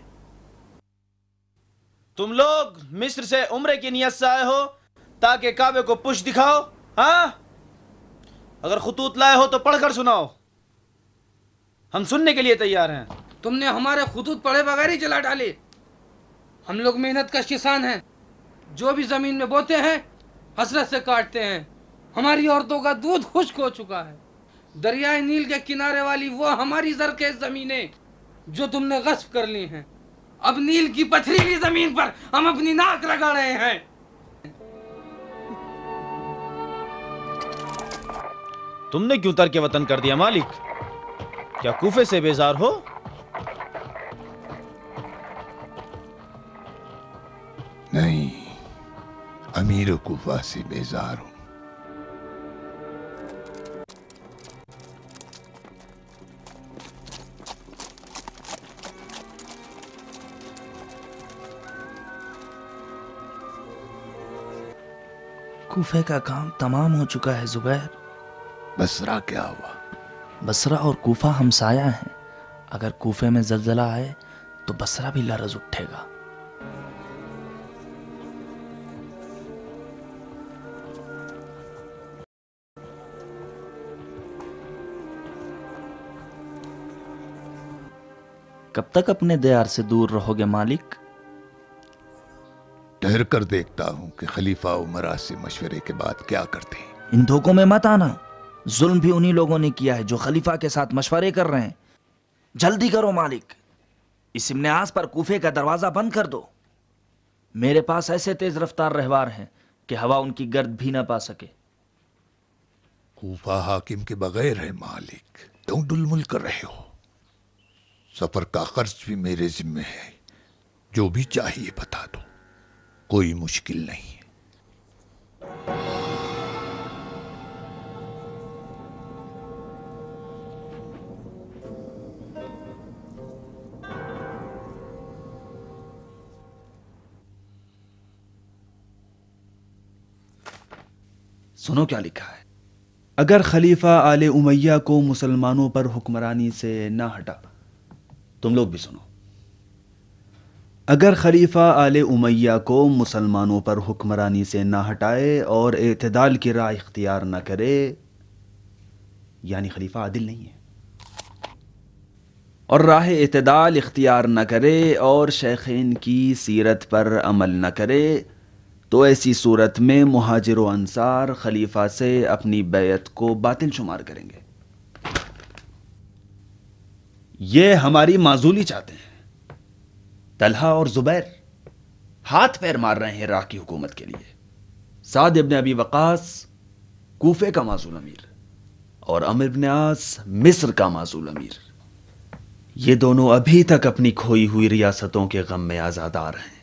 تم لوگ مصر سے عمرے کی نیت سے آئے ہو تاکہ کعبے کو پشت دکھاؤ؟ ہاں، اگر خطوط لائے ہو تو پڑھ کر سناؤ، ہم سننے کے لیے تیار ہیں. تم نے ہمارے خطوط پڑھے بغیر ہی جلا ڈالے. ہم لوگ محنت کش کسان ہیں، جو بھی زمین میں بوتے ہیں حسرت سے کاٹتے ہیں. ہماری عورتوں کا دودھ خشک ہو چکا ہے. دریائے نیل کے کنارے والی وہ ہماری زرخیز زمینیں جو تم نے غصب کر لی ہیں، اب نیل کی پتھریلی زمین پر ہم اپنی ناک لگا رہے ہیں. تم نے کیوں ترک وطن کر دیا مالک؟ کیا کوفے سے بیزار ہو؟ نہیں، امیر کوفہ سے بیزار ہوں. کوفے کا کام تمام ہو چکا ہے زبیر. بصرہ کیا ہوا؟ بصرہ اور کوفہ ہمسایہ ہیں. اگر کوفے میں زلزلہ آئے تو بصرہ بھی لرز اٹھے گا. کب تک اپنے دیار سے دور رہو گے مالک؟ ٹھہر کر دیکھتا ہوں کہ خلیفہ عمرا سے مشورے کے بعد کیا کرتے ہیں. ان دھوکوں میں مت آنا. ظلم بھی انہی لوگوں نے کیا ہے جو خلیفہ کے ساتھ مشورے کر رہے ہیں. جلدی کرو مالک، اس ابن عاص پر کوفے کا دروازہ بند کر دو. میرے پاس ایسے تیز رفتار رہوار ہیں کہ ہوا ان کی گرد بھی نہ پا سکے. کوفہ حاکم کے بغیر ہے مالک، کیوں ڈلمل کر رہے ہو؟ سفر کا خرچ بھی میرے ذمہ ہے. جو بھی چاہیے بتا دو، کوئی مشکل نہیں ہے. سنو کیا لکھا ہے. اگر خلیفہ آل امیہ کو مسلمانوں پر حکمرانی سے نہ ہٹا، تم لوگ بھی سنو. اگر خلیفہ آل امیہ کو مسلمانوں پر حکمرانی سے نہ ہٹائے اور اعتدال کی راہ اختیار نہ کرے، یعنی خلیفہ عادل نہیں ہے. اور راہ اعتدال اختیار نہ کرے اور شیخین کی سیرت پر عمل نہ کرے تو ایسی صورت میں مہاجر و انصار خلیفہ سے اپنی بیعت کو باطل شمار کریں گے۔ یہ ہماری معزولی چاہتے ہیں۔ طلحہ اور زبیر ہاتھ پیر مار رہے ہیں راہ کی حکومت کے لیے۔ سعد ابن ابی وقاص کوفے کا معزول امیر اور عمرو ابن عاص مصر کا معزول امیر، یہ دونوں ابھی تک اپنی کھوئی ہوئی ریاستوں کے غم میں آزادار ہیں۔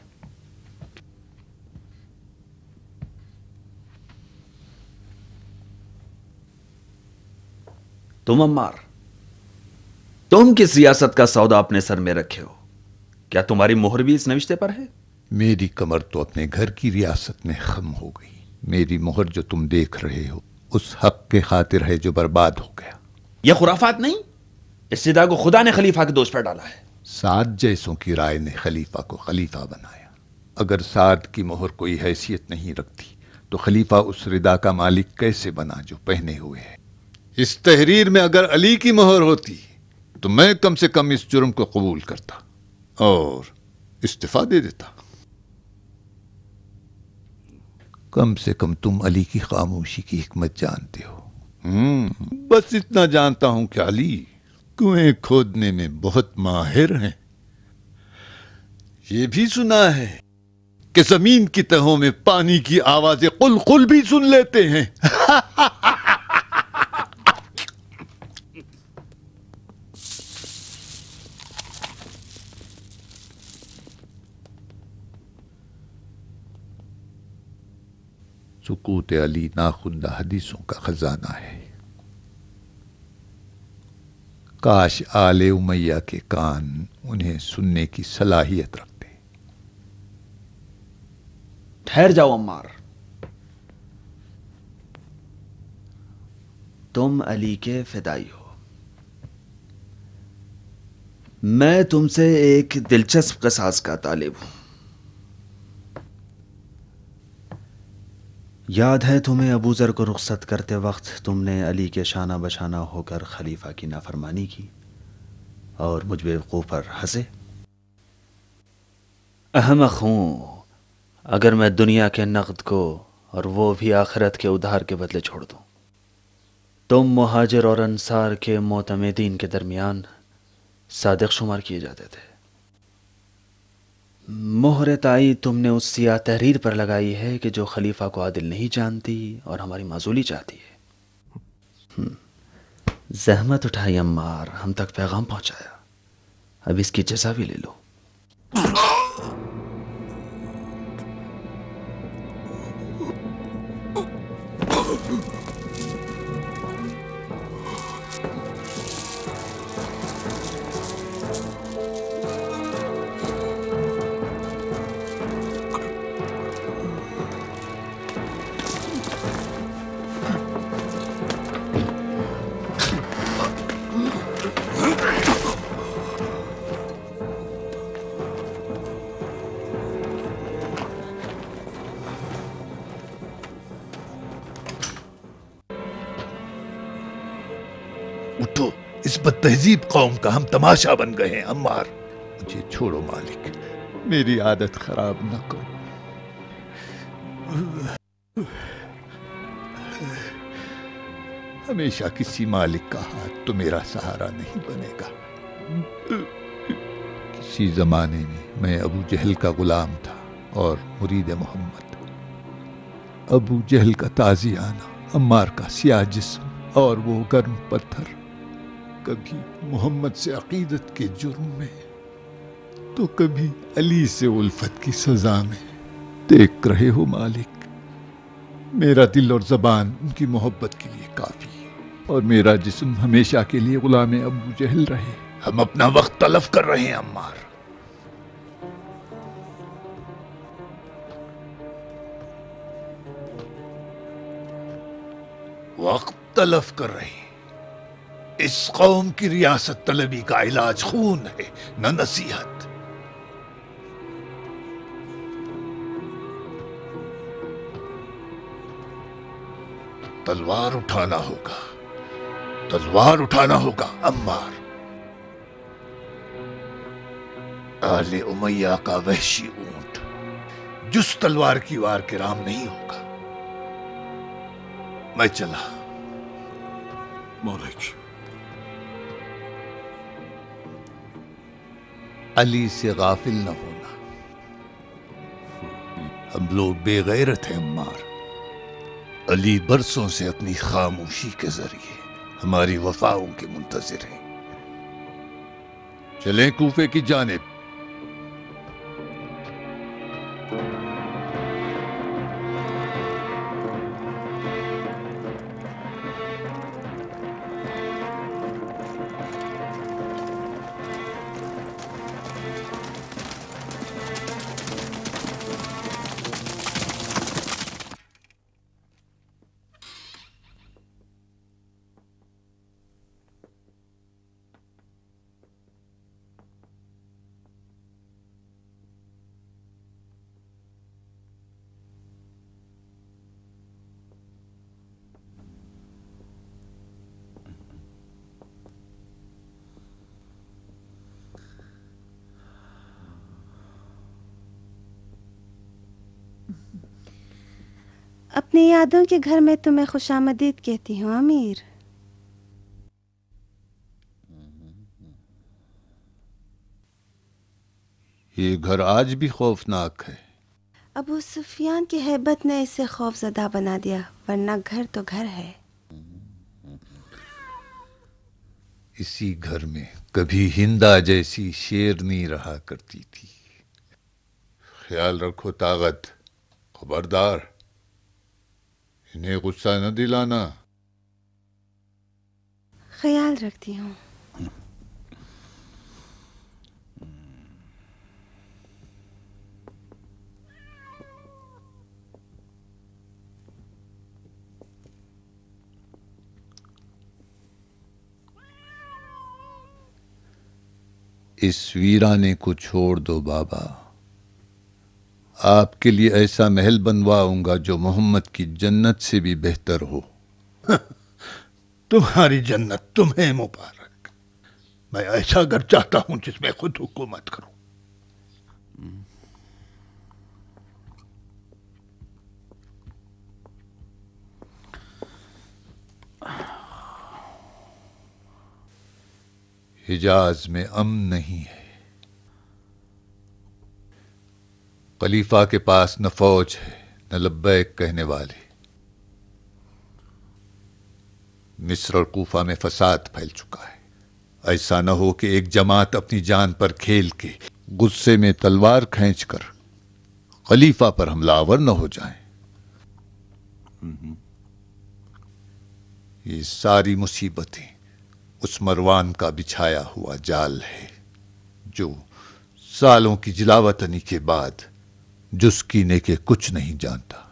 تم عمار، تم کس ریاست کا سودا اپنے سر میں رکھے ہو؟ کیا تمہاری مہر بھی اس نوشتے پر ہے؟ میری کمر تو اپنے گھر کی ریاست میں خم ہو گئی۔ میری مہر جو تم دیکھ رہے ہو اس حق کے خاطر ہے جو برباد ہو گیا۔ یہ خرافات نہیں، استدعاء کو خدا نے خلیفہ کے دوش پر ڈالا ہے۔ سعد جیسوں کی رائے نے خلیفہ کو خلیفہ بنایا۔ اگر سعد کی مہر کوئی حیثیت نہیں رکھتی تو خلیفہ اس ردا کا مالک کیسے بنا جو پہنے ہوئے ہے؟ اس تحریر میں اگر علی کی مہر ہوتی تو میں کم سے کم اس جرم کو قبول کرتا اور استعفیٰ دے دیتا۔ کم سے کم تم علی کی خاموشی کی حکمت جانتے ہو۔ بس اتنا جانتا ہوں کہ علی کنویں کھودنے میں بہت ماہر ہیں۔ یہ بھی سنا ہے کہ زمین کی تہوں میں پانی کی آوازیں قلقل بھی سن لیتے ہیں۔ سکوت علی ناخندہ حدیثوں کا خزانہ ہے۔ کاش آل امیہ کے کان انہیں سننے کی صلاحیت رکھتے۔ ٹھہر جاؤ عمار، تم علی کے فدائی ہو۔ میں تم سے ایک دلچسپ قصاص کا طالب ہوں۔ یاد ہے تمہیں ابو ذر کو رخصت کرتے وقت تم نے علی کے شانہ بشانہ ہو کر خلیفہ کی نافرمانی کی اور مجھ بیوقوف پر ہنسے؟ احمق ہوں اگر میں دنیا کے نقد کو اور وہ بھی آخرت کے ادھار کے بدلے چھوڑ دوں۔ تم مہاجر اور انصار کے معتمدین کے درمیان صادق شمار کیے جاتے تھے۔ مہر تائید تم نے اس سیاہ تحریر پر لگائی ہے کہ جو خلیفہ کو عادل نہیں جانتی اور ہماری معزولی چاہتی ہے۔ زحمت اٹھائی عمار، ہم تک پیغام پہنچایا، اب اس کی جزا بھی لے لو۔ اٹھو، اس بد تہذیب قوم کا ہم تماشا بن گئے ہیں۔ عمار مجھے چھوڑو مالک، میری عادت خراب نہ کرو۔ ہمیشہ کسی مالک کا ہاتھ تو میرا سہارا نہیں بنے گا۔ کسی زمانے میں ابو جہل کا غلام تھا اور مرید محمد۔ ابو جہل کا تازیانہ، عمار کا سیاہ جسم اور وہ گرم پتھر، کبھی محمد سے عقیدت کے جرم میں تو کبھی علی سے الفت کی سزا میں۔ دیکھ رہے ہو مالک، میرا دل اور زبان ان کی محبت کے لیے کافی ہے اور میرا جسم ہمیشہ کے لیے غلام ابو جہل رہے۔ ہم اپنا وقت تلف کر رہے ہیں عمار۔ وقت تلف کر رہے ہیں۔ اس قوم کی ریاست طلبی کا علاج خون ہے، نہ نصیحت۔ تلوار اٹھانا ہوگا، تلوار اٹھانا ہوگا عمار۔ आले उमैया का वहशी ऊंट जिस तलवार की वार के राम नहीं होगा। मैं चला। मौलिक, अली से गाफिल न होना। हम लोग बेगैरत हैं अम्मार। अली बरसों से अपनी खामोशी के जरिए हमारी वफाओं के मुंतजिर हैं। चलें कूफे की जानिब। अपनी यादों के घर में तुम्हें खुशामदीद कहती हूँ अमीर। ये घर आज भी खौफनाक है। अबू सुफियान की हैबत ने इसे खौफजदा बना दिया, वरना घर तो घर है। इसी घर में कभी हिंदा जैसी शेरनी रहा करती थी। ख्याल रखो ताकत, खबरदार इन्हें गुस्सा न दिलाना। ख्याल रखती हूँ। इस वीराने को छोड़ दो बाबा। आपके लिए ऐसा महल बनवाऊंगा जो मोहम्मद की जन्नत से भी बेहतर हो। तुम्हारी जन्नत तुम्हें मुबारक। मैं ऐसा घर चाहता हूं जिसमें खुद हुकूमत करूं। हिजाज में अमन नहीं है। खलीफा के पास न फौज है न लब्बैक कहने वाले। मिस्र और कूफा में फसाद फैल चुका है। ऐसा न हो कि एक जमात अपनी जान पर खेल के गुस्से में तलवार खींचकर खलीफा पर हमलावर न हो जाए। ये सारी मुसीबतें उस मरवान का बिछाया हुआ जाल है जो सालों की जिलावतनी के बाद जुस्कीने के कुछ नहीं जानता।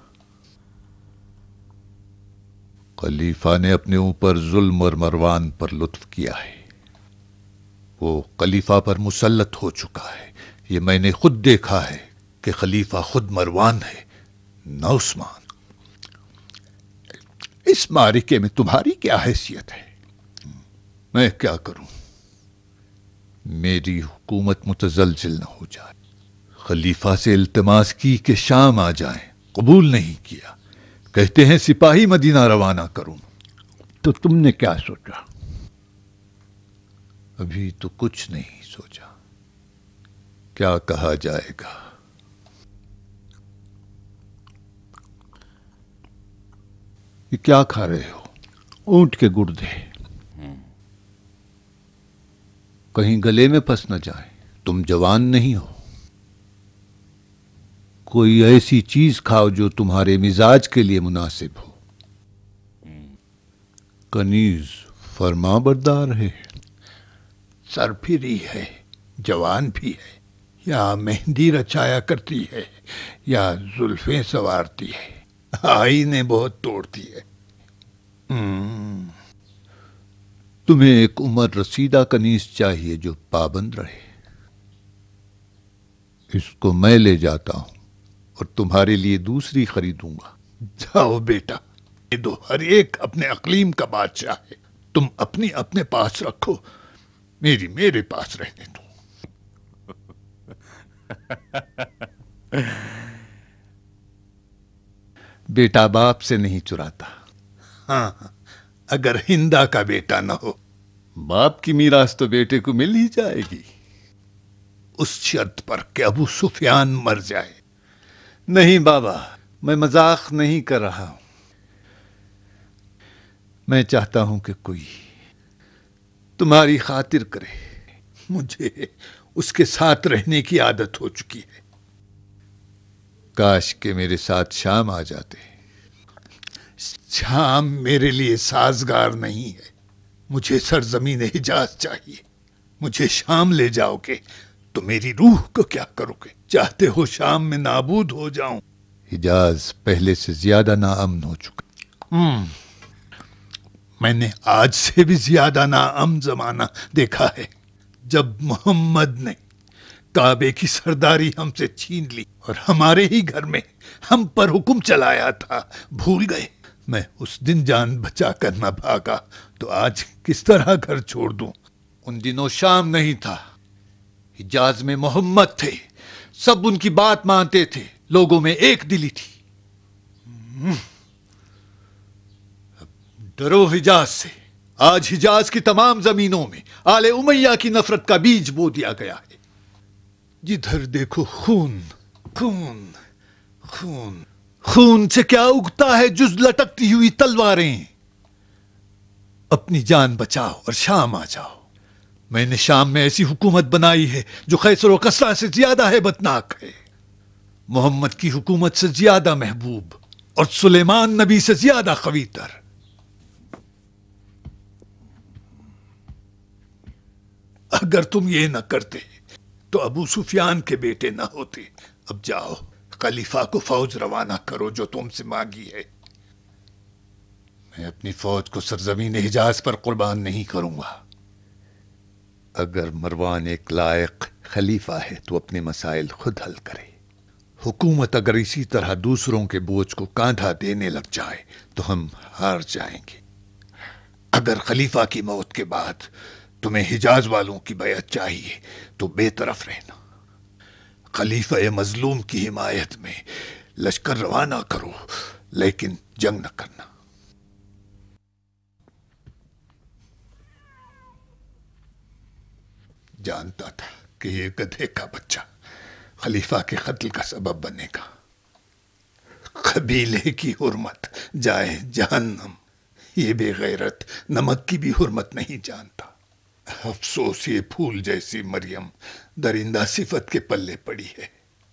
खलीफा ने अपने ऊपर जुल्म और मरवान पर लुत्फ किया है। वो खलीफा पर मुसल्लत हो चुका है। ये मैंने खुद देखा है कि खलीफा खुद मरवान है न उस्मान। इस मारिके में तुम्हारी क्या हैसियत है? मैं क्या करूं? मेरी हुकूमत मुतजलजिल न हो जाए। खलीफा से इल्तिमास की कि शाम आ जाए, कबूल नहीं किया। कहते हैं सिपाही मदीना रवाना करूं। तो तुमने क्या सोचा? अभी तो कुछ नहीं सोचा। क्या कहा जाएगा? ये क्या खा रहे हो? ऊंट के गुर्दे। कहीं गले में फंस न जाए। तुम जवान नहीं हो। कोई ऐसी चीज खाओ जो तुम्हारे मिजाज के लिए मुनासिब हो। कनीज फरमाबरदार है, सरफिरी है, जवान भी है। या मेहंदी रचाया करती है या जुल्फें संवारती है। आईने बहुत तोड़ती है। तुम्हें एक उम्र रसीदा कनीज चाहिए जो पाबंद रहे। इसको मैं ले जाता हूं और तुम्हारे लिए दूसरी खरीदूंगा। जाओ बेटा, ये दो हर एक अपने अकलीम का बादशाह है। तुम अपनी अपने पास रखो, मेरी मेरे पास रहने दो। बेटा बाप से नहीं चुराता। हाँ, अगर हिंदा का बेटा न हो, बाप की मीरास तो बेटे को मिल ही जाएगी, उस शर्त पर कि अबू सुफियान मर जाए। नहीं बाबा, मैं मजाक नहीं कर रहा हूं। मैं चाहता हूं कि कोई तुम्हारी खातिर करे। मुझे उसके साथ रहने की आदत हो चुकी है। काश के मेरे साथ शाम आ जाते। शाम मेरे लिए साजगार नहीं है। मुझे सरजमीन हिजाज चाहिए। मुझे शाम ले जाओगे तो मेरी रूह को क्या करोगे? चाहते हो शाम में नाबूद हो जाऊं? हिजाज पहले से ज्यादा नाअमन हो चुका। मैंने आज से भी ज्यादा नाअमन जमाना देखा है, जब मोहम्मद ने काबे की सरदारी हमसे छीन ली और हमारे ही घर में हम पर हुक्म चलाया था। भूल गए? मैं उस दिन जान बचा कर न भागा तो आज किस तरह घर छोड़ दूं? उन दिनों शाम नहीं था, हिजाज में मोहम्मद थे। सब उनकी बात मानते थे। लोगों में एक दिली थी। डरो हिजाज से। आज हिजाज की तमाम जमीनों में आले उमैया की नफरत का बीज बो दिया गया है। जिधर देखो खून, खून, खून। खून से क्या उगता है? जुज लटकती हुई तलवारें। अपनी जान बचाओ और शाम आ जाओ। मैंने शाम में ऐसी हुकूमत बनाई है जो खैसर और कसरा से ज्यादा हैबतनाक है, मोहम्मद की हुकूमत से ज्यादा महबूब और सुलेमान नबी से ज्यादा खवीतर। अगर तुम ये न करते तो अबू सुफियान के बेटे न होते। अब जाओ, खलीफा को फौज रवाना करो जो तुमसे मांगी है। मैं अपनी फौज को सरजमीन हिजाज पर कुर्बान नहीं करूंगा। अगर मरवान एक लायक खलीफा है तो अपने मसाइल खुद हल करे। हुकूमत अगर इसी तरह दूसरों के बोझ को कांधा देने लग जाए तो हम हार जाएंगे। अगर खलीफा की मौत के बाद तुम्हें हिजाज वालों की बैअत चाहिए तो बेतरफ रहना। खलीफा मजलूम की हिमायत में लश्कर रवाना करो, लेकिन जंग न करना। जानता था कि ये गधे का बच्चा खलीफा के कत्ल का सबब बनेगा। कबीले की हुर्मत जाए जहन्नम। ये बेगैरत नमक की भी हुर्मत नहीं जानता। अफसोस ये फूल जैसी मरियम दरिंदा सिफत के पल्ले पड़ी है।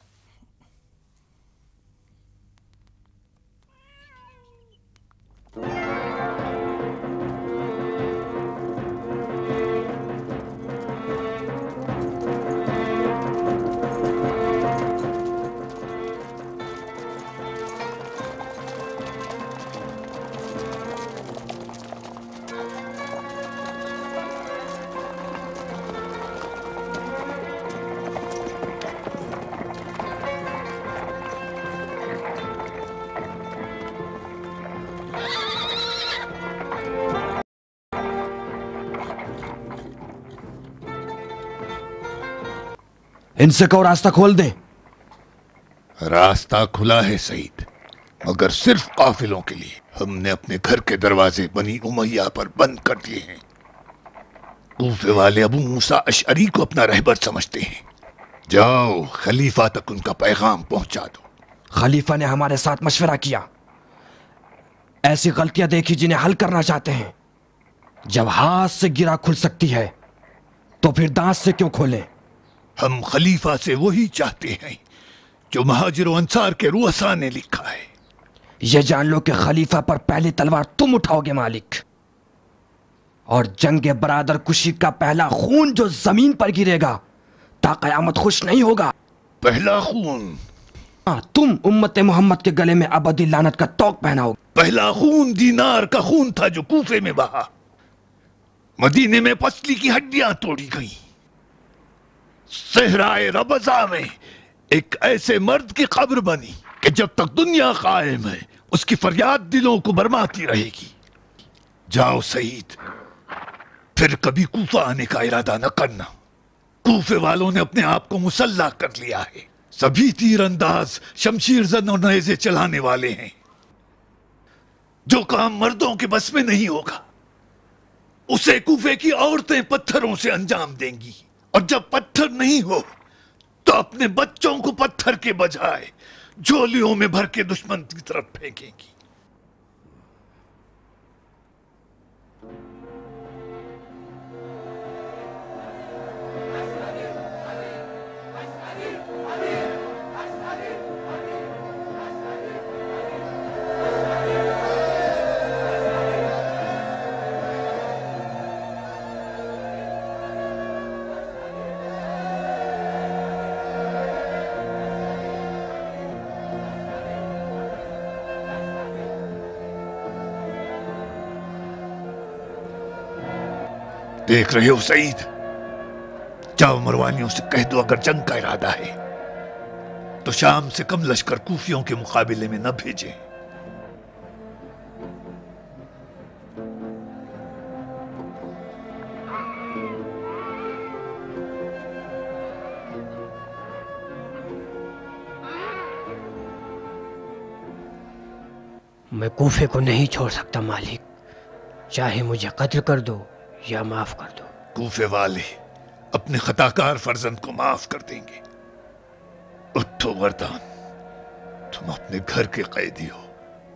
इनसे कहो रास्ता खोल दे। रास्ता खुला है सईद, मगर सिर्फ काफिलों के लिए। हमने अपने घर के दरवाजे बनी उमैया पर बंद कर दिए हैं। कूफे वाले अबू मूसा अशअरी को अपना रहबर समझते हैं। जाओ, खलीफा तक उनका पैगाम पहुंचा दो। खलीफा ने हमारे साथ मशवरा किया। ऐसी गलतियां देखी जिन्हें हल करना चाहते हैं। जब हाथ से गिरा खुल सकती है तो फिर दांत से क्यों खोलें? हम खलीफा से वही चाहते हैं जो महाजिर अंसार के रुअसा ने लिखा है। यह जान लो कि खलीफा पर पहली तलवार तुम उठाओगे मालिक, और जंग बरादर कुशी का पहला खून जो जमीन पर गिरेगा ता कयामत खुश नहीं होगा। पहला खून? हाँ, तुम उम्मत मोहम्मद के गले में अबदी लानत का तोक पहनाओगे। पहला खून दीनार का खून था जो कूफे में बहा। मदीने में पसली की हड्डियां तोड़ी गई। सहराए रबजा में एक ऐसे मर्द की कब्र बनी कि जब तक दुनिया कायम है उसकी फरियाद दिलों को बरमाती रहेगी। जाओ सईद, फिर कभी कूफा आने का इरादा न करना। کوفے والوں نے اپنے آپ کو مسلح کر لیا ہے. سبھی تیر انداز، شمشیر زن اور نیزے چلانے والے ہیں. جو کام مردوں کے بس میں نہیں ہوگا اسے کوفے کی عورتیں پتھروں سے انجام دیں گی. اور جب پتھر نہیں ہو تو اپنے بچوں کو پتھر کے بجائے جھولیوں میں بھر کے دشمن کی طرف پھینکیں گی. دیکھ رہے ہو سعید، جاؤ مروانیوں سے کہہ دو اگر جنگ کا ارادہ ہے تو شام سے کم لشکر کوفیوں کے مقابلے میں نہ بھیجیں. میں کوفے کو نہیں چھوڑ سکتا مالک، چاہے مجھے قتل کر دو یا معاف کر دو. کوفے والے اپنے خطا کار فرزند کو معاف کر دیں گے. اٹھو وردان، تم اپنے گھر کے قیدی ہو.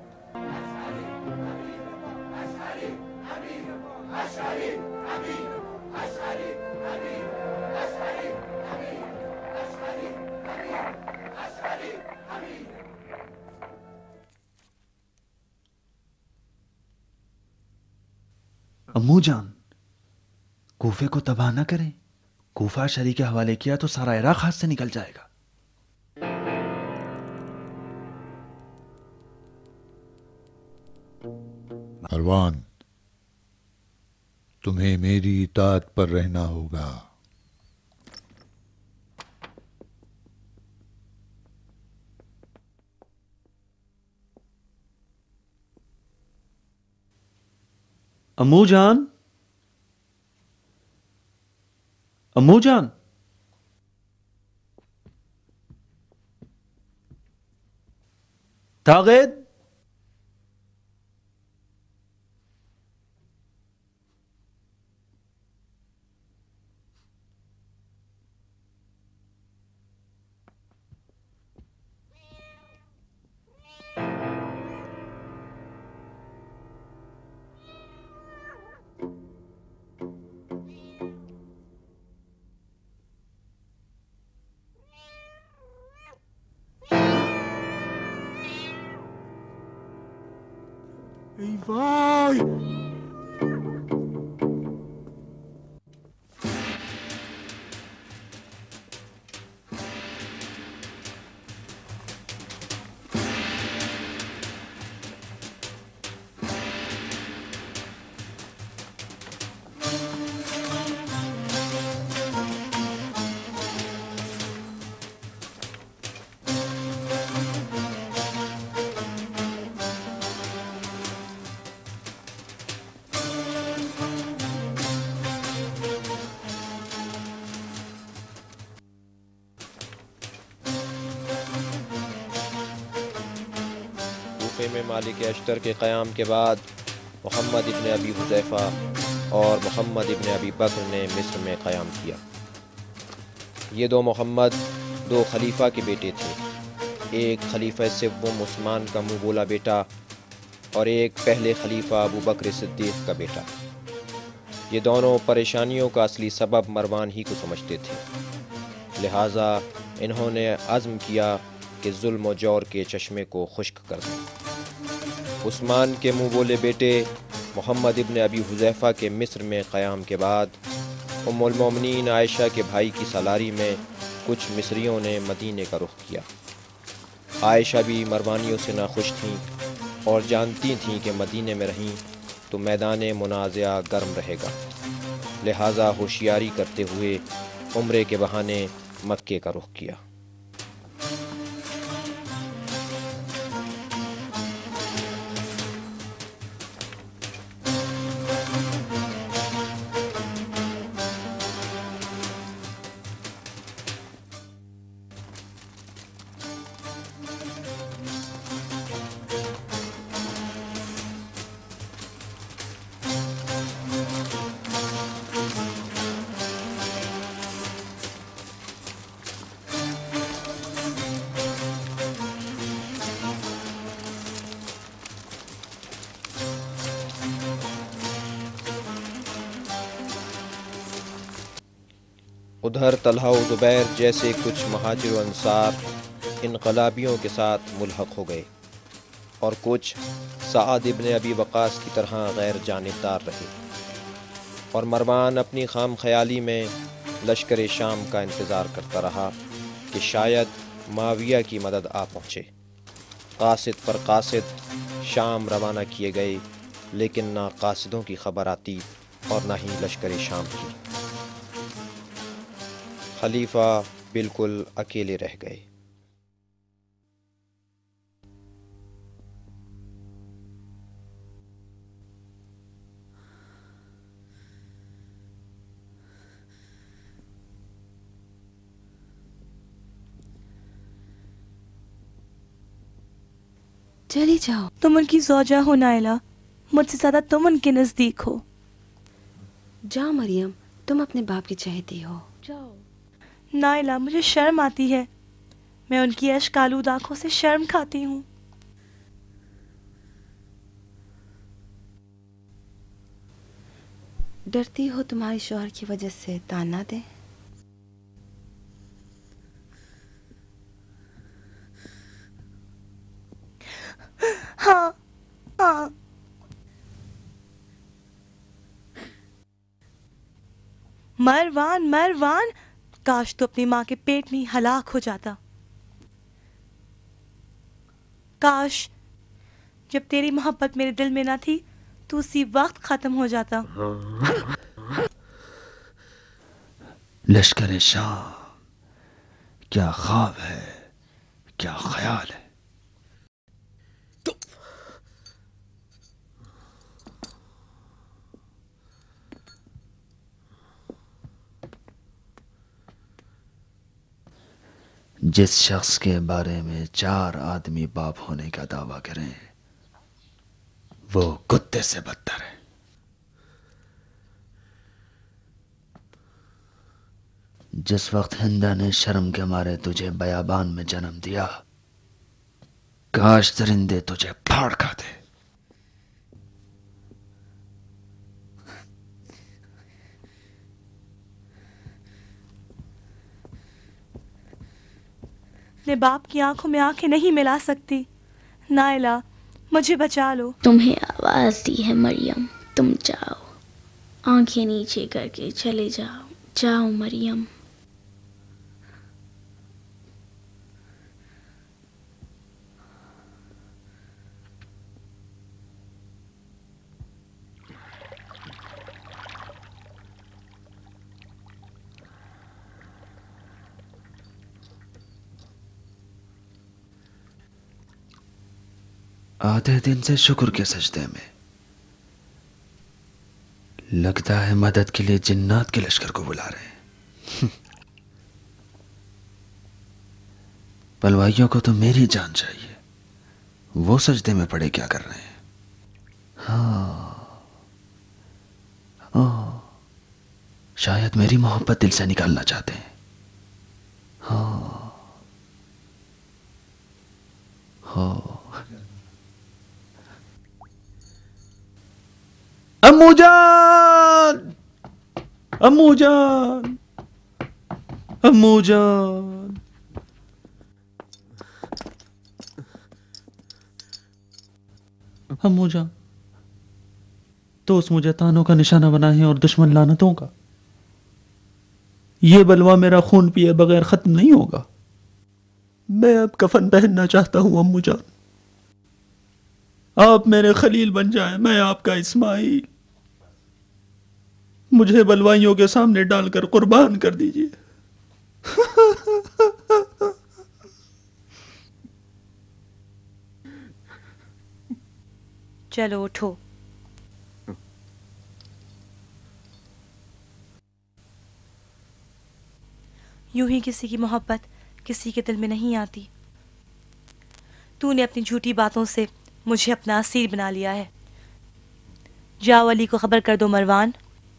امو جان، کوفے کو تباہ نہ کریں. کوفہ شری کے حوالے کیا تو سارا عراق ہاتھ سے نکل جائے گا. مروان، تمہیں میری اطاعت پر رہنا ہوگا. امو جان، امو جان، تاغد، ای وای، میں مالک اشتر کے قیام کے بعد محمد ابن ابی حذیفہ اور محمد ابن ابی بکر نے مصر میں قیام کیا. یہ دو محمد دو خلیفہ کے بیٹے تھے، ایک خلیفہ سوم عثمان کا منہ بولا بیٹا اور ایک پہلے خلیفہ ابو بکر صدیق کا بیٹا. یہ دونوں پریشانیوں کا اصلی سبب مروان ہی کو سمجھتے تھے، لہٰذا انہوں نے عزم کیا کہ ظلم و جور کے چشمے کو خشک کر دیں. عثمان کے منہ بولے بیٹے محمد ابن ابی حذیفہ کے مصر میں قیام کے بعد ام المومنین عائشہ کے بھائی کی سالاری میں کچھ مصریوں نے مدینے کا رخ کیا. عائشہ بھی مروانیوں سے ناخوش تھیں اور جانتی تھیں کہ مدینے میں رہیں تو میدان منازعہ گرم رہے گا، لہٰذا ہوشیاری کرتے ہوئے عمرے کے بہانے مکے کا رخ کیا. ادھر طلحہ و زبیر جیسے کچھ مہاجر و انصار انقلابیوں کے ساتھ ملحق ہو گئے اور کچھ سعد ابن ابی وقاص کی طرح غیر جانبدار رہے، اور مروان اپنی خام خیالی میں لشکر شام کا انتظار کرتا رہا کہ شاید معاویہ کی مدد آ پہنچے۔ قاصد پر قاصد شام روانہ کیے گئے، لیکن نہ قاصدوں کی خبر آتی اور نہ ہی لشکر شام کی۔ خلیفہ بالکل اکیلے رہ گئے۔ چلی جاؤ، تم ان کی زوجہ ہو نائلہ، مجھ سے زیادہ تم ان کے نزدیک ہو۔ جاؤ مریم، تم اپنے باپ کی چہیتی ہو، جاؤ۔ نائلہ، مجھے شرم آتی ہے، میں ان کی اشک آلود آنکھوں سے شرم کھاتی ہوں۔ ڈرتی ہو تمہارے شوہر کی وجہ سے تان نہ دیں؟ ہاں ہاں، مروان مروان، کاش تو اپنی ماں کے پیٹ میں ہی ہلاک ہو جاتا۔ کاش جب تیری محبت میرے دل میں نہ تھی تو اسی وقت ختم ہو جاتا۔ لشکر شام، کیا خواب ہے، کیا خیال ہے۔ جس شخص کے بارے میں 4 آدمی باپ ہونے کا دعویٰ کریں وہ کتے سے بدتر ہے۔ جس وقت ہندا نے شرم کے مارے تجھے بیابان میں جنم دیا، کاش درندے تجھے پھاڑ کھاتے۔ اپنے باپ کی آنکھوں میں آنکھیں نہیں ملا سکتی۔ نائلہ، مجھے بچا لو۔ تمہیں آواز دی ہے مریم، تم جاؤ، آنکھیں نیچے کر کے چلے جاؤ، جاؤ مریم۔ آدھے دن سے شکر کے سجدے میں، لگتا ہے مدد کے لیے جنات کے لشکر کو بلا رہے ہیں۔ پلوائیوں کو تو میری جان چاہیے، وہ سجدے میں پڑے کیا کر رہے ہیں؟ ہاں، شاید میری محبت دل سے نکالنا چاہتے ہیں۔ ہاں ہاں، امو جان، امو جان، امو جان۔ امو جان، دوست مجھے تانوں کا نشانہ بنا ہے اور دشمن لعنتوں کا۔ یہ بلوا میرا خون پیے بغیر ختم نہیں ہوگا۔ میں اب کفن پہننا چاہتا ہوں امو جان، آپ میرے خلیل بن جائیں، میں آپ کا اسماعیل۔ مجھے بلوائیوں کے سامنے ڈال کر قربان کر دیجیے۔ چلو اٹھو۔ یوں ہی کسی کی محبت کسی کے دل میں نہیں آتی۔ تو نے اپنی جھوٹی باتوں سے مجھے اپنا اسیر بنا لیا ہے۔ جاؤ علی کو خبر کر دو مروان،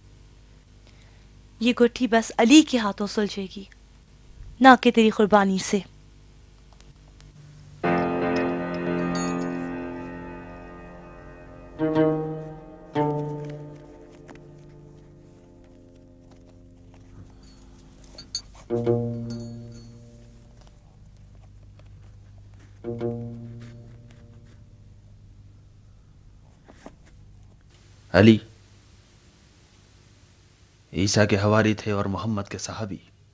یہ گٹھی بس علی کے ہاتھوں سلجھے گی، نہ کہ تیری قربانی سے۔ علی عیسیٰ کے حواری تھے اور محمد کے صحابی.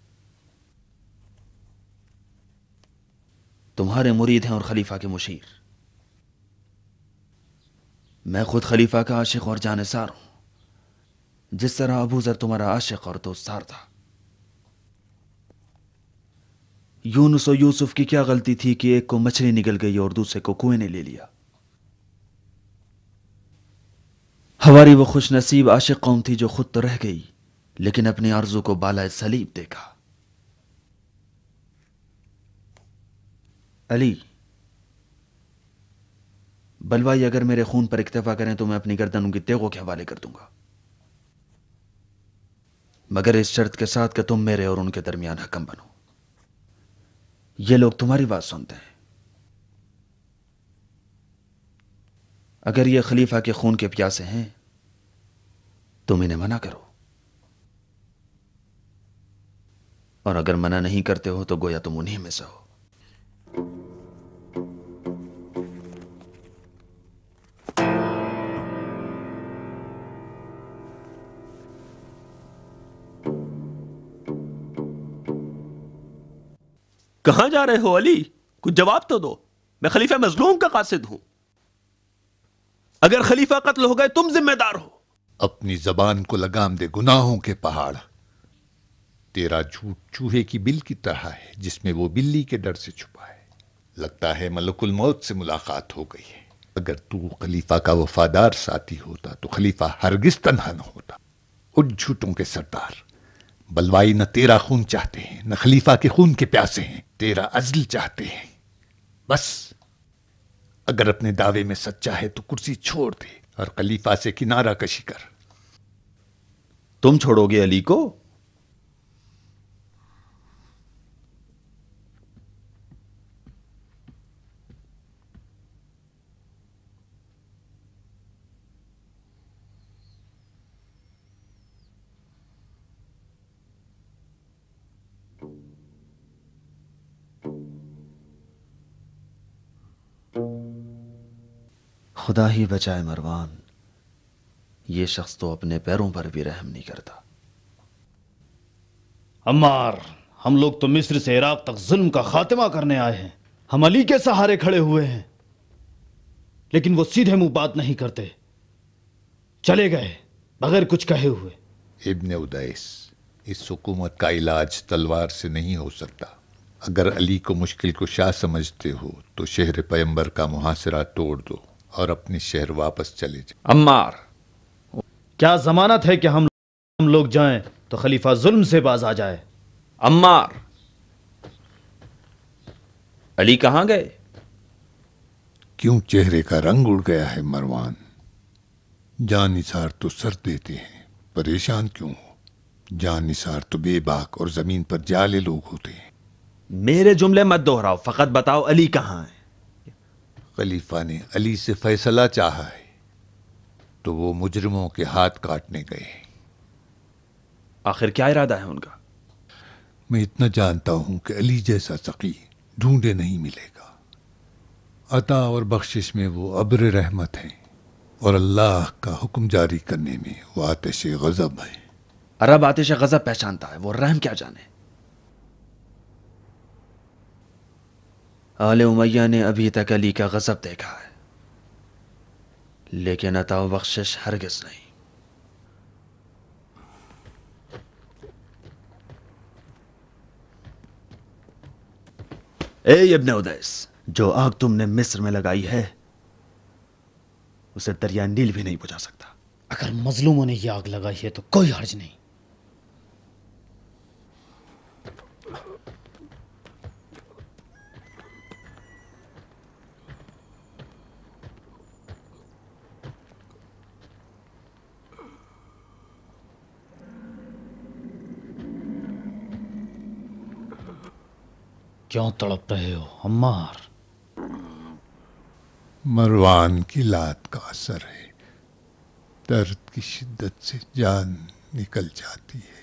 تمہارے مرید ہیں اور خلیفہ کے مشیر. میں خود خلیفہ کا عاشق اور جانثار ہوں، جس طرح ابو ذر تمہارا عاشق اور دوستدار تھا. یونس و یوسف کی کیا غلطی تھی کہ ایک کو مچھلی نگل گئی اور دوسرے کو کنویں نے لے لیا؟ ہماری وہ خوش نصیب عاشق قوم تھی جو خود تو رہ گئی لیکن اپنی آرزو کو بالائے صلیب دیکھا. علی، بلوائی اگر میرے خون پر اکتفا کریں تو میں اپنی گردن ان کی تیغوں کے حوالے کر دوں گا، مگر اس شرط کے ساتھ کہ تم میرے اور ان کے درمیان حکم بنو. یہ لوگ تمہاری بات سنتے ہیں. اگر یہ خلیفہ کے خون کے پیاسے ہیں تم انہیں منع کرو، اور اگر منع نہیں کرتے ہو تو گویا تم انہی میں سے ہو. کہاں جا رہے ہو علی؟ کچھ جواب تو دو. میں خلیفہ مظلوم کا قاصد ہوں. اگر خلیفہ قتل ہو گئے تم ذمہ دار ہو. اپنی زبان کو لگام دے گناہوں کے پہاڑ. تیرا جھوٹ چوہے کی بل کی طرح ہے جس میں وہ بلی کے ڈر سے چھپا ہے. لگتا ہے ملک الموت سے ملاقات ہو گئی ہے. اگر تو خلیفہ کا وفادار ساتھی ہوتا تو خلیفہ ہرگز تنہا نہ ہوتا. ان جھوٹوں کے سردار، بلوائی نہ تیرا خون چاہتے ہیں نہ خلیفہ کے خون کے پیاسے ہیں، تیرا عزل چاہتے ہیں. بس اگر اپنے دعوے میں سچا ہے تو کرسی چھوڑ دے اور خلیفہ سے کنارہ کشی کر. تم چھوڑو گے علی کو؟ خدا ہی بچائے مروان، یہ شخص تو اپنے پیروں پر بھی رحم نہیں کرتا. عمار، ہم لوگ تو مصر سے عراق تک ظلم کا خاتمہ کرنے آئے ہیں. ہم علی کے سہارے کھڑے ہوئے ہیں، لیکن وہ سیدھے منہ بات نہیں کرتے. چلے گئے بغیر کچھ کہے ہوئے. ابن ادیس، اس حکومت کا علاج تلوار سے نہیں ہو سکتا. اگر علی کو مشکل کشا سمجھتے ہو تو شہر پیمبر کا محاصرہ توڑ دو اور اپنے شہر واپس چلے جائیں. عمار، کیا ضمانت ہے کہ ہم لوگ جائیں تو خلیفہ ظلم سے باز آ جائے؟ عمار، علی کہاں گئے؟ کیوں چہرے کا رنگ اڑ گیا ہے مروان؟ جان نثار تو سر دیتے ہیں، پریشان کیوں ہو؟ جان نثار تو بے باک اور زمین پر جالے لوگ ہوتے ہیں. میرے جملے مت دوہراؤ، فقط بتاؤ علی کہاں ہے. خلیفہ نے علی سے فیصلہ چاہا ہے تو وہ مجرموں کے ہاتھ کاٹنے گئے. آخر کیا ارادہ ہے ان کا؟ میں اتنا جانتا ہوں کہ علی جیسا سقی ڈھونڈے نہیں ملے گا. عطا اور بخشش میں وہ ابر رحمت ہیں اور اللہ کا حکم جاری کرنے میں وہ آتش غضب ہے. عرب آتش غضب پہچانتا ہے، وہ رحم کیا جانے. آل امیہ نے ابھی تک علی کا غضب دیکھا ہے، لیکن عطا و بخشش ہرگز نہیں. اے ابن ادیس، جو آگ تم نے مصر میں لگائی ہے اسے دریا نیل بھی نہیں بجھا سکتا. اگر مظلوموں نے یہ آگ لگائی ہے تو کوئی حرج نہیں. کیوں تڑپ رہے ہو عمار؟ مروان کی لات کا اثر ہے. درد کی شدت سے جان نکل جاتی ہے.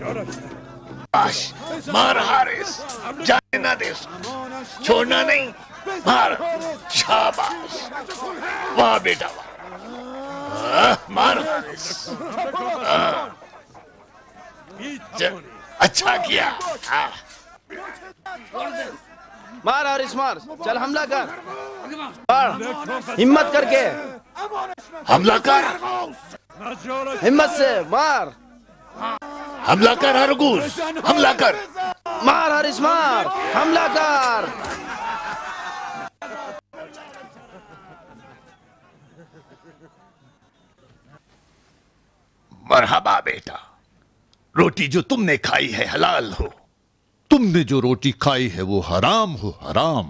मार हारिस, जाने ना दे उसको, छोड़ना नहीं, मार, शाबाश, वाह बेटा वाह, मार हारिस, अच्छा किया। मार हारिस मार, चल हमला कर, मार, हिम्मत करके हमला कर, हिम्मत से मार, हमला कर हरगूज, हमला कर, मार हारिस मार, हमला कर। मरहबा बेटा, रोटी जो तुमने खाई है हलाल हो, तुमने जो रोटी खाई है वो हराम हो, हराम।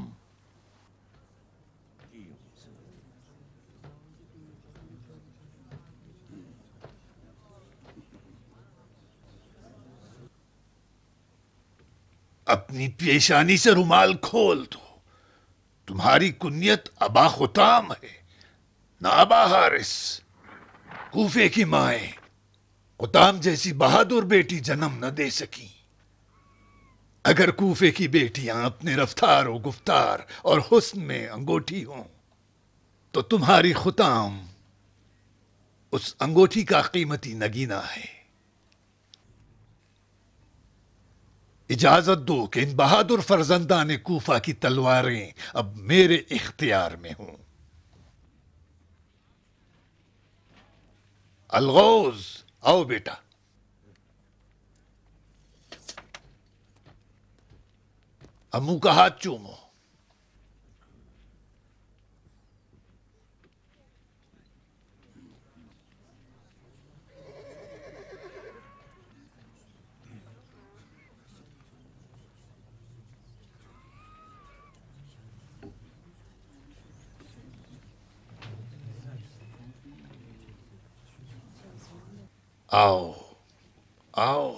अपनी पेशानी से रुमाल खोल दो, तुम्हारी कुन्यत अबा खुताम है, ना अबा हारिस। कूफे की माएं खुताम जैसी बहादुर बेटी जन्म न दे सकी। अगर कूफे की बेटियां अपने रफ्तार और गुफ्तार और हुस्न में अंगूठी हों, तो तुम्हारी खुताम उस अंगूठी का कीमती नगीना है। इजाजत दो कि इन बहादुर फर्जंदाने कूफा की तलवारें अब मेरे इख्तियार में हों। अलगौज, आओ बेटा। अम्मू का हाथ चूमो। आओ आओ।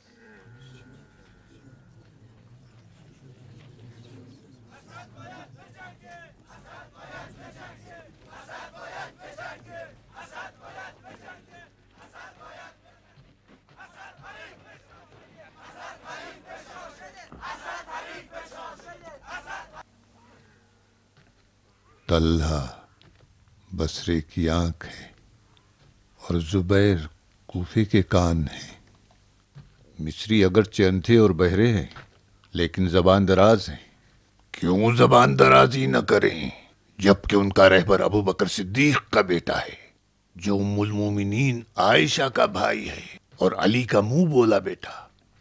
तल्हा बसरे की आंख है और जुबैर कूफे के कान हैं। मिस्री अगरचे अंधे और बहरे हैं, लेकिन जबान दराज हैं। क्यों जबान दराजी न करें, जबकि उनका रहबर अबू बकर सिद्दीक का बेटा है, जो उम्मुल मोमिनीन आयशा का भाई है और अली का मुंह बोला बेटा।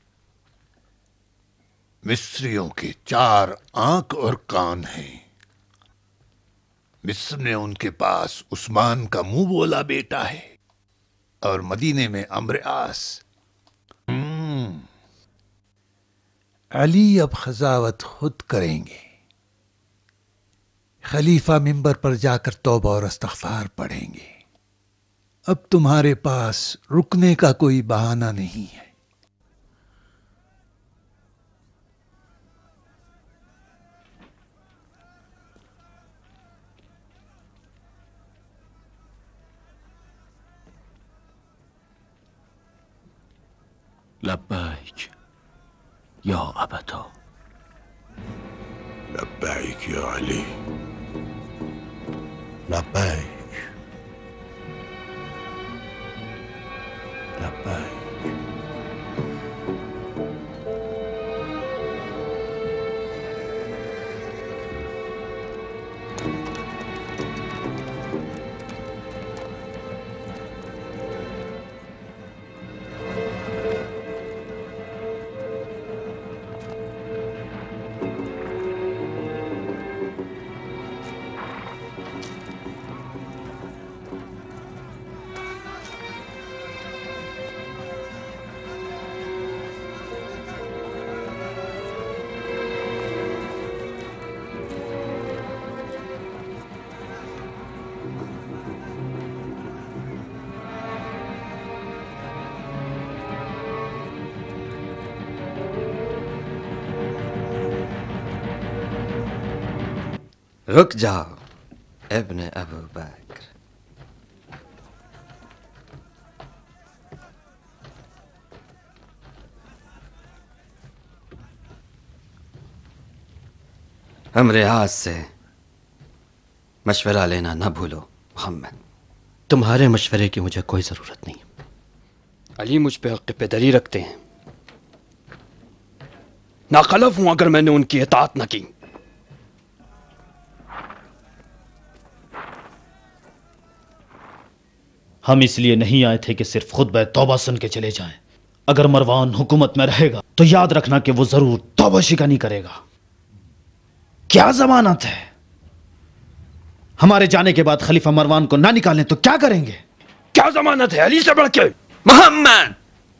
मिस्रियों के 4 आंख और कान हैं। मिस्र में उनके पास उस्मान का मुंह बोला बेटा है और मदीने में अम्र आस। अली अब खजावत खुद करेंगे। खलीफा मिंबर पर जाकर तौबा और इस्तग़फ़ार पढ़ेंगे। अब तुम्हारे पास रुकने का कोई बहाना नहीं है। لبيك يا أبتا. لبيك يا علي. لبيك لبيك. रुक जाओ इब्न अबू बकर। امریاض سے مشورہ لینا نہ بھولو محمد. تمہارے مشورے کی مجھے کوئی ضرورت نہیں. علی مجھ پہ حق پدری رکھتے ہیں. ناخلف ہوں اگر میں نے ان کی اطاعت نہ کی. ہم اس لیے نہیں آئے تھے کہ صرف خطبہ توبہ سن کے چلے جائیں. اگر مروان حکومت میں رہے گا تو یاد رکھنا کہ وہ ضرور توبہ شکنی کرے گا. کیا ضمانت ہے؟ ہمارے جانے کے بعد خلیفہ مروان کو نہ نکالیں تو کیا کریں گے؟ کیا ضمانت ہے علی سے بڑھ کے؟ محمد!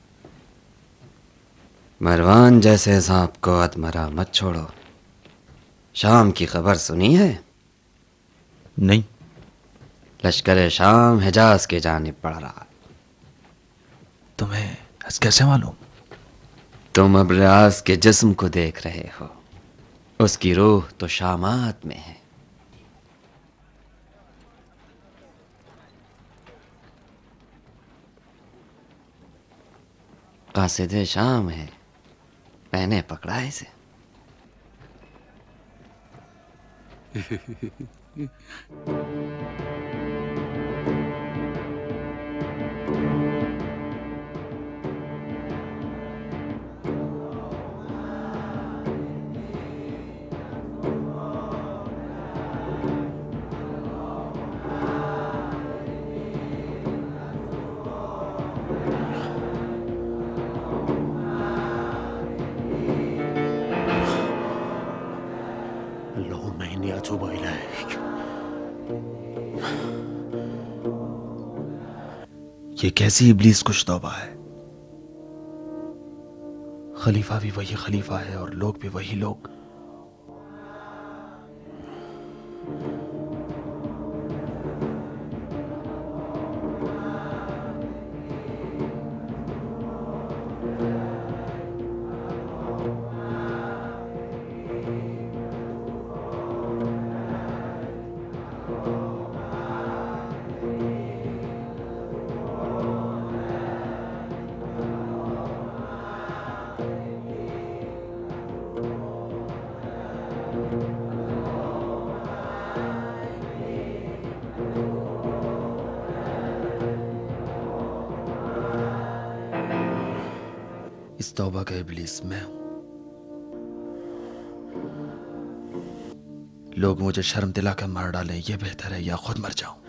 مروان جیسے سانپ کو ادمرا مت چھوڑو. شام کی خبر سنی ہے؟ نہیں. لشکر شام حجاز کی جانب بڑھ رہا. تمہیں کیسے معلوم؟ تم اب ریاض کے جسم کو دیکھ رہے ہو، اس کی روح تو شامات میں ہے. قاصد شام ہے، میں نے پکڑا اسے. یہ کیسی ابلیس کش توبہ ہے؟ خلیفہ بھی وہی خلیفہ ہے اور لوگ بھی وہی لوگ. اس توبہ کا ابلیس میں ہوں. لوگ مجھے شرم دلا کر مار ڈالیں یہ بہتر ہے یا خود مر جاؤں.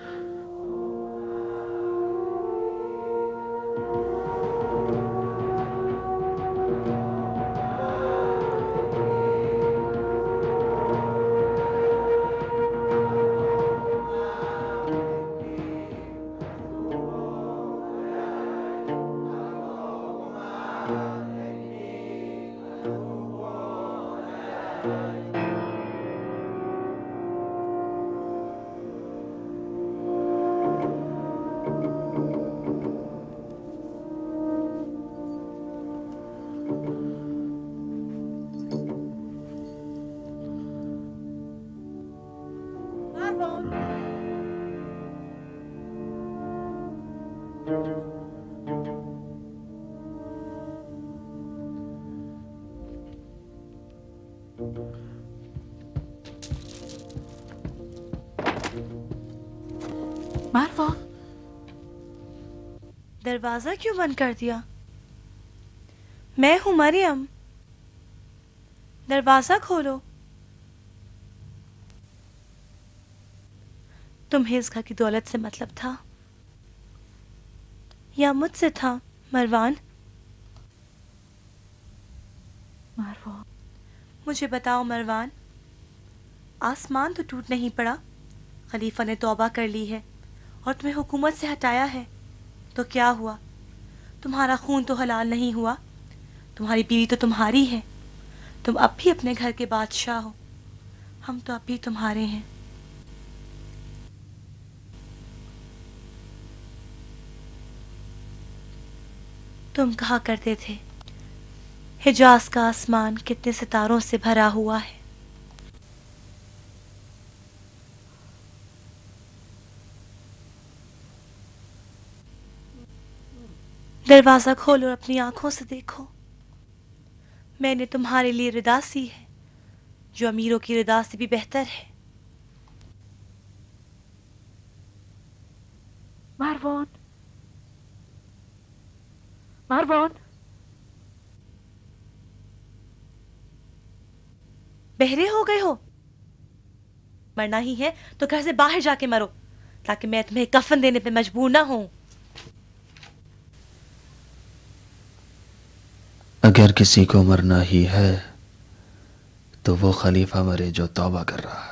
ماروا، دروازہ کیوں بند کر دیا؟ میں ہوں مریم، دروازہ کھولو. تمہیں اس گھر کی دولت سے مطلب تھا یا مجھ سے تھا مروان؟ مروان، مجھے بتاؤ مروان، آسمان تو ٹوٹ نہیں پڑا، خلیفہ نے توبہ کر لی ہے اور تمہیں حکومت سے ہٹایا ہے، تو کیا ہوا؟ تمہارا خون تو حلال نہیں ہوا، تمہاری بیوی تو تمہاری ہے، تم اب بھی اپنے گھر کے بادشاہ ہو، ہم تو اب بھی تمہارے ہیں. تم کہا کرتے تھے حجاز کا آسمان کتنے ستاروں سے بھرا ہوا ہے. دروازہ کھولو اور اپنی آنکھوں سے دیکھو، میں نے تمہارے لیے ردا سی ہے جو امیروں کی رضا سے بھی بہتر ہے۔ مروان، مروان، بہرے ہو گئے ہو؟ مرنا ہی ہے تو گھر سے باہر جا کے مرو، تاکہ میں تمہیں کفن دینے پہ مجبور نہ ہوں۔ اگر کسی کو مرنا ہی ہے تو وہ خلیفہ مرے جو توبہ کر رہا ہے۔